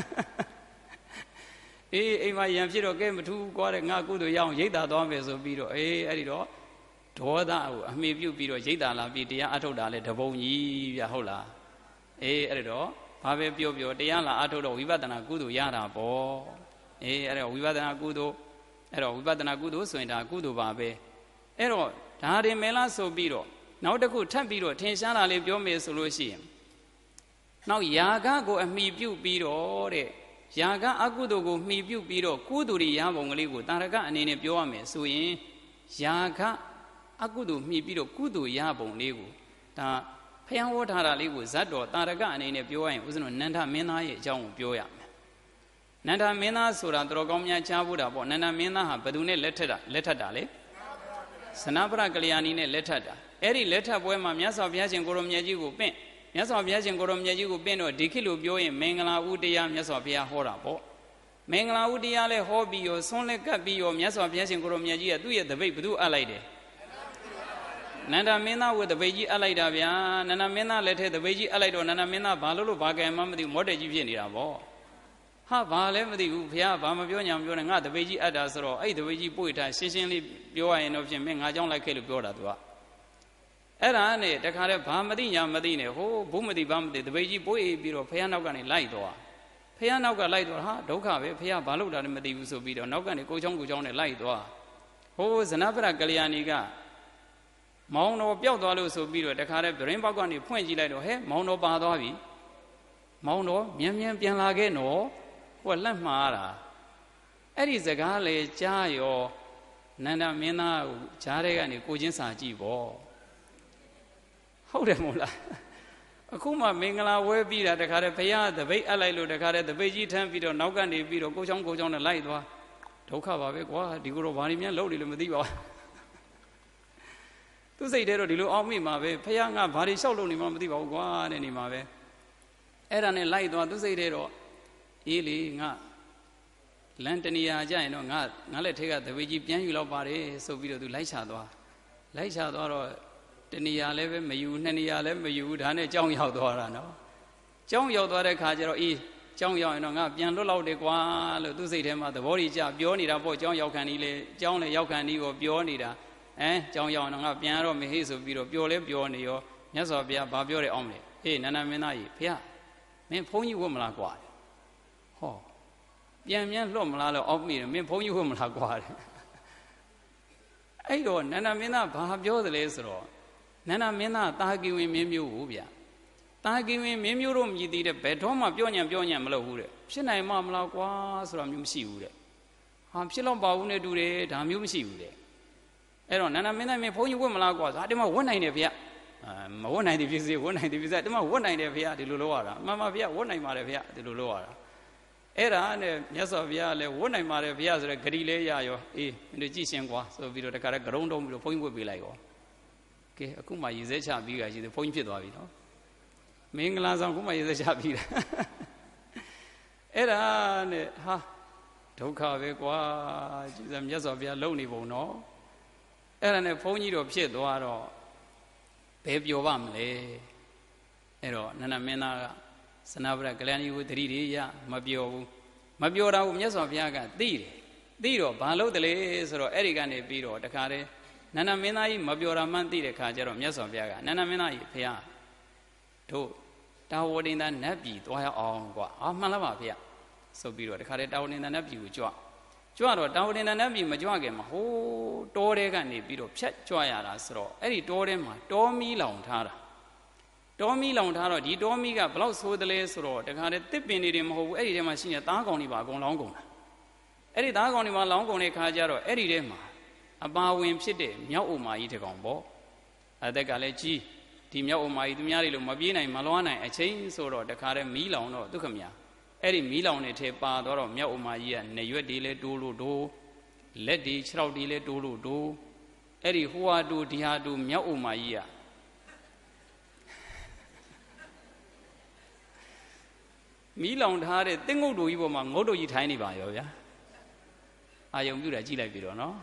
အေးအိမ်မှာရံဖြစ်တော့ကဲမထူးကွာတဲ့ငါကုသိုလ်ရအောင်ရိတ်တာသွားမယ်ဆိုပြီးတော့အေးအဲ့ဒီတော့ဒေါသကိုအမိပြုပြီးတော့ရိတ်တာလာပြီးတရားအထုတ်တာလဲတပုံကြီးဗျဟုတ်လားအေးအဲ့ဒီတော့ဘာပဲပြောပြောတရားလာအထုတ်တော့ဝိပဿနာကုသိုလ်ရတာပေါ့အေးအဲ့တော့ဝိပဿနာကုသိုလ်အဲ့တော့ဝိပဿနာကုသိုလ်ဆိုရင်ဒါကုသိုလ်ပါပဲအဲ့တော့ဒါရင်မဲလားဆိုပြီးတော့နောက်တစ်ခုထပ်ပြီးတော့ထင်ရှားတာလေးပြောမယ်ဆိုလို့ရှိရင်နောက်ယာကကိုအမိပြုပြီးတော့တဲ့ယာကအကုသိုလ်ကိုမှီပြုပြီးတော့ကုသိုလ်ရပုံကလေးကိုတာရကအနေနဲ့ပြောရမယ်ဆိုရင်ယာကအကုသိုလ်မှီပြီးတော့ကုသိုလ်ရပုံလေးကိုဒါဖျံဝေါ်ထားတာလေးကိုဇတ်တော်တာရကအနေနဲ့ပြောရရင်ဦးဇင်းတို့နန္ဒမင်းသားရဲ့အကြောင်းကိုပြောရမယ်နန္ဒမင်းသားဆိုတာတော်ကောင်းများကြားဖို့တာပေါ့နန္ဒမင်းသားဟာဘယ်သူနဲ့လက်ထက်တာလက်ထက်တာလေစနပရကလျာဏီနဲ့လက်ထက်တာအဲ့ဒီလက်ထက်ပွဲမှာမြတ်စွာဘုရားရှင်ကိုရောမြတ်ကြီးကိုပင့်မြတ်စွာဘုရားရှင်ကိုရောမြတ်ကြီးကိုပင့်တော့ဒီခေတ်လိုပြောရင်မင်္ဂလာဥတရားမြတ်စွာဘုရားဟောတာပေါ့မင်္ဂလာဥတရားလဲဟောပြီးရောဆွန်းလက်ကပ်ပြီးရောမြတ်စွာဘုရားရှင်ကိုရောမြတ်ကြီးကသူ့ရဲ့တပိတ်ဘုသူအပ်လိုက်တယ်နန္ဒမင်းသားဝတ်တပိတ်ကြီးအပ်လိုက်တာဗျာနန္ဒမင်းသားလက်ထက်တပိတ်ကြီးအပ်လိုက်တော့နန္ဒမင်းသားဘာလို့လို့ဘာကံမှမသိဘူးမောတက်ကြီးဖြစ်နေတာပေါ့ဟာဘာလဲမသိဘူးဘုရားဘာမပြောညာမပြောနဲ့ငါတပိတ်ကြီးအပ်တာဆိုတော့အဲ့တပိတ်ကြီးပို့ထားရှင်းရှင်းလေးပြောရရင်တော့ဖြင့်မင်းငါကြောင့်လိုက်ခဲ့လို့ပြောတာသူကအဲ့ဒါနဲ့တခါတည်းဘာမသိညာမသိနဲ့ဟိုးဘုမသိဘာမသိတပိတ်ကြီးပိုးအေးပြီးတော့ဖះနောက်ကနေလိုက်သွားဖះနောက်ကလိုက်သွားဟာဒုက္ခပဲဖះဘာလို့တာလဲမသိဘူးဆိုပြီးတော့နောက်ကနေကိုချောင်းကိုချောင်းနဲ့လိုက်သွားဟိုးဇနပရကလျာဏီကမောင်တော်ပျောက်သွားလို့ဆိုပြီးတော့တခါတည်းဗရင်ပေါက်ကနေဖွင့်ကြည့်လိုက်တော့ဟဲ့မောင်တော်ပါသွားပြီမောင်တော်မြန်မြန်ပြန်လာခဲ့နော်ဟိုကလက်မှားတာအဲ့ဒီစကားလေကြားရောနန္ဒမင်းသားကိုကြားတဲ့ကနေကိုချင်းစာကြည့်ပေါ့ဟုတ်တယ်မို့လားအခုမှမင်္ဂလာဝဲပြီးတာတခါတည်းဘုရားတပိတ်အပ်လိုက်လို့တခါတည်းတပိတ်ကြီးထမ်းပြီးတော့နောက်ကနေပြီးတော့ကိုချောင်းကိုချောင်းနဲ့လိုက်သွားဒုက္ခပါပဲကွာဒီကိုတော့ဘာလို့များလှုပ်နေလို့မသိပါဘူးသူစိတ်ထဲတော့ဒီလိုအောက်မိမှာပဲဘုရားငါဘာတွေလျှောက်လို့နေမှမသိပါဘူးကွာတဲ့နေမှာပဲအဲ့ဒါနဲ့လိုက်သွားသူစိတ်ထဲတော့အေးလေငါလန်တနေရာကြရင်တော့ငါငါလက်ထဲကတပိတ်ကြီးပြန်ယူလောက်ပါတယ်ဆိုပြီးတော့သူလိုက်ချသွားလိုက်ချသွားတော့တနေရာလည်းပဲမယူနှစ်နေရာလည်းမယူဒါနဲ့ကြောင်းရောက်သွားတာနော်ကြောင်းရောက်သွားတဲ့ခါကျတော့အေးကြောင်းရောက်ရင်တော့ငါပြန်လွတ်လောက်တယ်ကွာလို့သူစိတ်ထဲမှာသဘောကြီးကြပြောနေတာပေါ့ကြောင်းရောက်ခံဒီလေကြောင်းလေရောက်ခံဒီကိုပြောနေတာအဲကြောင်းရောက်ရင်တော့ငါပြန်တော့မဟေ့ဆိုပြီးတော့ပြောလဲပြောနေရောမြတ်စွာဘုရားဘာပြောတယ်အောင်မလဲဟေးနန္ဒမင်းသားကြီးဖေမင်းဘုန်းကြီးဝတ်မလားကွာဟောပြန်ပြန်လွတ်မလားလို့အောက်မိတယ်မင်းဘုန်းကြီးဝတ်မလားကွာတဲ့အဲ့တော့နန္ဒမင်းသားဘာပြောသလဲဆိုတော့နန္ဒမင်းသားတာကီဝင်မင်းမျိုးကိုဗျတာကင်းမင်းမျိုးတို့မြည်သေးတဲ့ဘယ်တော့မှပြောညံပြောညံမလုပ်ဘူးတဲ့ဖြစ်နိုင်မှမလားကွာဆိုတာမျိုးမရှိဘူးတဲ့ဟာဖြစ်တော့ပါဘူးနဲ့တူတယ်ဒါမျိုးမရှိဘူးတဲ့အဲ့တော့နန္ဒမင်းသားမင်းဘုန်းကြီးဝတ်မလားကွာဒါတည်းမှဝတ်နိုင်တယ်ဗျအာမဝတ်နိုင်တယ်ဖြစ်စေဝတ်နိုင်တယ်ဖြစ်စေတည်းမှဝတ်နိုင်တယ်ဗျဒီလိုလုပ်ရတာမှန်ပါဗျဝတ်နိုင်ပါတယ်ဗျဒီလိုလုပ်ရတာအဲ့ဒါနဲ့မြတ်စွာဘုရားလည်းဝတ်နိုင်ပါတယ်ဗျဆိုတဲ့ဂရီလေးရရောအေးမင်းတို့ကြည့်ရှင်ကွာဆိုပြီးတော့တခါတည်းကရုံတုံးပြီးတော့ဘုန်းကြီးဝတ်ပေးလိုက်ရောကဲအခုမှရေစဲချပြီးတာရှိတယ်ဘုန်းကြီးဖြစ်သွားပြီနော်မင်္ဂလာဆောင်ခုမှရေစဲချပြီးတာအဲ့ဒါနဲ့ဟာဒုက္ခပဲကွာကြည်စံမြတ်စွာဘုရားလုံနေပုံနော်အဲ့ဒါနဲ့ဘုန်းကြီးတို့ဖြစ်သွားတော့ဘယ်ပြောပါမလဲအဲ့တော့နန္ဒမင်းသားကစနဗရကလျာဏီကိုတတိတွေရမပြောဘူးမပြောတာကိုမြတ်စွာဘုရားကသိတယ်သိတော့ဘာလို့တလဲဆိုတော့အဲ့ဒီကနေပြီးတော့တခါတည်းနန္ဒမင်းသားကြီးမပြောတာမှန်းသိတဲ့ခါကျတော့မြတ်စွာဘုရားကနန္ဒမင်းသားကြီးဘုရားတို့တာဝတိန်သာနတ်ပြည်သွားရအောင်ကွာအာမှန်လားပါဘုရားဆိုပြီးတော့တခါတည်းတာဝတိန်သာနတ်ပြည်ကိုကြွကြွတော့တာဝတိန်သာနတ်ပြည်မကြွခင်မှာဟိုးတောထဲကနေပြီးတော့ဖြတ်ကြွရတာဆိုတော့အဲ့ဒီတောထဲမှာတောမီးလောင်ထားတာတောမီးလောင်ထားတော့ဒီတောမီးကဘလောက်ဆိုးတယ်လဲဆိုတော့တခါတည်းတစ်ပင်တွေတွေမဟုတ်ဘူးအဲ့ဒီထဲမှာရှိနေသားကောင်တွေပါအကုန်လောင်းကုန်တာအဲ့ဒီသားကောင်တွေမှာလောင်းကုန်တဲ့ခါကျတော့အဲ့ဒီထဲမှာအပါဝင်ဖြစ်တဲ့မြောက်ဥမာကြီးတစ်ကောင်ပေါ့အသက်ကလည်းကြီးဒီမြောက်ဥမာကြီးသူများတွေလို့မပြေးနိုင်မလွှားနိုင်အချိန်ဆိုတော့တခါတည်းမီးလောင်တော့ဒုက္ခမြာအဲ့ဒီမီးလောင်နေထဲပါတော့မြောက်ဥမာကြီးကနေရွက်တွေလဲတိုးလို့တိုးလက်တွေခြေထောက်တွေလဲတိုးလို့တိုးအဲ့ဒီဟိုဟာတိုးဒီဟာတိုးမြောက်ဥမာကြီးကမီးလောင်ထားတဲ့တင်းငုတ်တို့ကြီးပေါ်မှာငုတ်တို့ကြီးထိုင်းနေပါရောဗျာအာယုံပြုတာကြည့်လိုက်ပြီတော့နော်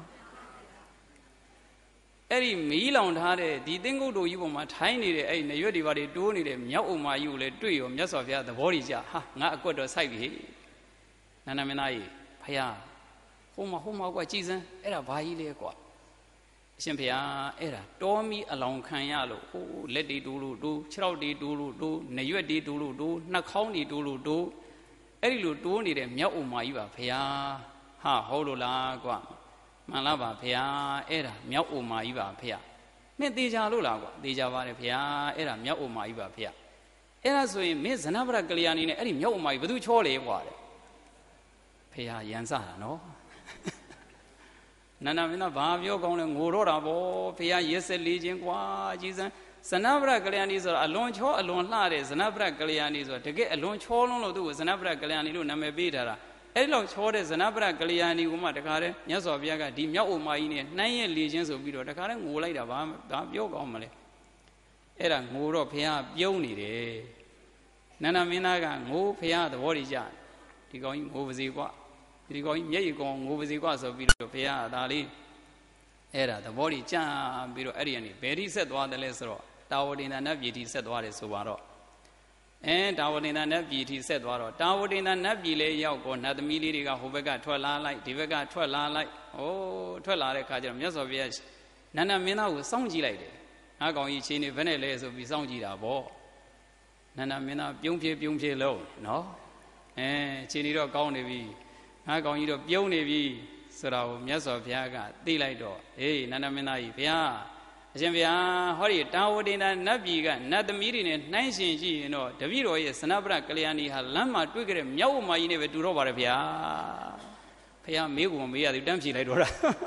အဲ့ဒီမီးလောင်ထားတဲ့ဒီတင်းငုတ်တို့ကြီးပေါ်မှာထိုင်းနေတဲ့အဲ့ဒီနရွက်တွေဘာတွေတိုးနေတဲ့မြောက်ဥမာကြီးကိုလည်းတွေ့ရောမြတ်စွာဘုရားသဘောကြီးကြဟာငါအကွက်တော့စိုက်ပြီနန္ဒမင်းသားကြီးဖယားဟိုမှာဟိုမှာကွာကြည်စမ်းအဲ့ဒါဘာကြီးလဲကွာအရှင်ဘုရားအဲ့ဒါတောမီအလောင်ခံရလို့ဟိုလက်တွေတိုးလို့တိုးခြေထောက်တွေတိုးလို့တိုးနရွက်တွေတိုးလို့တိုးနှာခေါင်းတွေတိုးလို့တိုးအဲ့ဒီလိုတိုးနေတဲ့မြောက်ဥမာကြီးပါဘုရားဟာဟုတ်လို့လားကွာမှန်လားပါဘုရားအဲ့ဒါမြောက်ဥမာကြီးပါဘုရားမင်းသေချာလို့လားကွာသေချာပါတယ်ဘုရားအဲ့ဒါမြောက်ဥမာကြီးပါဘုရားအဲ့ဒါဆိုရင်မင်းဇနဗရကလျာဏီနဲ့အဲ့ဒီမြောက်ဥမာကြီးဘယ်သူချောလေကွာတဲ့ဘုရားရန်စတာနော်နန္ဒမင်းသားဘာပြောကောင်းလဲငိုတော့တာဗောဘုရားရက်ဆက်လေးချင်းကွာကြည်စမ်းဇနဗရကလျာဏီဆိုတာအလွန်ချောအလွန်လှတဲ့ဇနဗရကလျာဏီဆိုတာတကယ်အလွန်ချောလုံးလို့သူ့ကိုဇနဗရကလျာဏီလို့နာမည်ပေးထားတာအဲ့လောက်ချောတဲ့ဇနဗရကလျာဏီကိုမှတခါတည်းမြတ်စွာဘုရားကဒီမြောက်ဥမာကြီးနဲ့နှိုင်းရက်လေးချင်းဆိုပြီးတော့တခါတည်းငိုလိုက်တာဘာဘာပြောကောင်းမလဲအဲ့ဒါငိုတော့ဘုရားပြုံးနေတယ်နန္ဒမင်းသားကငိုဘုရားသဘောတည်ကြဒီကောင်ကြီးငိုပါစေကွာဒီကောင်ကြီးမျက်ရည်ကောင်ငိုပါစေကွာဆိုပြီးတော့ဘုရားကဒါလေးအဲ့ဒါသဘောတည်ကြပြီးတော့အဲ့ဒီကနေဘယ်ထိဆက်သွားတယ်လဲဆိုတော့တာဝတိန်သာနတ်ပြည်ထိဆက်သွားတယ်ဆိုပါတော့အဲတာဝတိန်သာနတ်ပြည်ထိဆက်သွားတော့တာဝတိန်သာနတ်ပြည်လေးရောက်တော့နတ်သမီးလေးတွေကဟိုဘက်ကထွက်လာလိုက်ဒီဘက်ကထွက်လာလိုက်ဟိုးထွက်လာတဲ့ခါကျတော့မြတ်စွာဘုရားနန္ဒမင်းသားကိုစောင့်ကြည့်လိုက်တယ်ငါကောင်ကြီးချင်းနေဘယ်နဲ့လဲဆိုပြီးစောင့်ကြည့်တာဗောနန္ဒမင်းသားပြုံးဖြေပြုံးဖြေလုံးနော်အဲချင်းနေတော့ကောင်းနေပြီငါကောင်ကြီးတော့ပြုံးနေပြီဆိုတာကိုမြတ်စွာဘုရားကသိလိုက်တော့ဟေးနန္ဒမင်းသားကြီးဘုရားအရှင်ဘုရားဟောဒီတာဝတိန်သာနတ်ပြည်ကနတ်သမီးတွေနဲ့နှိုင်းရှင်ကြည့်ရင်တော့တပည့်တော်ရဲ့ဇနဗရကလျာဏီဟာလမ်းမှာတွေ့ကြတဲ့မြောက်ဥမာကြီးနဲ့ပဲတူတော့ပါတယ်ဘုရားဘုရားမေးကိုမမေးရသေးဘူးတန်းဖြေလိုက်တော့တာ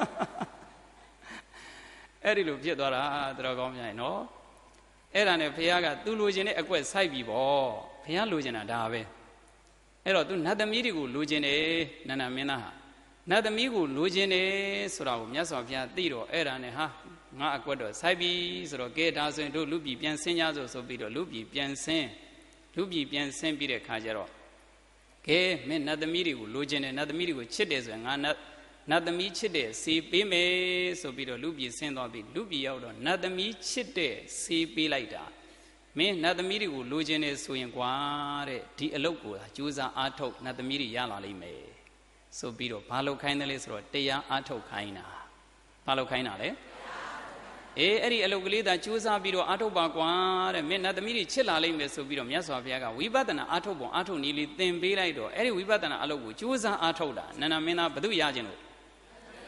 အဲ့ဒီလိုဖြစ်သွားတာတော်ကောင်းများနော်အဲ့ဒါနဲ့ဘုရားကသူလိုချင်တဲ့အကွက်စိုက်ပြီပေါ့ဘုရားလိုချင်တာဒါပဲအဲ့တော့သူနတ်သမီးတွေကိုလိုချင်တယ်နန္ဒမင်းသားဟာနတ်သမီးကိုလိုချင်တယ်ဆိုတာကိုမြတ်စွာဘုရားသိတော့အဲ့ဒါနဲ့ဟာငါအကွက်တော့စိုက်ပြီဆိုတော့ကဲဒါဆိုရင်တို့လူပြည်ပြန်ဆင်းကြဆိုဆိုပြီးတော့လူပြည်ပြန်ဆင်းလူပြည်ပြန်ဆင်းပြီးတဲ့ခါကျတော့ကဲမင်းနတ်သမီးတွေကိုလိုချင်တယ်နတ်သမီးတွေကိုချစ်တယ်ဆိုရင်ငါနတ်နတ်သမီးချစ်တဲ့စီပေးမယ်ဆိုပြီးတော့လူပြည်ဆင်းသွားပြီးလူပြည်ရောက်တော့နတ်သမီးချစ်တဲ့စီပေးလိုက်တာမင်းနတ်သမီးတွေကိုလိုချင်တယ်ဆိုရင်ကွာတဲ့ဒီအလုပ်ကိုကြိုးစားအားထုတ်နတ်သမီးတွေရလာလိမ့်မယ်ဆိုပြီးတော့ဘာလုပ်ခိုင်းတယ်လဲဆိုတော့တရားအားထုတ်ခိုင်းတာဘာလုပ်ခိုင်းတာလဲအေးအဲ့ဒီအလုပ်ကလေးသာကြိုးစားပြီးတော့အားထုတ်ပါကွာတဲ့မင်းနတ်သမီးတွေချစ်လာလိမ့်မယ်ဆိုပြီးတော့မြတ်စွာဘုရားကဝိပဿနာအားထုတ်ပုံအားထုတ်နည်းလေးသင်ပေးလိုက်တော့အဲ့ဒီဝိပဿနာအလုပ်ကိုကြိုးစားအားထုတ်တာနန္ဒမင်းသားဘု து ရခြင်းလို့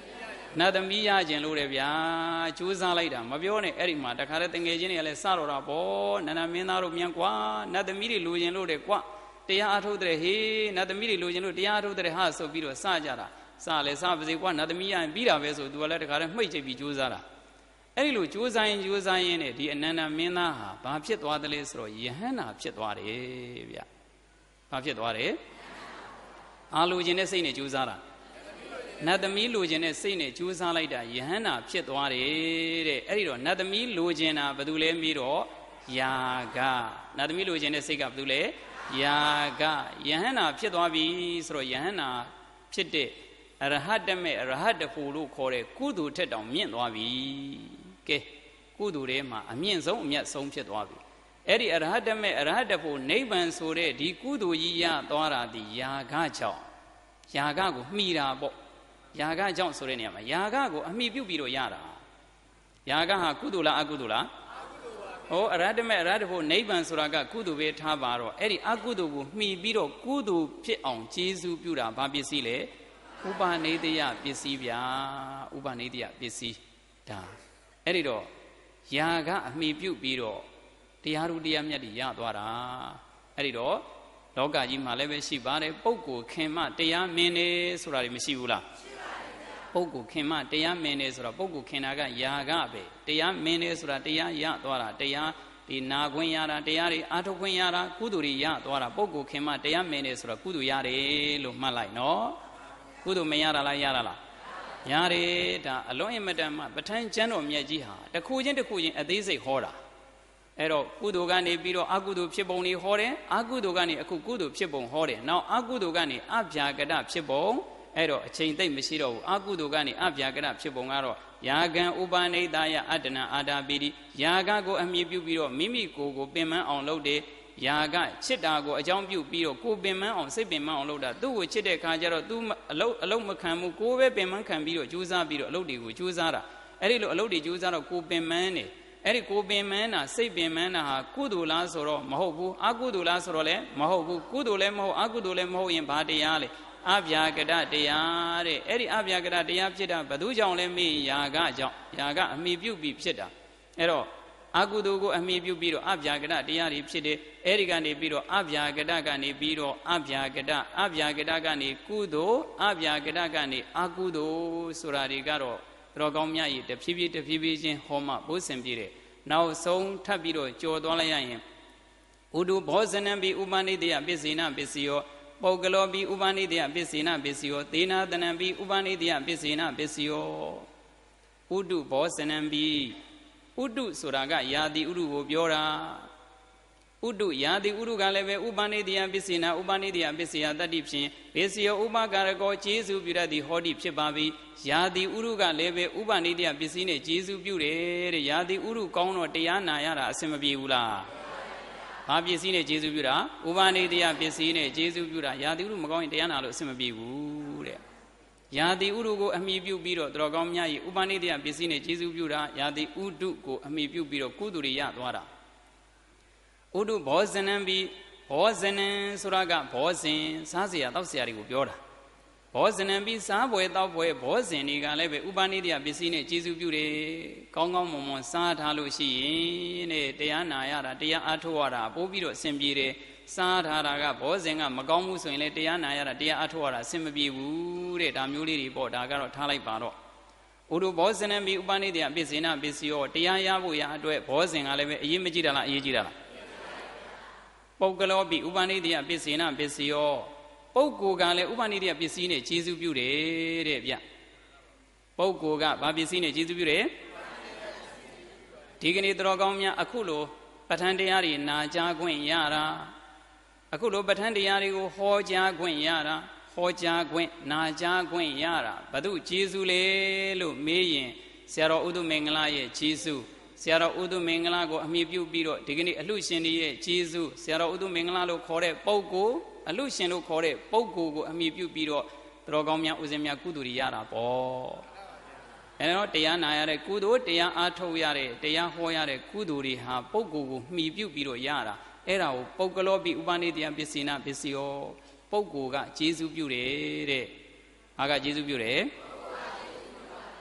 နတ်သမီးရခြင်းလို့တယ်ဗျာကြိုးစားလိုက်တာမပြောနဲ့အဲ့ဒီမှာတခါတည်းတငယ်ချင်းတွေကလည်းစတော့တာပေါ့နန္ဒမင်းသားတို့မြန်ကွာနတ်သမီးတွေလိုချင်လို့တယ်ကွာတရားအထုတ်တဲ့ဟေးနတ်သမီးတွေလိုချင်လို့တရားအထုတ်တဲ့ဟာဆိုပြီးတော့စကြတာစလဲစပါစေကွာနတ်သမီးရရင်ပြီးတာပဲဆိုသူကလည်းတခါတည်းမှိတ်ချိတ်ပြီးကြိုးစားတာအဲ့ဒီလိုကြိုးစားရင်ကြိုးစားရင်နဲ့ဒီအနန္ဒမင်းသားဟာဘာဖြစ်သွားတယ်လဲဆိုတော့ယဟန္တာဖြစ်သွားတယ်ဗျဘာဖြစ်သွားတယ်အာလိုချင်တဲ့စိတ်နဲ့ကြိုးစားတာနတ်သမီးလိုချင်တဲ့စိတ်နဲ့ကြိုးစားလိုက်တာယဟန္တာဖြစ်သွားတယ်တဲ့အဲ့ဒီတော့နတ်သမီးလိုချင်တာဘာလို့လဲပြီးတော့ယာကနတ်သမီးလိုချင်တဲ့စိတ်ကဘာလို့လဲယာကယဟန္တာဖြစ်သွားပြီဆိုတော့ယဟန္တာဖြစ်တဲ့အရဟတမေအရဟတဖို့လို့ခေါ်တဲ့ကုသိုလ်ထက်တောင်မြင့်သွားပြီကဲကုသိုလ်ထဲမှာအမြင့်ဆုံးအမြတ်ဆုံးဖြစ်သွားပြီအဲ့ဒီအရဟတမေအရဟတဖို့နိဗ္ဗာန်ဆိုတဲ့ဒီကုသိုလ်ကြီးရသွားတာဒီယာကကြောင့်ယာကကိုမှီတာပေါ့ယာကကြောင့်ဆိုတဲ့နေရာမှာယာကကိုအမှီပြုတ်ပြီးတော့ရတာယာကဟာကုသိုလ်လားအကုသိုလ်လားဟောအရဟတမေအရဟတဖို့နိဗ္ဗာန်ဆိုတာကကုသိုလ်ပဲထားပါတော့အဲ့ဒီအကုသိုလ်ကိုမှီပြီးတော့ကုသိုလ်ဖြစ်အောင်ကျေးဇူးပြုတာဘာပစ္စည်းလဲဥပနိဒယပစ္စည်းဗျာဥပနိဒယပစ္စည်းဒါအဲ့ဒီတော့ယာကအမှီပြုတ်ပြီးတော့တရားဓုတရားမြတ်တွေရသွားတာအဲ့ဒီတော့လောကကြီးမှာလည်းပဲရှိပါတယ်ပုဂ္ဂိုလ်ခင်မတရားမင်းနေဆိုတာတွေမရှိဘူးလားရှိပါတယ်ဗျာပုဂ္ဂိုလ်ခင်မတရားမင်းနေဆိုတာပုဂ္ဂိုလ်ခင်တာကယာကပဲတရားမင်းနေဆိုတာတရားရသွားတာတရားဒီနာခွင့်ရတာတရားတွေအာထုတ်ခွင့်ရတာကုသိုလ်တွေရသွားတာပုဂ္ဂိုလ်ခင်မတရားမင်းနေဆိုတာကုသိုလ်ရတယ်လို့မှတ်လိုက်နော်ကုသိုလ်မရတာလားရတာလားရတယ်ဒါအလွန်အမတန်မှပဋ္ဌာန်းကျမ်းတော်မြတ်ကြီးဟာတစ်ခုချင်းတစ်ခုချင်းအသေးစိတ်ဟောတာအဲ့တော့ကုသိုလ်ကနေပြီးတော့အကုသိုလ်ဖြစ်ပုံတွေဟောတယ်အကုသိုလ်ကနေအခုကုသိုလ်ဖြစ်ပုံဟောတယ်နောက်အကုသိုလ်ကနေအဗျာကတဖြစ်ပုံအဲ့တော့အချိန်သိပ်မရှိတော့ဘူးအကုသိုလ်ကနေအဗျာကတဖြစ်ပုံကတော့ယာကံဥပနိဒယအတ္တနာအာတာပိတိယာကကိုအမြင်ပြုပြီးတော့မိမိကိုယ်ကိုပင်ပန်းအောင်လုပ်တယ်ယာကချစ်တာကိုအကြောင်းပြုပြီးတော့ကိုပင်ပန်းအောင်စိတ်ပင်ပန်းအောင်လုပ်တာသူ့ကိုချစ်တဲ့ခါကျတော့သူအလုတ်အလုတ်မခံဘူးကိုပဲပင်ပန်းခံပြီးတော့ကြိုးစားပြီးတော့အလုတ်တွေကိုကြိုးစားတာအဲ့ဒီလိုအလုတ်တွေကြိုးစားတော့ကိုပင်ပန်းနေအဲ့ဒီကိုပင်မန်းတာစိတ်ပင်မန်းတာဟာကုသိုလ်လားဆိုတော့မဟုတ်ဘူးအကုသိုလ်လားဆိုတော့လည်းမဟုတ်ဘူးကုသိုလ်လည်းမဟုတ်အကုသိုလ်လည်းမဟုတ်ရင်ဘာတရားလဲအဗျာကတတရားတဲ့အဲ့ဒီအဗျာကတတရားဖြစ်တာဘယ်သူကြောင့်လဲမေးယာကကြောင့်ယာကအမိပြုတ်ပြီးဖြစ်တာအဲ့တော့အကုသိုလ်ကိုအမိပြုတ်ပြီးတော့အဗျာကတတရားတွေဖြစ်တယ်အဲ့ဒီကနေပြီးတော့အဗျာကတကနေပြီးတော့အဗျာကတအဗျာကတကနေကုသိုလ်အဗျာကတကနေအကုသိုလ်ဆိုတာတွေကတော့တော်ကောင်းမြတ်ကြီးတဖြည်းဖြည်းတဖြည်းဖြည်းချင်းဟောမှဘုဆင်ပြည့်တယ်နောက်ဆုံးထပ်ပြီးတော့ကြော်သွားလိုက်ရရင်ဥဒုဘောဇနံပိဥပနိဒယပစ္စေနပစ္စယောပုဂ္ဂလောပိဥပနိဒယပစ္စေနပစ္စယောသေနာတနံပိဥပနိဒယပစ္စေနပစ္စယောဥဒုဘောဇနံပိဥဒုဆိုတာကယာတိဥဒုကိုပြောတာဥဒုယာတိဥဒုကလည်းပဲဥပနိဒယပစ္စေနဥပနိဒယပစ္စယတတ္တိဖြင့်ပစ္စယောဥပကာရကောကျေစုပြုတတ်သည်ဟောတိဖြစ်ပါပြီယာတိဥရုကလည်းပဲဥပနိဒယပစ္စည်းနဲ့ကျေစုပြုတယ်တဲ့ယာတိဥရုကောင်းတော့တရားနာရတာအဆင်မပြေဘူးလားဘာပစ္စည်းနဲ့ကျေစုပြုတာဥပနိဒယပစ္စည်းနဲ့ကျေစုပြုတာယာတိဥရုမကောင်းရင်တရားနာလို့အဆင်မပြေဘူးတဲ့ယာတိဥရုကိုအမိပြုပြီးတော့တော်ကောင်းများကြီးဥပနိဒယပစ္စည်းနဲ့ကျေစုပြုတာယာတိဥဒုကိုအမိပြုပြီးတော့ကုသိုလ်တွေရသွားတာဥဒုဘောဇနံပိဘောဇနံဆိုတာကဘောဇင်စားเสียတောက်เสียတွေကိုပြောတာဘောဇနံပိစားပွဲတောက်ပွဲဘောဇင်တွေကလည်းပဲဥပနိဒယပစ္စည်းနဲ့ကျေစုပြုတယ်ကောင်းကောင်းမွန်မွန်စားထားလို့ရှိရင်တဲ့တရားနာရတာတရားအားထုတ်ရတာပို့ပြီးတော့အဆင်ပြေတယ်စားထားတာကဘောဇင်ကမကောင်းဘူးဆိုရင်လည်းတရားနာရတာတရားအားထုတ်ရတာအဆင်မပြေဘူးတဲ့ဒါမျိုးလေးတွေပေါ့ဒါကတော့ထားလိုက်ပါတော့ဥဒုဘောဇနံပိဥပနိဒယပစ္စေနပစ္စယောတရားရဖို့ရအတွက်ဘောဇင်ကလည်းပဲအရေးမကြီးတာလားအရေးကြီးတာလားပုဂ္ဂလောပိဥပနိဒယပစ္စေနပစ္စယောပုဂ္ဂိုလ်ကလည်းဥပနိဒယပစ္စည်းနဲ့ကျေစုပြုတယ်တဲ့ဗျပုဂ္ဂိုလ်ကဘာပစ္စည်းနဲ့ကျေစုပြုတယ်ဒီကနေ့တော်ကောင်းများအခုလိုပဋ္ဌာန်းတရားတွေနာကြားခွင့်ရတာအခုလိုပဋ္ဌာန်းတရားတွေကိုဟောကြားခွင့်ရတာဟောကြားခွင့်နာကြားခွင့်ရတာဘု து ကျေစုလေလို့မေးရင်ဆရာတော်ဥဒ္ဓမင်္ဂလာရဲ့ကျေစုဆရာတော်ဥဒ္ဓမင်္ဂလာကိုအမိပြုပြီးတော့ဒီကနေ့အလှရှင်တွေရဲ့ကျေစုဆရာတော်ဥဒ္ဓမင်္ဂလာလို့ခေါ်တဲ့ပုဂ္ဂိုလ်အလှရှင်လို့ခေါ်တဲ့ပုဂ္ဂိုလ်ကိုအမိပြုပြီးတော့တော်ကောင်းများဦးဇင်းများကုသိုလ်တွေရတာပေါ့အဲတော့တရားနာရတဲ့ကုသိုလ်တရားအားထုတ်ရတဲ့တရားဟောရတဲ့ကုသိုလ်တွေဟာပုဂ္ဂိုလ်ကိုမှီပြုပြီးတော့ရတာအဲ့ဒါကိုပုဂ္ဂလောပိဥပနိဒယပစ္စေနပစ္စယောပုဂ္ဂိုလ်ကကျေစုပြုတယ်တဲ့ဘာကကျေစုပြုတယ်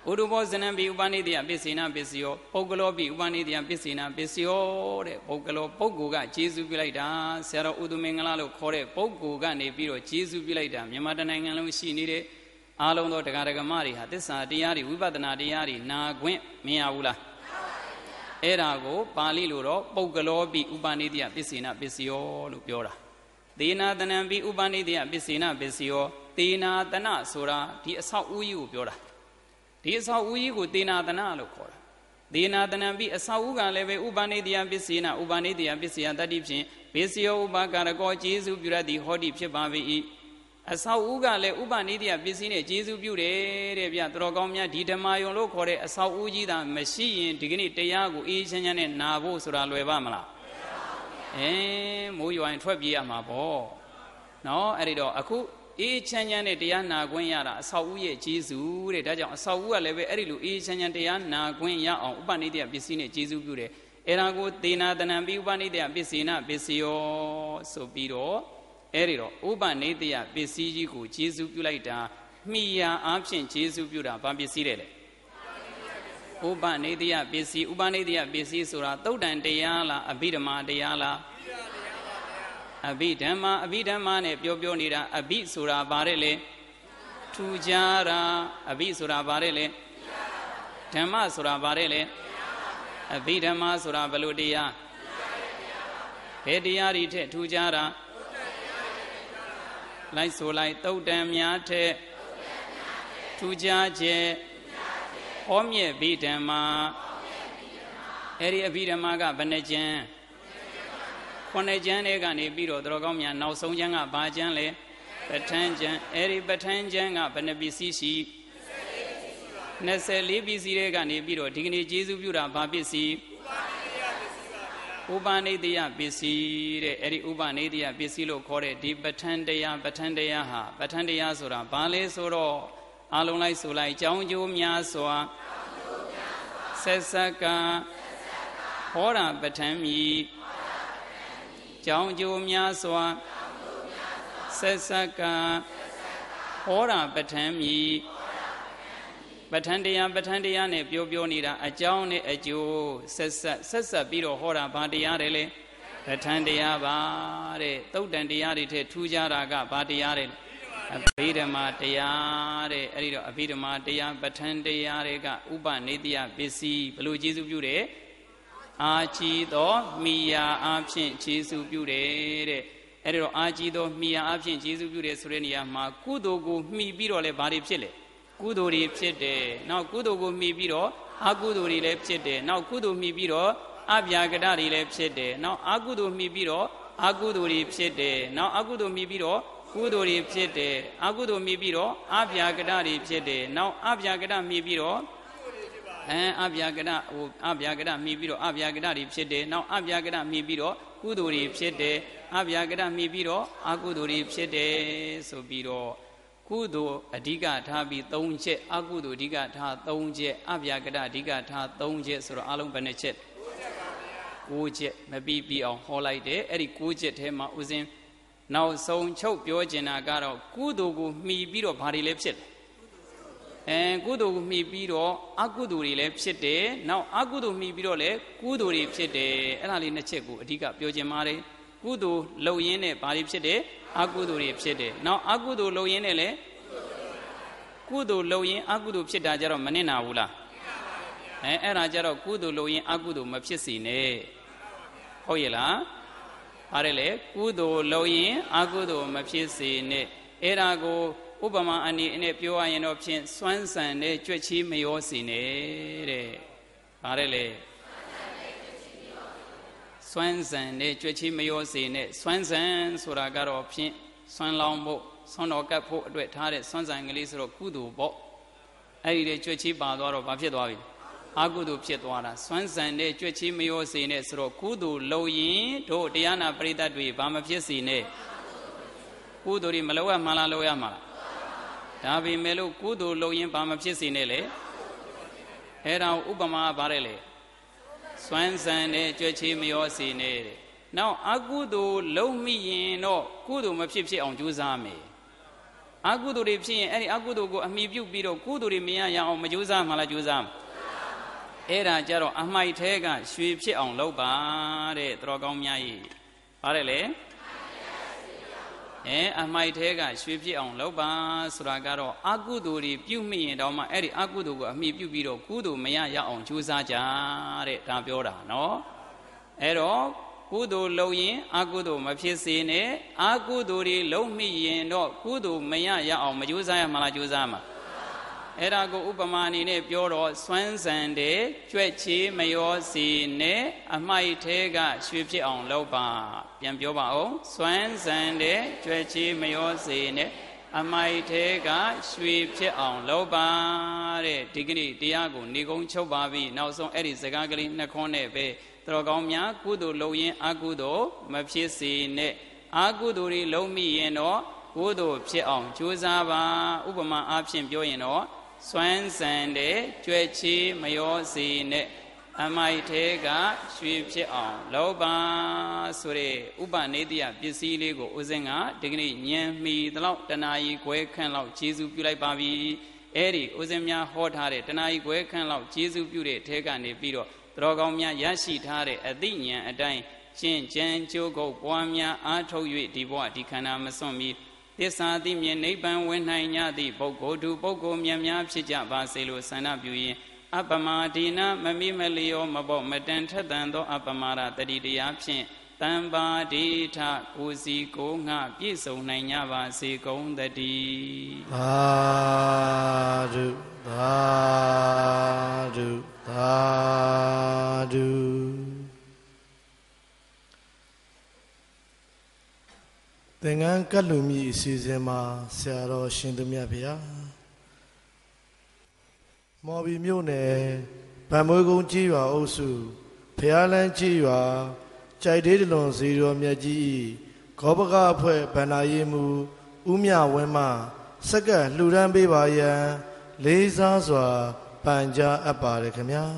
ဥဒုဘောဇနံပိဥပနိတိယပစ္စေနပစ္စယောပုဂ္ဂလောပိဥပနိတိယပစ္စေနပစ္စယောတဲ့ပုဂ္ဂလောပုဂ္ဂိုလ်ကကျေးဇူးပြုလိုက်တာဆရာတော်ဥဒုမင်္ဂလာလို့ခေါ်တဲ့ပုဂ္ဂိုလ်ကနေပြီးတော့ကျေးဇူးပြုလိုက်တာမြန်မာတနိုင်ငံလုံးရှိနေတဲ့အားလုံးသောတရားဓမ္မတွေဟာသစ္စာတရားတွေဝိပဿနာတရားတွေနာခွင့်မရဘူးလားအဲ့ဒါကိုပါဠိလိုတော့ပုဂ္ဂလောပိဥပနိတိယပစ္စေနပစ္စယောလို့ပြောတာသေနာတနံပိဥပနိတိယပစ္စေနပစ္စယောသေနာတနဆိုတာဒီအဆောက်အဦကြီးကိုပြောတာဒီအဆောက်အဦကြီးကိုသေနာတနလို့ခေါ်တာသေနာတနံပိအဆောက်အဦကလည်းပဲဥပနိတိယပစ္စေနဥပနိတိယပစ္စယတတ္တိဖြင့်ပစ္စယောဥပကာရကောကျေးဇူးပြုရသည်ဟောတိဖြစ်ပါ၏အဆောက်အဦကလည်းဥပနိတိယပစ္စည်းနဲ့ကျေးဇူးပြုတယ်တဲ့ဗျတော်ကောင်းများဒီဓမ္မယုံလို့ခေါ်တဲ့အဆောက်အဦကြီးသာမရှိရင်ဒီကနေ့တရားကိုအေးချမ်းချမ်းနဲ့နာဖို့ဆိုတာလွယ်ပါမလားအဲမိုးရွာရင်ထွက်ပြေးရမှာပေါ့နော်အဲ့ဒီတော့အခုအေးချမ်းချမ်းနဲ့တရားနာခွင့်ရတာအဆောက်အဦရဲ့ကျေးဇူးတဲ့ဒါကြောင့်အဆောက်အဦကလည်းပဲအဲ့ဒီလိုအေးချမ်းချမ်းတရားနာခွင့်ရအောင်ဥပနိတိယပစ္စည်းနဲ့ကျေးဇူးပြုတယ်အဲ့ဒါကိုသေနာတနံပိဥပနိတိယပစ္စေနပစ္စယောဆိုပြီးတော့အဲ့ဒီတော့ဥပနိတိယပစ္စည်းကြီးကိုကျေးဇူးပြုလိုက်တာမိယာအားဖြင့်ကျေးဇူးပြုတာဘာပစ္စည်းလဲလေဥပနိတိယပစ္စည်းဥပနိတိယပစ္စည်းဆိုတာသုတ်တန်တရားလားအဘိဓမ္မာတရားလားအဘိဓမ္မာအဘိဓမ္မာနဲ့ပြောပြောနေတာအဘိဆိုတာဘာတဲ့လဲထူကြတာအဘိဆိုတာဘာတဲ့လဲဓမ္မဆိုတာဘာတဲ့လဲအဘိဓမ္မာဆိုတာဘယ်လိုတရားဘယ်တရားတွေထက်ထူကြတာလိုက်ဆိုလိုက်သုတ်တံများထက်ထူကြချက်ဟောမြဲဘိဓမ္မာအဲ့ဒီအဘိဓမ္မာကဘယ်နှကျမ်းခုနှစ်ကျမ်းတွေကနေပြီးတော့တော်ကောင်းများနောက်ဆုံးကျမ်းကဘာကျမ်းလဲပဋ္ဌာန်းကျမ်းအဲ့ဒီပဋ္ဌာန်းကျမ်းကဘယ်နှပစ္စည်းရှိနှစ်ဆယ်လေးပစ္စည်းတွေကနေပြီးတော့ဒီကနေ့ကျေးဇူးပြုတာဘာပစ္စည်းဥပနိတိယပစ္စည်းတဲ့အဲ့ဒီဥပနိတိယပစ္စည်းလို့ခေါ်တဲ့ဒီပဋ္ဌာန်းတရားပဋ္ဌာန်းတရားဟာပဋ္ဌာန်းတရားဆိုတာဘာလဲဆိုတော့အလုံးလိုက်ဆိုလိုက်ကြောင်းကျိုးများစွာဆက်ဆက်ကဟောတာပဋ္ဌာန်းမြည်ကြောင်းကျိုးများစွာဆက်ဆက်ကဟောတာပဋ္ဌာန်းမြည်ပဋ္ဌာန်းတရားပဋ္ဌာန်းတရားနဲ့ပြောပြောနေတာအကြောင်းနဲ့အကျိုးဆက်ဆက်ဆက်ဆက်ပြီးတော့ဟောတာဘာတရားတယ်လဲပဋ္ဌာန်းတရားပါတဲ့သုတ်တန်တရားတွေထက်ထူးခြားတာကဘာတရားတယ်အဘိဓမ္မာတရားတဲ့အဲ့ဒီတော့အဘိဓမ္မာတရားပဋ္ဌာန်းတရားတွေကဥပနိတိယပစ္စည်းဘလို့ကျေးဇူးပြုတယ်အာကြည်သောမိယာအဖြစ်ကျေးဇူးပြုတယ်တဲ့အဲ့ဒီတော့အာကြည်သောမိယာအဖြစ်ကျေးဇူးပြုတယ်ဆိုတဲ့နေရာမှာကုသိုလ်ကိုမှီပြီးတော့လဲဘာတွေဖြစ်လဲကုသိုလ်တွေဖြစ်တယ်နောက်ကုသိုလ်ကိုမှီပြီးတော့အကုသိုလ်တွေလည်းဖြစ်တယ်နောက်ကုသိုလ်မှီပြီးတော့အဗျာကတတွေလည်းဖြစ်တယ်နောက်အကုသိုလ်မှီပြီးတော့အကုသိုလ်တွေဖြစ်တယ်နောက်အကုသိုလ်မှီပြီးတော့ကုသိုလ်တွေဖြစ်တယ်အကုသိုလ်မှီပြီးတော့အဗျာကတတွေဖြစ်တယ်နောက်အဗျာကတမှီပြီးတော့အဲအဗျာကတဟိုအဗျာကတမှီပြီးတော့အဗျာကတတွေဖြစ်တယ်နောက်အဗျာကတမှီပြီးတော့ကုသိုလ်တွေဖြစ်တယ်အဗျာကတမှီပြီးတော့အကုသိုလ်တွေဖြစ်တယ်ဆိုပြီးတော့ကုသိုလ်အဓိကထားပြီး၃ချက်အကုသိုလ်အဓိကထား၃ချက်အဗျာကတအဓိကထား၃ချက်ဆိုတော့အလုံးဘယ်နှချက်၉ချက်မပြီးပြီးအောင်ဟောလိုက်တယ်အဲ့ဒီ၉ချက်ထဲမှာဥစဉ်နောက်ဆုံးချုပ်ပြောကျင်တာကတော့ကုသိုလ်ကိုမှီပြီးတော့ဘာတွေလဲဖြစ်တယ်အဲကုသိုလ်ကိုမှီပြီးတော့အကုသိုလ်တွေလည်းဖြစ်တယ်နောက်အကုသိုလ်မှီပြီးတော့လည်းကုသိုလ်တွေဖြစ်တယ်အဲ့ဒါလေးနှစ်ချက်ကိုအဓိကပြောကျင်ပါတယ်ကုသိုလ်လုပ်ရင်းနဲ့ဘာတွေဖြစ်တယ်အကုသိုလ်တွေဖြစ်တယ်နောက်အကုသိုလ်လုပ်ရင်းနဲ့လည်းကုသိုလ်လုပ်ရင်းအကုသိုလ်ဖြစ်တာကြတော့မနစ်နာဘူးလားအဲအဲ့ဒါကြတော့ကုသိုလ်လုပ်ရင်းအကုသိုလ်မဖြစ်စေနဲ့ဟုတ်ရဲ့လားပါတယ်လေကုသိုလ်လုပ်ရင်အကုသိုလ်မဖြစ်စေနဲ့အဲ့ဒါကိုဥပမာအနေနဲ့ပြောရရင်တော့ဖြင့်စွမ်းဆန်တဲ့ကြွက်ချီးမရောစေနဲ့တဲ့ပါတယ်လေစွမ်းဆန်တဲ့ကြွက်ချီးမရောစေနဲ့စွမ်းဆန်ဆိုတာကတော့ဖြင့်စွမ်းလောင်းဖို့စွမ်းတော်ကပ်ဖို့အတွက်ထားတဲ့စွမ်းဆန်ကလေးဆိုတော့ကုသိုလ်ပေါ့အဲ့ဒီတဲ့ကြွက်ချီးပါသွားတော့ဘာဖြစ်သွားပြီအကုသိုလ်ဖြစ်သွားတာစွမ်းဆန်တဲ့ကြွက်ချီးမရောစေနဲ့ဆိုတော့ကုသိုလ်လုပ်ရင်တို့တရားနာပရိသတ်တွေဘာမဖြစ်စေနဲ့ကုသိုလ်တွေမလုပ်ရမှလားလုပ်ရမှာလားဒါပေမဲ့လို့ကုသိုလ်လုပ်ရင်ဘာမဖြစ်စေနဲ့လေအဲ့ဒါဥပမာဗါတယ်လေစွမ်းဆန်တဲ့ကြွက်ချီးမရောစေနဲ့တဲ့နောက်အကုသိုလ်လုံးမိရင်တော့ကုသိုလ်မဖြစ်ဖြစ်အောင်ကြိုးစားမယ်အာကုသိုလ်တွေဖြစ်ရင်အဲ့ဒီအကုသိုလ်ကိုအမိပြုတ်ပြီးတော့ကုသိုလ်တွေမရရအောင်မကြိုးစားမှလားကြိုးစားအဲ့ဒါကြတော့အမိုက်ထဲကရွှေဖြစ်အောင်လုပ်ပါတဲ့သူတော်ကောင်းများကြီးပါတယ်လေအဲအမိုက်ထဲကရွှေဖြစ်အောင်လုပ်ပါဆိုတာကတော့အကုသိုလ်တွေပြုမိရင်တော့မှအဲ့ဒီအကုသိုလ်ကိုအမိပြုတ်ပြီးတော့ကုသိုလ်မရရအောင်ကြိုးစားကြတဲ့ဒါပြောတာနော်အဲ့တော့ကုသိုလ်လုပ်ရင်အကုသိုလ်မဖြစ်စေနဲ့အကုသိုလ်တွေလုံးမိရင်တော့ကုသိုလ်မရရအောင်မကြိုးစားရမှာလားကြိုးစားမှာအဲ့ဒါကိုဥပမာအနေနဲ့ပြောတော့စွမ်းစံတဲ့ကြွက်ချေမရောစီနဲ့အမိုက်ထဲကရွှေဖြစ်အောင်လုပ်ပါပြန်ပြောပါဦးစွမ်းစံတဲ့ကြွက်ချေမရောစီနဲ့အမိုက်ထဲကရွှေဖြစ်အောင်လုပ်ပါတဲ့ဒီကနေ့တရားကိုနေကုန်းချုပ်ပါပြီနောက်ဆုံးအဲ့ဒီစကားကလေးနှစ်ခွန်းနဲ့ပဲသူတော်ကောင်းများကုသိုလ်လုပ်ရင်အကုသိုလ်မဖြစ်စေနဲ့အကုသိုလ်တွေလုံးမိရင်တော့ကုသိုလ်ဖြစ်အောင်ကြိုးစားပါဥပမာအားဖြင့်ပြောရင်တော့စွမ်းစံတဲ့ကြွယ်ချေမရောစေနဲ့အမိုက်ထဲကရွှေဖြစ်အောင်လုပ်ပါဆိုတဲ့ဥပနိဒိယပစ္စည်းလေးကိုဦးဇင်းကဒီကနေ့ဉာဏ်မီတလောက်တဏှာကြီးခွဲခန့်လောက်ကျေစုပြုလိုက်ပါပြီအဲ့ဒီဦးဇင်းများဟောထားတဲ့တဏှာကြီးခွဲခန့်လောက်ကျေစုပြုတဲ့ထဲကနေပြီးတော့သူတော်ကောင်းများရရှိထားတဲ့အသိဉာဏ်အတိုင်းရှင်းကြံကြိုးကုပ်ပွားများအားထုတ်၍ဒီဘဝဒီခန္ဓာမစွန့်မီသစ္စာသိမြင်နိဗ္ဗာန်ဝင်နိုင်ကြသည့်ပုဂ္ဂိုလ်သူပုဂ္ဂိုလ်များများဖြစ်ကြပါစေလို့ဆန္ဒပြုရင်အပမဒိနာမမိမလျောမပေါ့မတန်ထက်တန်သောအပမာရတတိတရားဖြင့်တံပါဒိထကိုစီကိုငှပြည့်စုံနိုင်ကြပါစေကုန်သတည်းသာဓုသာဓုသာဓုသင်္ကန်းကတ်လူမြည်အစီအစဉ်မှာဆရာတော်ရှင်သူမြတ်ဗျာမော်ဘီမြို့နယ်ဗန်မွေးကုန်းကြီးရွာအုပ်စုဖျားလန်းကြီးရွာကြိုက်သေးတလွန်ဇီရောမြတ်ကြီးဂောဘကအဖွဲ့ဗန္နာရေးမှုဦးမြဝင်းမှစက္ကန့်လှူဒန်းပေးပါရန်လေးစားစွာပန်ကြားအပ်ပါတယ်ခင်ဗျာ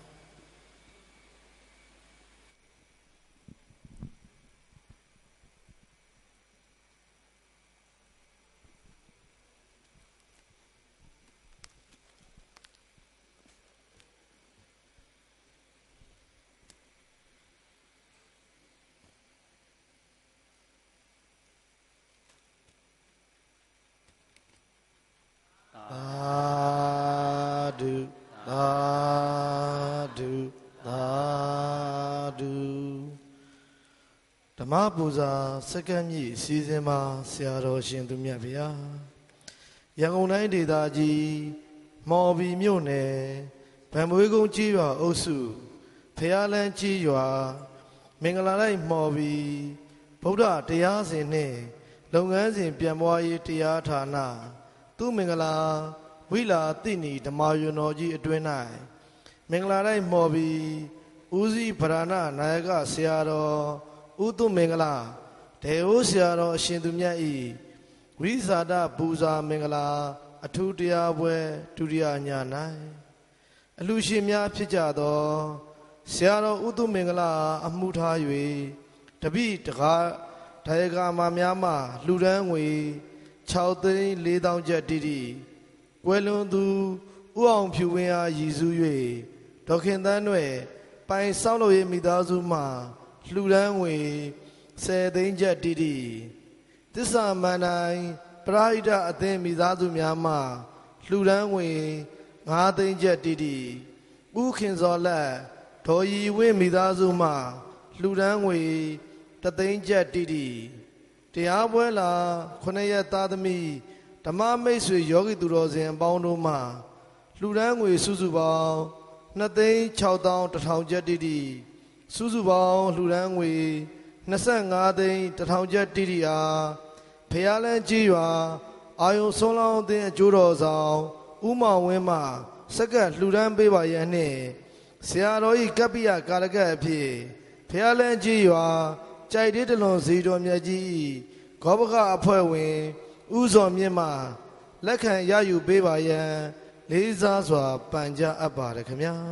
ဓမ္မပူဇာစက္ကန့်မြည်အစည်းအဝေးမှာဆရာတော်ရှင်သူမြတ်ဗျာရန်ကုန်တိုင်းဒေသကြီးမော်ဘီမြို့နယ်ဗန်မွေးကုန်းကြီးရွာအုပ်စုဖျားလန်းကြီးရွာမင်္ဂလာလိုက်မော်ဘီဗုဒ္ဓတရားစဉ်နှင့်လုပ်ငန်းစဉ်ပြန်ပွားရေးတရားဌာနသူမင်္ဂလာဝိလာတိနီဓမ္မယွန်တော်ကြီးအတွင်း၌မင်္ဂလာလိုက်မော်ဘီဦးစီးဗရဏနာယကဆရာတော်ဥတုမင်္ဂလာဒေဝဆရာတော်အရှင်သူမြတ်ဤဝိဇာတပူဇာမင်္ဂလာအထူးတရားပွဲဒုတိယည၌အလှရှင်များဖြစ်ကြသောဆရာတော်ဥတုမင်္ဂလာအမှုထား၍တပိတကားဒါယကာမများမှလှူဒန်းငွေ၆သိန်း၄သောင်းကျပ်တိတိကွယ်လွန်သူဥအောင်ဖြူဝင်းအားရည်စူး၍ဒေါခင်သန်းတွေပိုင်ဆောက်လုပ်ရေးမိသားစုမှလှူဒန်းငွေ၁၀သိန်းကျပ်တိတိသစ္စာမန္တိုင်ပရိဟိတအသင်းမိသားစုများမှလှူဒန်းငွေ၅သိန်းကျပ်တိတိဥခင်စောလက်ဒေါ်ရီဝင်းမိသားစုမှလှူဒန်းငွေတသိန်းကျပ်တိတိတရားပွဲလာခုနှစ်ရက်သားသမီးဓမ္မမိတ်ဆွေယောဂီသူတော်စင်အပေါင်းတို့မှလှူဒန်းငွေစုစုပေါင်း၂သိန်း၆သောင်းတစ်ထောင်ကျပ်တိတိစုစုပေါင်းလှူဒန်းငွေ၂၅သိန်းတစ်ထောင်ကျပ်တိတိအားဖျားလန်းကြီးရွာအာယုံဆုံးလောင်းအသင်းအကျိုးတော်ဆောင်ဥမောင်ဝင်းမှစက္ကန့်လှူဒန်းပေးပါရန်နှင့်ဆရာတော်ဤကပ္ပိယကာလကတ်အဖြစ်ဖျားလန်းကြီးရွာကြိုက်သေးတလွန်ဇီတော်မြတ်ကြီးဂောဘကအဖွဲ့ဝင်ဥဇော်မြင့်မှလက်ခံရယူပေးပါရန်လေးစားစွာပန်ကြားအပ်ပါတယ်ခင်ဗျာ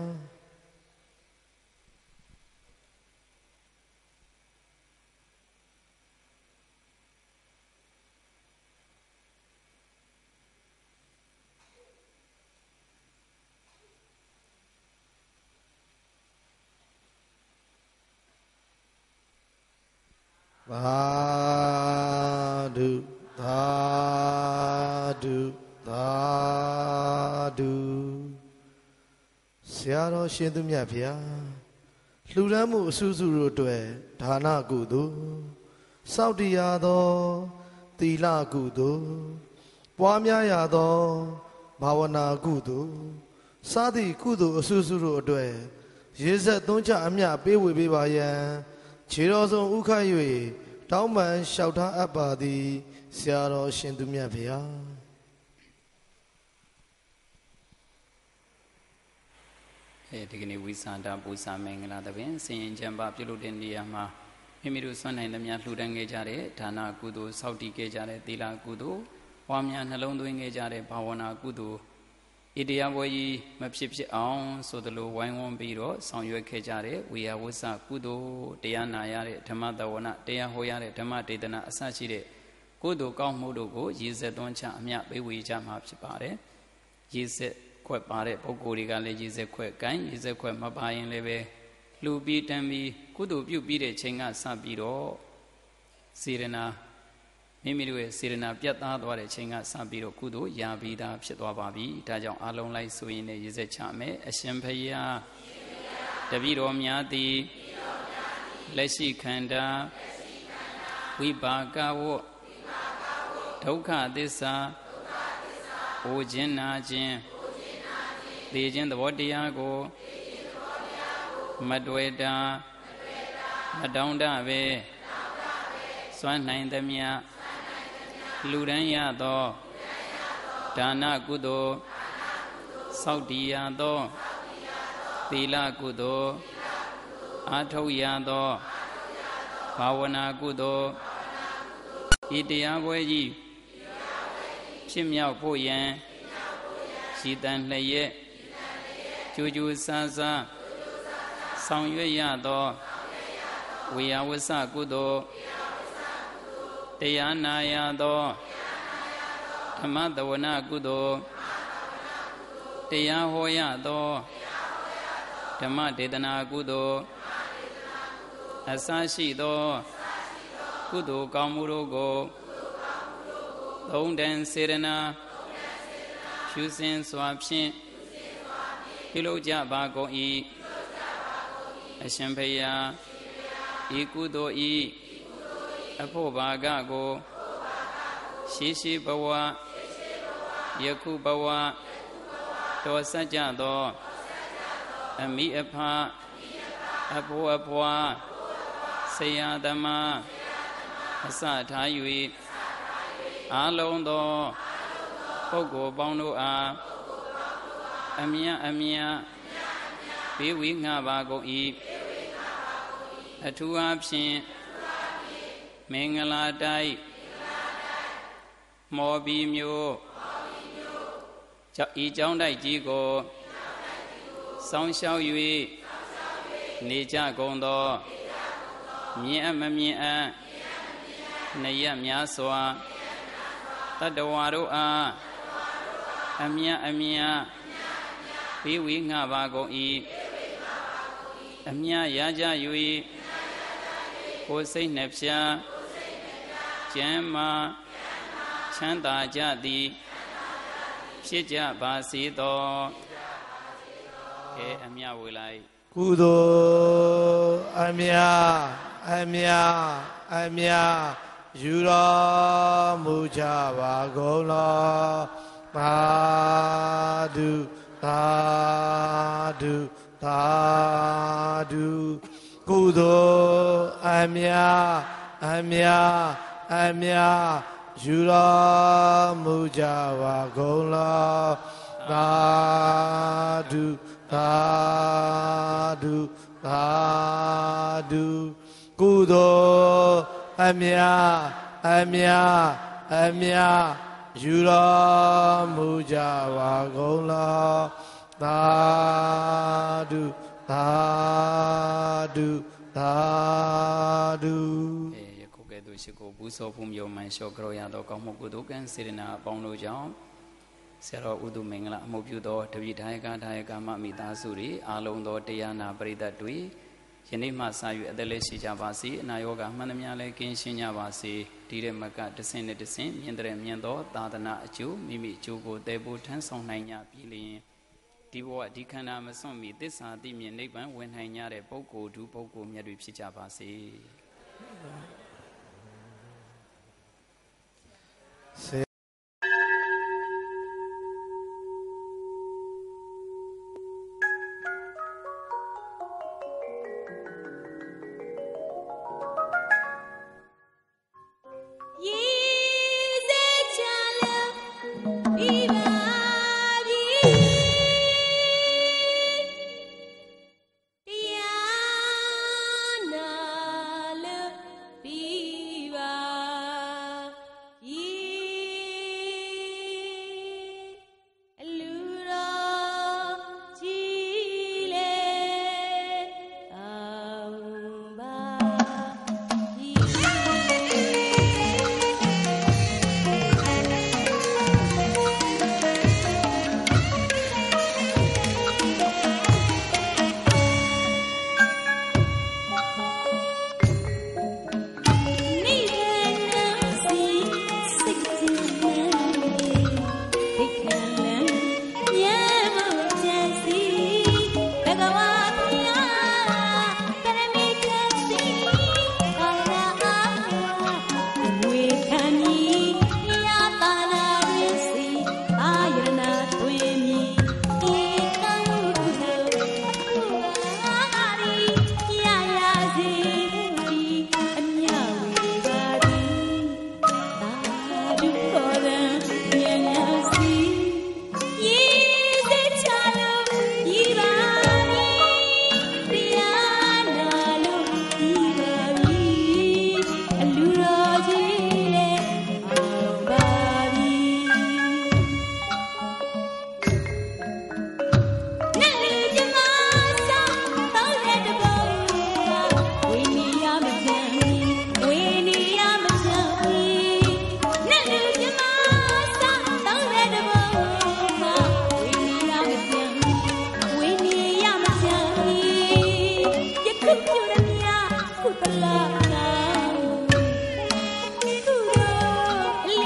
Thadu, thadu, thadu. ဆရာတော်ရှင်သူမြတ်ဗျာလှူဒန်းမှုအဆူဆူတို့အတွက်ဒါနကုသိုလ်စောင့်တည်ရသောသီလကုသိုလ်ပွားများရသောဘာဝနာကုသိုလ်စသည့်ကုသိုလ်အဆူဆူတို့အတွက်ရေဆက်သွန်းချအမြပေးဝေပေးပါယံခြေတော်ဆုံးဥခတ်၍တောင်းပန်လျှောက်ထားအပ်ပါသည်ဆရာတော်ရှင်သူမြတ်ဗျာအဲဒီကနေ့ဝိသန္တာပူဇာမင်္ဂလာသဘင်ဆင်ရင်ကျမ်းပါပြုလုပ်တဲ့နေရာမှာမိမိတို့စွန့်နိုင်သမျှလှူဒန်းခဲ့ကြတဲ့ဒါနကုသိုလ်စောင့်တည်ခဲ့ကြတဲ့သီလကုသိုလ်ပွားများနှလုံးသွင်းခဲ့ကြတဲ့ဘာဝနာကုသိုလ်ဤတရားပွဲကြီးမဖြစ်ဖြစ်အောင်ဆိုသလိုဝိုင်းဝန်းပြီးတော့ဆောင်ရွက်ခဲ့ကြတဲ့ဝေယဝစ္စကုသိုလ်တရားနာရတဲ့ဓမ္မတဝနာတရားဟောရတဲ့ဓမ္မဒေသနာအစရှိတဲ့ကုသိုလ်ကောင်းမှုတို့ကိုရည်စက်သွန်းချအမြပေးဝေကြမှာဖြစ်ပါတယ်ရည်စက်ခွက်ပါတဲ့ပုဂ္ဂိုလ်တွေကလည်းရည်စက်ခွက်ကိုင်းရည်စက်ခွက်မပါရင်လည်းပဲလှူပြီးတမ်းပြီးကုသိုလ်ပြုပြီးတဲ့ချိန်ကစပြီးတော့စေရနာမိမိတို့ရဲ့စေရနာပြတ်သားသွားတဲ့ချိန်ကစပြီးတော့ကုသိုလ်ရပြီးသားဖြစ်သွားပါပြီဒါကြောင့်အလုံးလိုက်ဆိုရင်လည်းရည်စက်ချမယ်အရှင်ဖယားတပည့်တော်များသည်လက်ရှိခန္ဓာဝိပါကဝဒုက္ခသစ္စာအိုခြင်းနာခြင်းသိခြင်းသဘောတရားကိုမတွေ့တာမတောင်းတပဲစွမ်းနိုင်သမျှလူရန်ရသောဒါနကုသိုလ်စောင့်တည်ရသောသီလကုသိုလ်အာထုတ်ရသောဘာဝနာကုသိုလ်ဤတရားပွဲကြီးဖြစ်မြောက်ဖို့ယံရှိတန်လျက်ကြိုးကြိုးဆန်းဆန်းဆောင်ရွက်ရသောဝေယဝစ္စကုသိုလ်တရားနာရသောဓမ္မတဝနာကုသိုလ်တရားဟောရသောဓမ္မဒေသနာကုသိုလ်အစရှိသောကုသိုလ်ကောင်းမှုတို့ကိုသုံးတန်စေရနာဖြူစင်စွာဖြင့်ပြုလုပ်ကြပါကုန်၏အရှင်ဘုရားဤကုသိုလ်ဤအဖို့ဘာကကိုရှိရှိဘဝယခုဘဝတော်စัจကြသောအမိအဖအဖိုးအဖွာဆရာသမားအစထား၍အာလုံးသောပုဂ္ဂိုလ်ပေါင်းတို့အားအမြတ်အမြတ်ဘေးဝိငှပါကုန်၏အထူးအားဖြင့်မင်္ဂလာတိုက်မော်ဘီမျိုးဤကျောင်းတိုက်ကြီးကိုစောင်းရှောက်၍နေကြကုန်သောမြင်အမမြင်အနရများစွာတတ္တဝါတို့အားအမြတ်အမြတ်ဘေးဝိငှပါကုန်၏အမြတ်ရကြ၍ကိုယ်စိတ်နှဖျားကျမ်းမာချမ်းသာကြသည်ဖြစ်ကြပါစေသောကဲအမြတ်ဝေလိုက်ကုသိုလ်အမြတ်အမြတ်အမြတ်ယူတော်မူကြပါကုန်လောသာဓုသာဓုသာဓုကုသိုလ်အမြတ်အမြတ်အမြတ်ယူတော်မူကြပါကုန်လောသာဓုသာဓုသာဓုကုသိုလ်အမြတ်အမြတ်အမြတ်ယူတော်မူကြပါကုန်လောသာဓုသာဓုသာဓုအေယခုကဲ့သို့ရှိကိုဘူးစောဖုံမျိုးမှန်လျှော့ကြောရသောကောင်းမှုကုသိုလ်ကံစေရနာအပေါင်းတို့ကြောင့်ဆရာတော်ဥဒုမင်္ဂလာအမှုပြုသောတပိဒါယကဒါယကမမိသားစုတွေအာလုံးသောတရားနာပရိသတ်တွေယနေ့မှစ၍အသက်လည်းရှိကြပါစေအနာရောဂါမှန်သမျှလည်းကင်းရှင်းကြပါစေဒီတဲ့မကတဆင့်နဲ့တဆင့်မြင်တဲ့မြင်သောသာသနာအကျိုးမိမိအကျိုးကိုတည်ဖို့ထမ်းဆောင်နိုင်ကြပြီလျင်ဒီဘဝဒီခန္ဓာမစွန့်မီသစ္စာသိမြင်နိဗ္ဗာန်ဝင်နိုင်ကြတဲ့ပုဂ္ဂိုလ်ဒုပုဂ္ဂိုလ်မြတ်တွေဖြစ်ကြပါစေ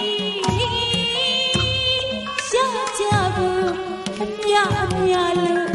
Yeah, yeah,